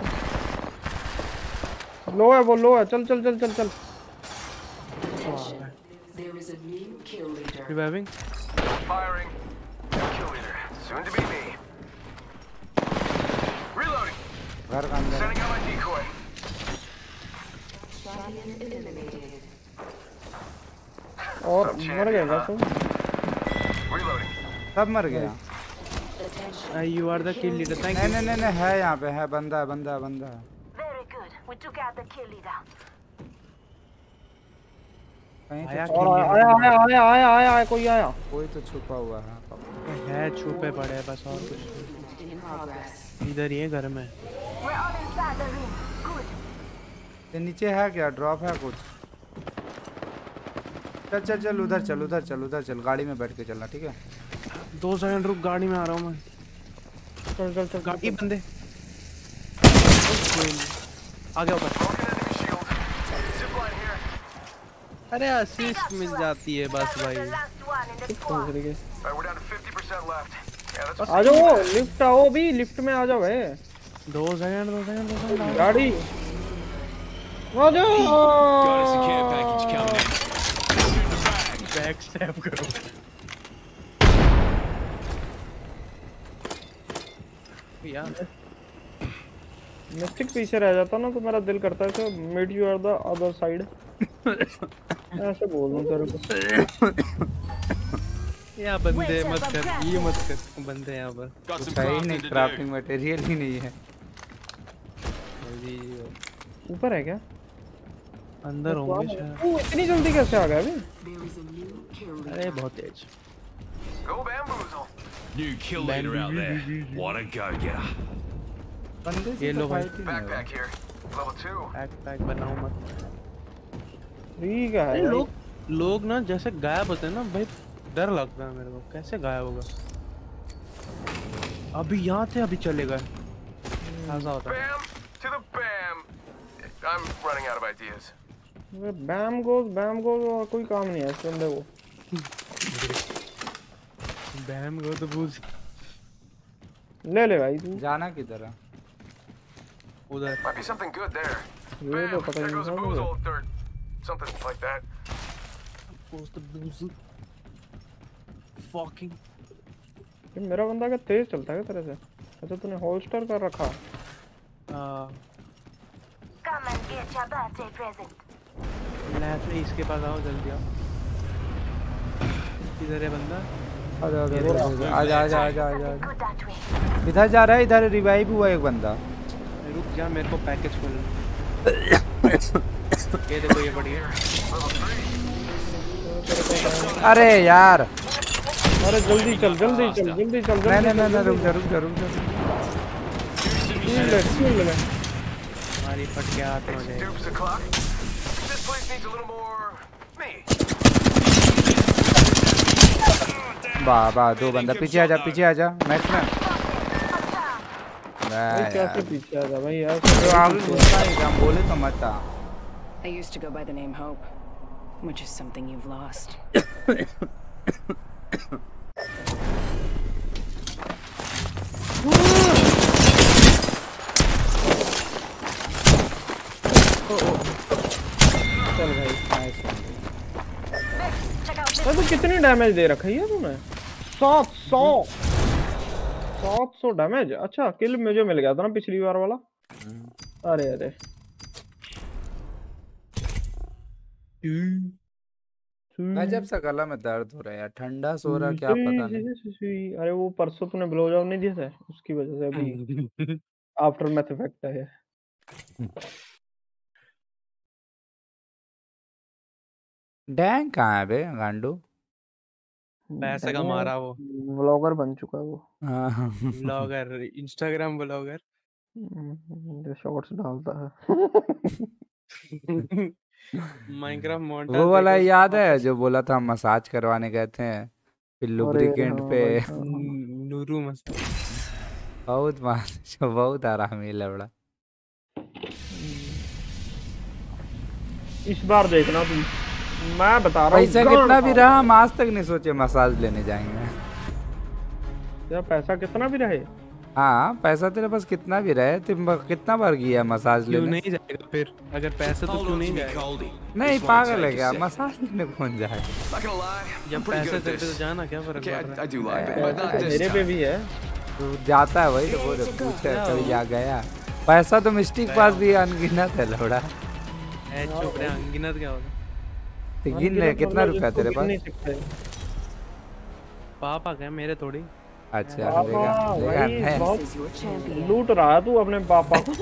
लो है वो, लो है। चल चल चल चल चल। Reviving Firing. Kill leader. Soon to be me. Reloading. घर का अंदर Setting out my decoy. और मर गया क्या सब? Reloading. सब मर गया। You are the kill leader. Thank नहीं नहीं नहीं है, यहाँ पे है बंदा है बंदा है बंदा है। Very good. We took out the kill leader. आया और आया आया आया आया आया आया कोई आया। कोई तो छुपा हुआ है है, छुपे पड़े हैं बस, और कुछ इधर ही है घर में। We're all inside the ring. Good. ये नीचे है क्या? ड्रॉप है कुछ? चल चल चल उधर चल उधर चल उधर चल, गाड़ी में बैठ के चलना, ठीक है? दो सेकंड रुक, गाड़ी में आ रहा हूँ मैं। चल चल चल गाड़ी बंदे आ गया ऊपर। अरे असिस्ट मिल जाती है बस भाई। आ जाओ लिफ्ट आओ भी लिफ्ट में आ जाओ भाई। दो सेकंड दो सेकंड दो सेकंड गाड़ी आ जाओ। बैक स्टैप करो। यार मिस्टिक पीछे रह जाता ना तो मेरा दिल करता है कि meet you are the other side. ऐसे बोल दूं तेरे को। यहाँ बंदे मत कर, ये मत कर, बंदे यहाँ पर कुछ है ही नहीं, क्राफ्टिंग मटेरियल ही नहीं है। ऊपर है क्या? अंदर होंगे शायद। ओ इतनी जल्दी कैसे आ गया अभी? अरे बहुत तेज। New kill leader out there. What a go-getter. बंदे ये लो भाई। Backpack here. Level two. Backpack बनाओ मत। ठीक है। अरे लोग लोग ना जैसे गायब होते हैं ना भाई, डर लगता है मेरे को, कैसे गायब होगा। अभी यहाँ थे अभी चले गए, ऐसा होता है। Bam to the bam. I'm running out of ideas. Bam goes bam goes और कोई काम नहीं है इस बंदे को। बैम गो तो बूझ ले ले भाई तू। जाना किधर है? उधर। Might be something good there. ये तो पता There नहीं goes a था boozle मुझे। or something like that. Goes the boozle. Fucking. ये मेरा बंदा क्या तेज चलता है तेरे से? अच्छा तूने होल्स्टर कर रखा। हाँ। Come and get your birthday present. Left इसके पास आओ जल्दी आओ। किधर है बंदा? आजा आजा आजा आजा आजा आजा। इधर जा रहा है, इधर रिवाइव हुआ एक बंदा। रुक जा मेरे को पैकेज खोल। ये देखो ये बढ़िया। अरे यार अरे जल्दी चल जल्दी चल जल्दी चल। नहीं नहीं नहीं रुक जा रुक जा रुक जा। शील्ड ले शील्ड ले। हमारी फट के हाथ में है। Dupes the clock. This place needs a little more me. वाह वाह दो बंदा। पीछे आजा पीछे आजा मैक्स में। भाई कैसे पीछे आजा भाई यार। तो आगे घुसना ही हम बोले तो मत आ। I used to go by the name Hope, which is something you've lost. चल भाई नाइस। तो कितनी डैमेज दे रखी है तूने? सात सौ सात सौ डैमेज। अच्छा किल मुझे मिल गया था ना पिछली बार वाला। अरे अरे गजब सा गला में दर्द हो रहा है यार, ठंडा सो रहा क्या पता नहीं। अरे वो परसों तूने ब्लो जॉब नहीं दिया था उसकी वजह से अभी आफ्टर मैथ इफेक्ट है। डैंग कहाँ है बे गांडू? पैसे का मारा वो। व्लॉगर बन चुका है वो। हाँ व्लॉगर, इंस्टाग्राम व्लॉगर। जो शॉर्ट्स डालता है। माइनक्राफ्ट मॉन्टाज वो वाला याद है जो बोला था हम मसाज करवाने गए थे फिर लुब्रिकेंट पे। Nuru massage. बहुत जो बहुत आरामी लवड़ा। इस बार देखना तुम, मैं बता रहा हूँ पैसा कितना भी रहा हम आज तक नहीं सोचे मसाज लेने जाएंगे। यार पैसा कितना भी रहे। हाँ पैसा तेरे पास कितना भी रहे, तुम कितना बार गया मसाज लेने? नहीं जाएगा फिर अगर पैसा तो क्यों नहीं जाएगा? नहीं पागल है क्या, मसाज लेने कौन जाएगा? जब पैसे देते तो जाना क्या फर्क पड़ रहा है? मेरे पे भी है तो जाता है वही तो बोले पूछे कभी जा गया। पैसा तो मिस्टिक पास भी अनगिनत है लौड़ा। चुप रहे, अनगिनत क्या होगा? तो गिन ले कितना रुपया तेरे पास? पापा क्या मेरे थोड़ी। अच्छा देखा देखा लूट रहा है तू अपने पापा को।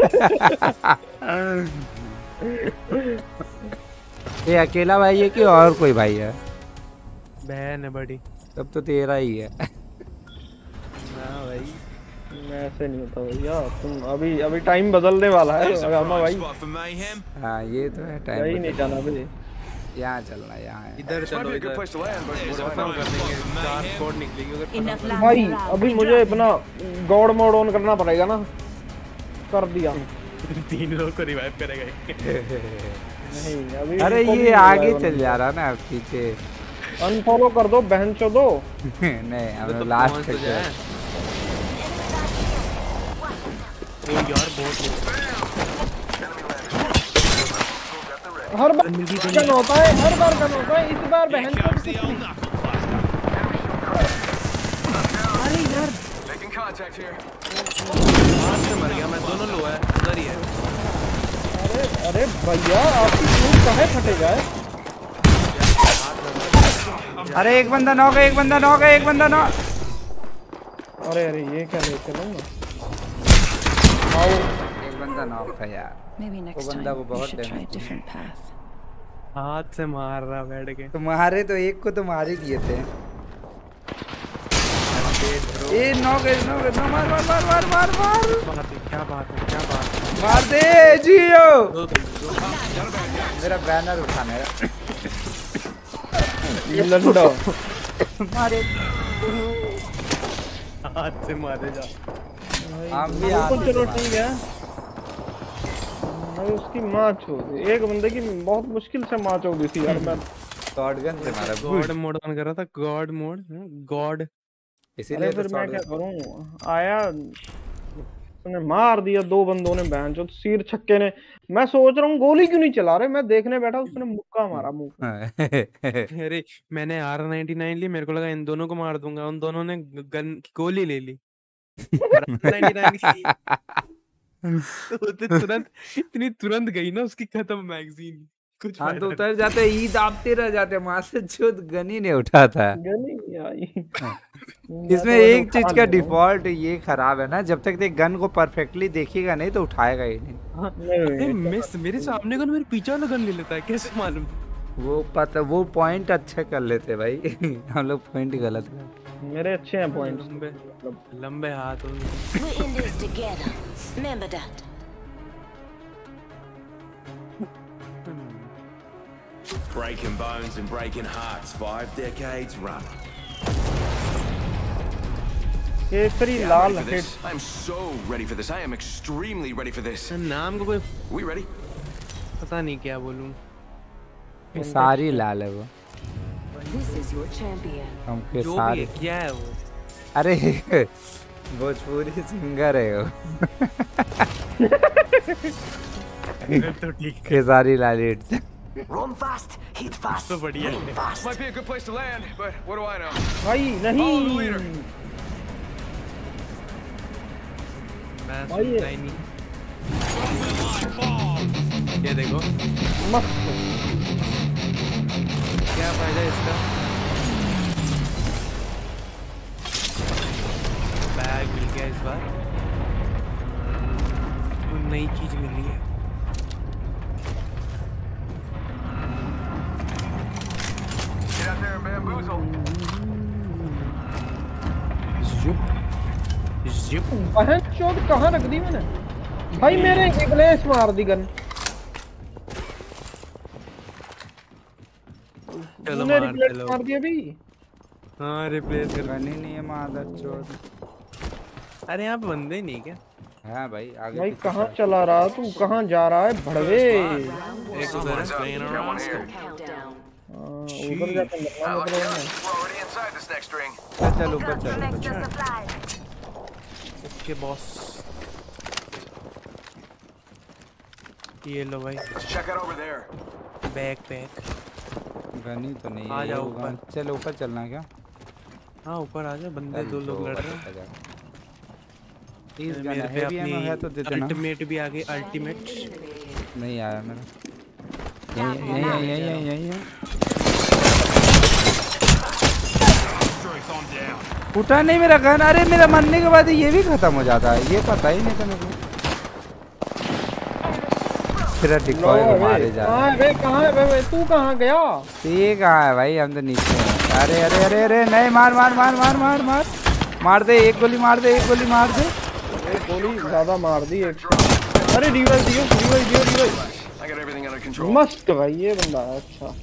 ये अकेला भाई है कि और कोई भाई है? बहन है बड़ी। तब तो तेरा ही है। ना भाई मैं ऐसे नहीं होता भैया, तुम अभी अभी टाइम बदलने वाला है अगामा भाई। हाँ ये तो है टाइम। नहीं नहीं जाना भाई, यहाँ चलना यहाँ इधर चलो इधर खत्म कर देंगे, चार स्पॉट निकलेगी उधर। भाई अभी मुझे अपना गॉड मोड ऑन करना पड़ेगा ना, कर दिया। तीन लोग को रिवाइव करेगा। नहीं अभी अरे ये आगे चल जा रहा ना पीछे। अनफॉलो कर दो बहन चोदो। नहीं हम लास्ट तक है यार बहुत हर बार गन होता है हर बार गन होता है इस बार बहन चोद। अरे यार Making contact here. हाथ से मर गया मैं। दोनों लो है उधर ही है। अरे अरे भैया आपकी ट्यूब कहाँ फटे जाए। अरे एक बंदा नॉक है एक बंदा नॉक है एक बंदा नॉक। अरे अरे ये क्या ले चलूंगा। एक बंदा नॉक था यार। वो बंदा को बहुत डैमेज। हाथ से मार रहा बैठ के। तुम्हारे तो एक को तो मार ही दिए थे। ए नॉक है नॉक है मार मार मार मार मार मार। क्या बात है क्या बात है। मार दे जियो। मेरा बैनर उठाना है। ये लंडा मारे हाथ से मारे जा। हम भी चलो ठीक है। मैं उसकी माँ छोड़ एक बंदे की बहुत मुश्किल से माँ छोड़ दी थी यार। मैं गॉड गन से मारा। गॉड मोड ऑन कर रहा था। गॉड मोड गॉड इसीलिए फिर मैं क्या करूं आया उसने मार दिया दो बंदों ने बहन जो सिर छक्के ने। मैं सोच रहा हूँ गोली क्यों नहीं चला रहे। मैं देखने बैठा उसने मुक्का मारा मुंह। अरे मैंने आर नाइनटी नाइन ली। मेरे को लगा इन दोनों को मार दूंगा। उन दोनों ने गन की गोली ले ली। तो तुरंत इतनी तुरंत गई ना उसकी खत्म मैगजीन। कुछ हाँ तो उतर जाते ईद आपते रह जाते वहां से जो गन ही नहीं उठाता है। गन ही नहीं आई। इसमें एक चीज का डिफॉल्ट ये खराब है ना जब तक ते गन को परफेक्टली देखेगा नहीं तो उठाएगा ही नहीं। मिस मेरे सामने गन मेरे पीछे वाला गन ले लेता है कैसे मालूम। वो पता वो पॉइंट अच्छे कर लेते भाई। हम लोग पॉइंट गलत कर। मेरे अच्छे हैं पॉइंट। लंबे लंबे हाथ We're in this together. Remember that. Breaking bones and breaking hearts. Five decades running. Kesari Yeah, Lal I'm ready for hit. this. I'm so ready for this. I am extremely ready for this. नाम को कोई We ready? पता नहीं क्या बोलूं। सारी लाल है वो। This is your champion. हमके जो भी सारे है, क्या है वो। अरे भोजपुरी सिंगर है वो। तो ठीक है। Khesari Lal hit. Run fast, hit fast. तो बढ़िया है। Might be a good place to land, but what do I know? भाई Follow the नहीं leader. मैं भाई सुनता ही नहीं। ये देखो मस्त। क्या फायदा है इसका। बैग मिल गया इस बार। तो नई चीज मिली है। Get out there and bamboozle. Zip. Zip. बहन चोद कहाँ रख दी मैंने। भाई मेरे इग्लेस मार दी गन। चलो तूने मार रिप्लेस चलो। मार दिया भी। हाँ रिप्लेस कर। गन ही नहीं है मादर चोद। अरे यहाँ पे बंदे ही नहीं क्या। हाँ भाई आगे भाई पीछे कहाँ सब। चला रहा तू कहाँ जा रहा है भड़वे। एक उधर है playing around. हाँ, उधर जाकर मरना Not lucky मतलब us. है। We're already inside this next ring. चल चल ऊपर चल ऊपर Extra चल। supplies. Okay boss. ये लो भाई Let's check out over there. Bag pack. Gun ही तो नहीं आ है जाओ ये ऊपर। गन। चल ऊपर चलना क्या। हाँ ऊपर आ जाओ बंदे चल, दो तो लोग लड़ ऊपर रहे हैं। चला जा। तीस गन मेरे है पे हेवी एमो है तो अपनी दे देना। अल्टीमेट भी आ गई अल्टीमेट। नहीं आया मेरा। यही यही यही यही यही है। उठा नहीं मेरा गन। अरे मेरा मरने के बाद ये भी खत्म हो जाता है ये पता ही नहीं था मेरे को। फिर डिकॉय को मारे जा रहे कहाँ है बे कहाँ है बे तू कहाँ गया। ये कहाँ है भाई हम तो नीचे हैं। अरे अरे अरे अरे नहीं मार मार मार मार मार मार मार दे एक गोली मार दे एक गोली मार दे। एक गोली ज्यादा मार दी एक। अरे रिवाइव दियो रिवाइव दियो revive. I got everything under control. मस्त भाई ये बंदा है अच्छा।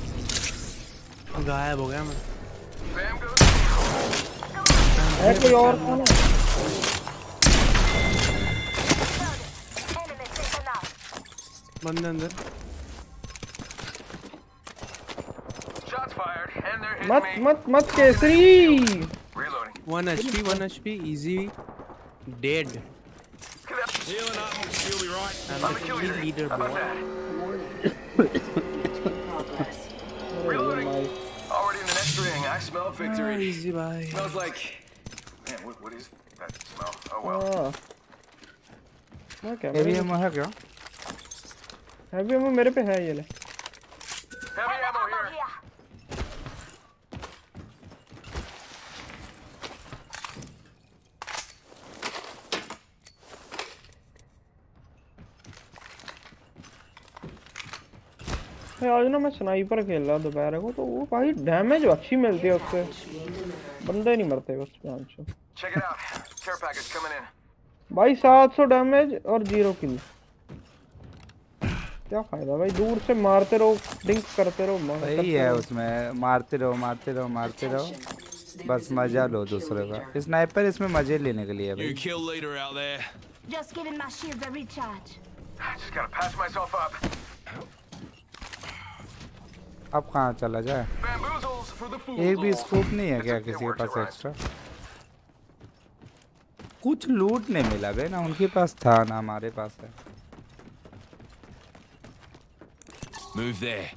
गायब हो गया मैं। Bam goes. है कोई और कौन है। बंदे अंदर। मत मत मत Kesari. One H P, one H P, easy, dead. Healing up. You'll be right. I'm the kill leader, boy. Reloading. Already in the next ring. I smell victory. Ah, easy, bye. Smells like. Man, what, what is that smell? Oh well. मैं क्या heavy ammo है क्या? Heavy ammo मेरे पे है ये ले। Heavy ammo here. आज ना मैं स्नाइपर खेल रहा दोपहर को तो वो भाई डैमेज अच्छी मिलती है उससे, बंदे नहीं मरते बस पाँच सौ। Check it out. Care package coming in. भाई सात सौ डैमेज और जीरो किल, क्या फायदा भाई, दूर से मारते रहो, डिंक करते रहो। सही है उसमें, मारते रहो मारते रहो मारते रहो, बस मजा लो दूसरे का। स्नाइपर इसमें मजे लेने के लिए है भाई। You kill leader out there. Just giving my shield a recharge. Just gotta patch myself up. अब कहाँ चला जाए? Bamboozles for the fools. एक भी स्कोप नहीं है क्या किसी के पास एक्स्ट्रा? कुछ लूट नहीं मिला बे, ना उनके पास था ना हमारे पास है। Move there.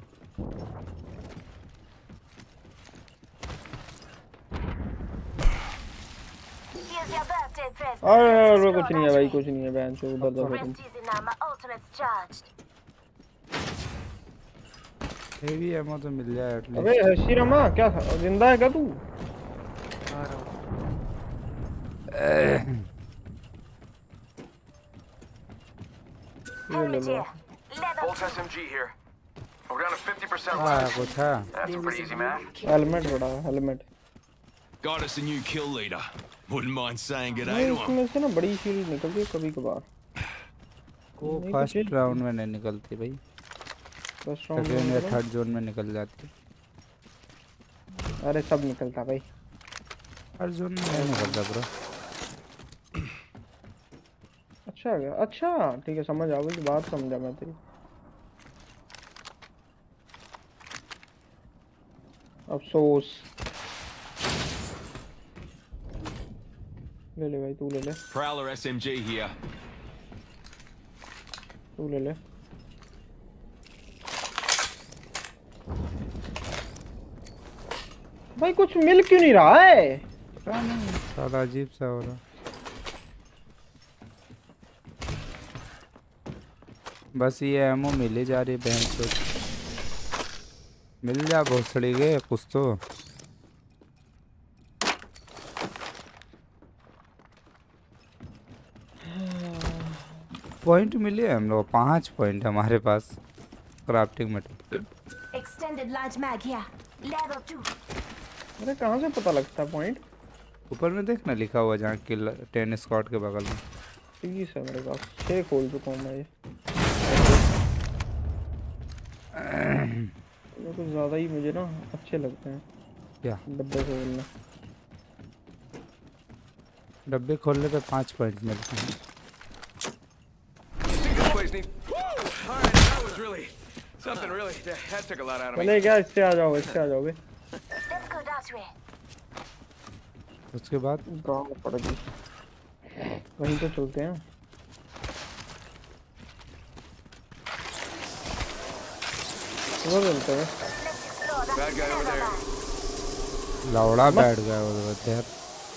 Here's your birthday present. अरे कुछ नहीं है भाई, कुछ नहीं है बहन चो, उधर उधर तुम। Rest easy now, my ultimate's charged. Heavy ammo तो मिल जाए एटलीस्ट। अबे हशीरमा क्या जिंदा है क्या तू? Volts S M G here. We're down to fifty percent हाँ left. कुछ है। That's a pretty easy math. Helmet बड़ा helmet. Got us a new kill leader. Wouldn't mind saying good day नहीं to him. इसमें से ना बड़ी shield निकलती है कभी कभार। वो फर्स्ट राउंड में नहीं निकलती भाई, सेकंड या थर्ड जोन में निकल जाती है। अरे सब निकलता भाई, हर जोन में नहीं निकलता ब्रो। अच्छा है, अच्छा ठीक है समझ आ गई बात, समझा मैं तेरी। अफसोस ले ले भाई, तू ले ले। Prowler S M G here. तू ले ले। भाई कुछ मिल क्यों नहीं रहा है? पता नहीं, साला अजीब सा हो रहा। बस ये एमो मिले जा रही बहन से, मिल जा भोसड़ी के कुछ तो। पॉइंट मिले हम लोग, पांच पॉइंट हमारे पास crafting material. Extended large mag here. Level two. अरे कहाँ से पता लगता है पॉइंट? ऊपर में देखना लिखा हुआ जहाँ किल टेन स्क्वाड के बगल में। तीस है मेरे पास, छह खोल चुका हूँ मैं ये। ये कुछ ज़्यादा ही मुझे ना अच्छे लगते हैं। क्या? डब्बे खोलना। डब्बे खोलने पे पाँच पॉइंट मिलते हैं। Something really, that took a lot out of me. चले क्या, इससे आ जाओ, इससे आ जाओ बे। Let's go that way. उसके बाद गाँव पड़ेगी, वहीं तो चलते हैं। वो चलते हैं। Bad guy over there. लौड़ा बैठ गया उधर यार।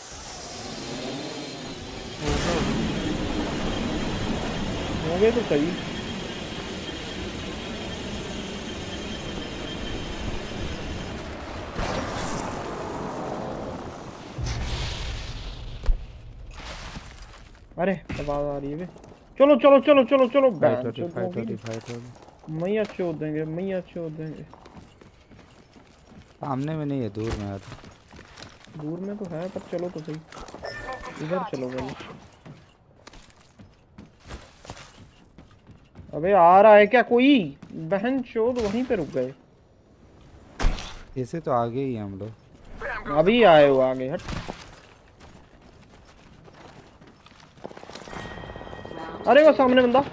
हो गए तो सही। अरे आवाज आ रही है बे। चलो चलो चलो चलो चलो मैया चोद देंगे, मैया चोद देंगे। सामने में नहीं है, दूर में है। दूर में तो है पर चलो तो सही, इधर चलो भाई। अबे आ रहा है क्या कोई? बहन चोद वहीं पे रुक गए। ऐसे तो आगे ही हम लोग। अभी आए हो आगे, हट। अरे वो सामने बंदा।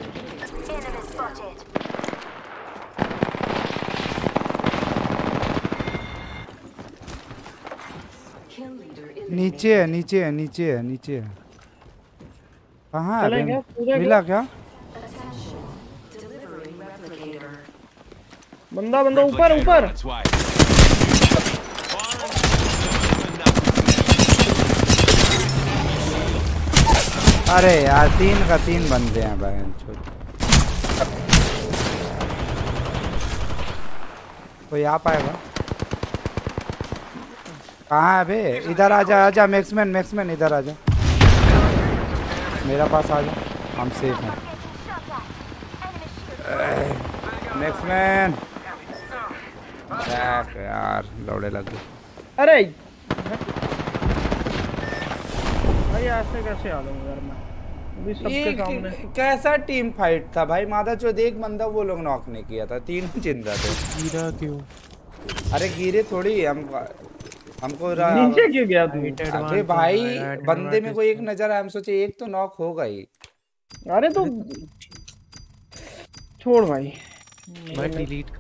नीचे है नीचे है नीचे है नीचे है। कहाँ है चलेंगे, बे? कूदेंगे। मिला क्या? बंदा बंदा ऊपर ऊपर। अरे यार तीन का तीन बंदे हैं भाई। कोई आ पाएगा? कहाँ है बे? इधर आजा आजा मैक्समैन मैक्समैन इधर आजा, मेरा पास आजा, हम सेफ हैं। मैक्समैन यार लौड़े लग गए। अरे भाई ऐसे कैसे आ जाऊं यार मैं अभी सबके सामने। कैसा टीम फाइट था भाई मादा चौथ, एक बंदा वो लोग नॉक नहीं किया था, तीनों जिंदा थे। गिरा क्यों? अरे गिरे थोड़ी हम, हमको नीचे क्यों गया तू? अरे भाई बंदे में कोई एक नजर आया, हम सोचे एक तो नॉक होगा ही। अरे तो छोड़ भाई भाई डिलीट कर,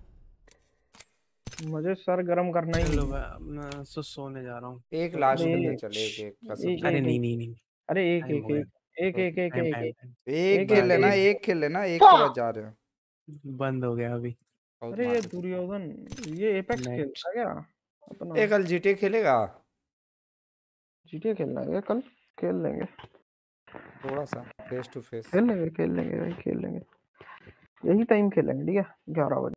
मुझे सर गरम करना ही। चलो मैं सो सोने जा रहा हूँ। एक लास्ट में चले एक एक कसम। अरे नहीं नहीं नहीं, अरे एक एक एक एक एक एक एक एक खेल लेना, एक खेल लेना, एक के बाद जा रहे हो। बंद हो गया अभी। अरे ये दुर्योधन ये एपेक्स खेलता क्या अपना? ये कल जीटी खेलेगा? जीटी खेलना है कल, खेल लेंगे थोड़ा सा फेस टू फेस खेल लेंगे खेल लेंगे भाई खेल लेंगे, यही टाइम खेलेंगे ठीक है, ग्यारह बजे।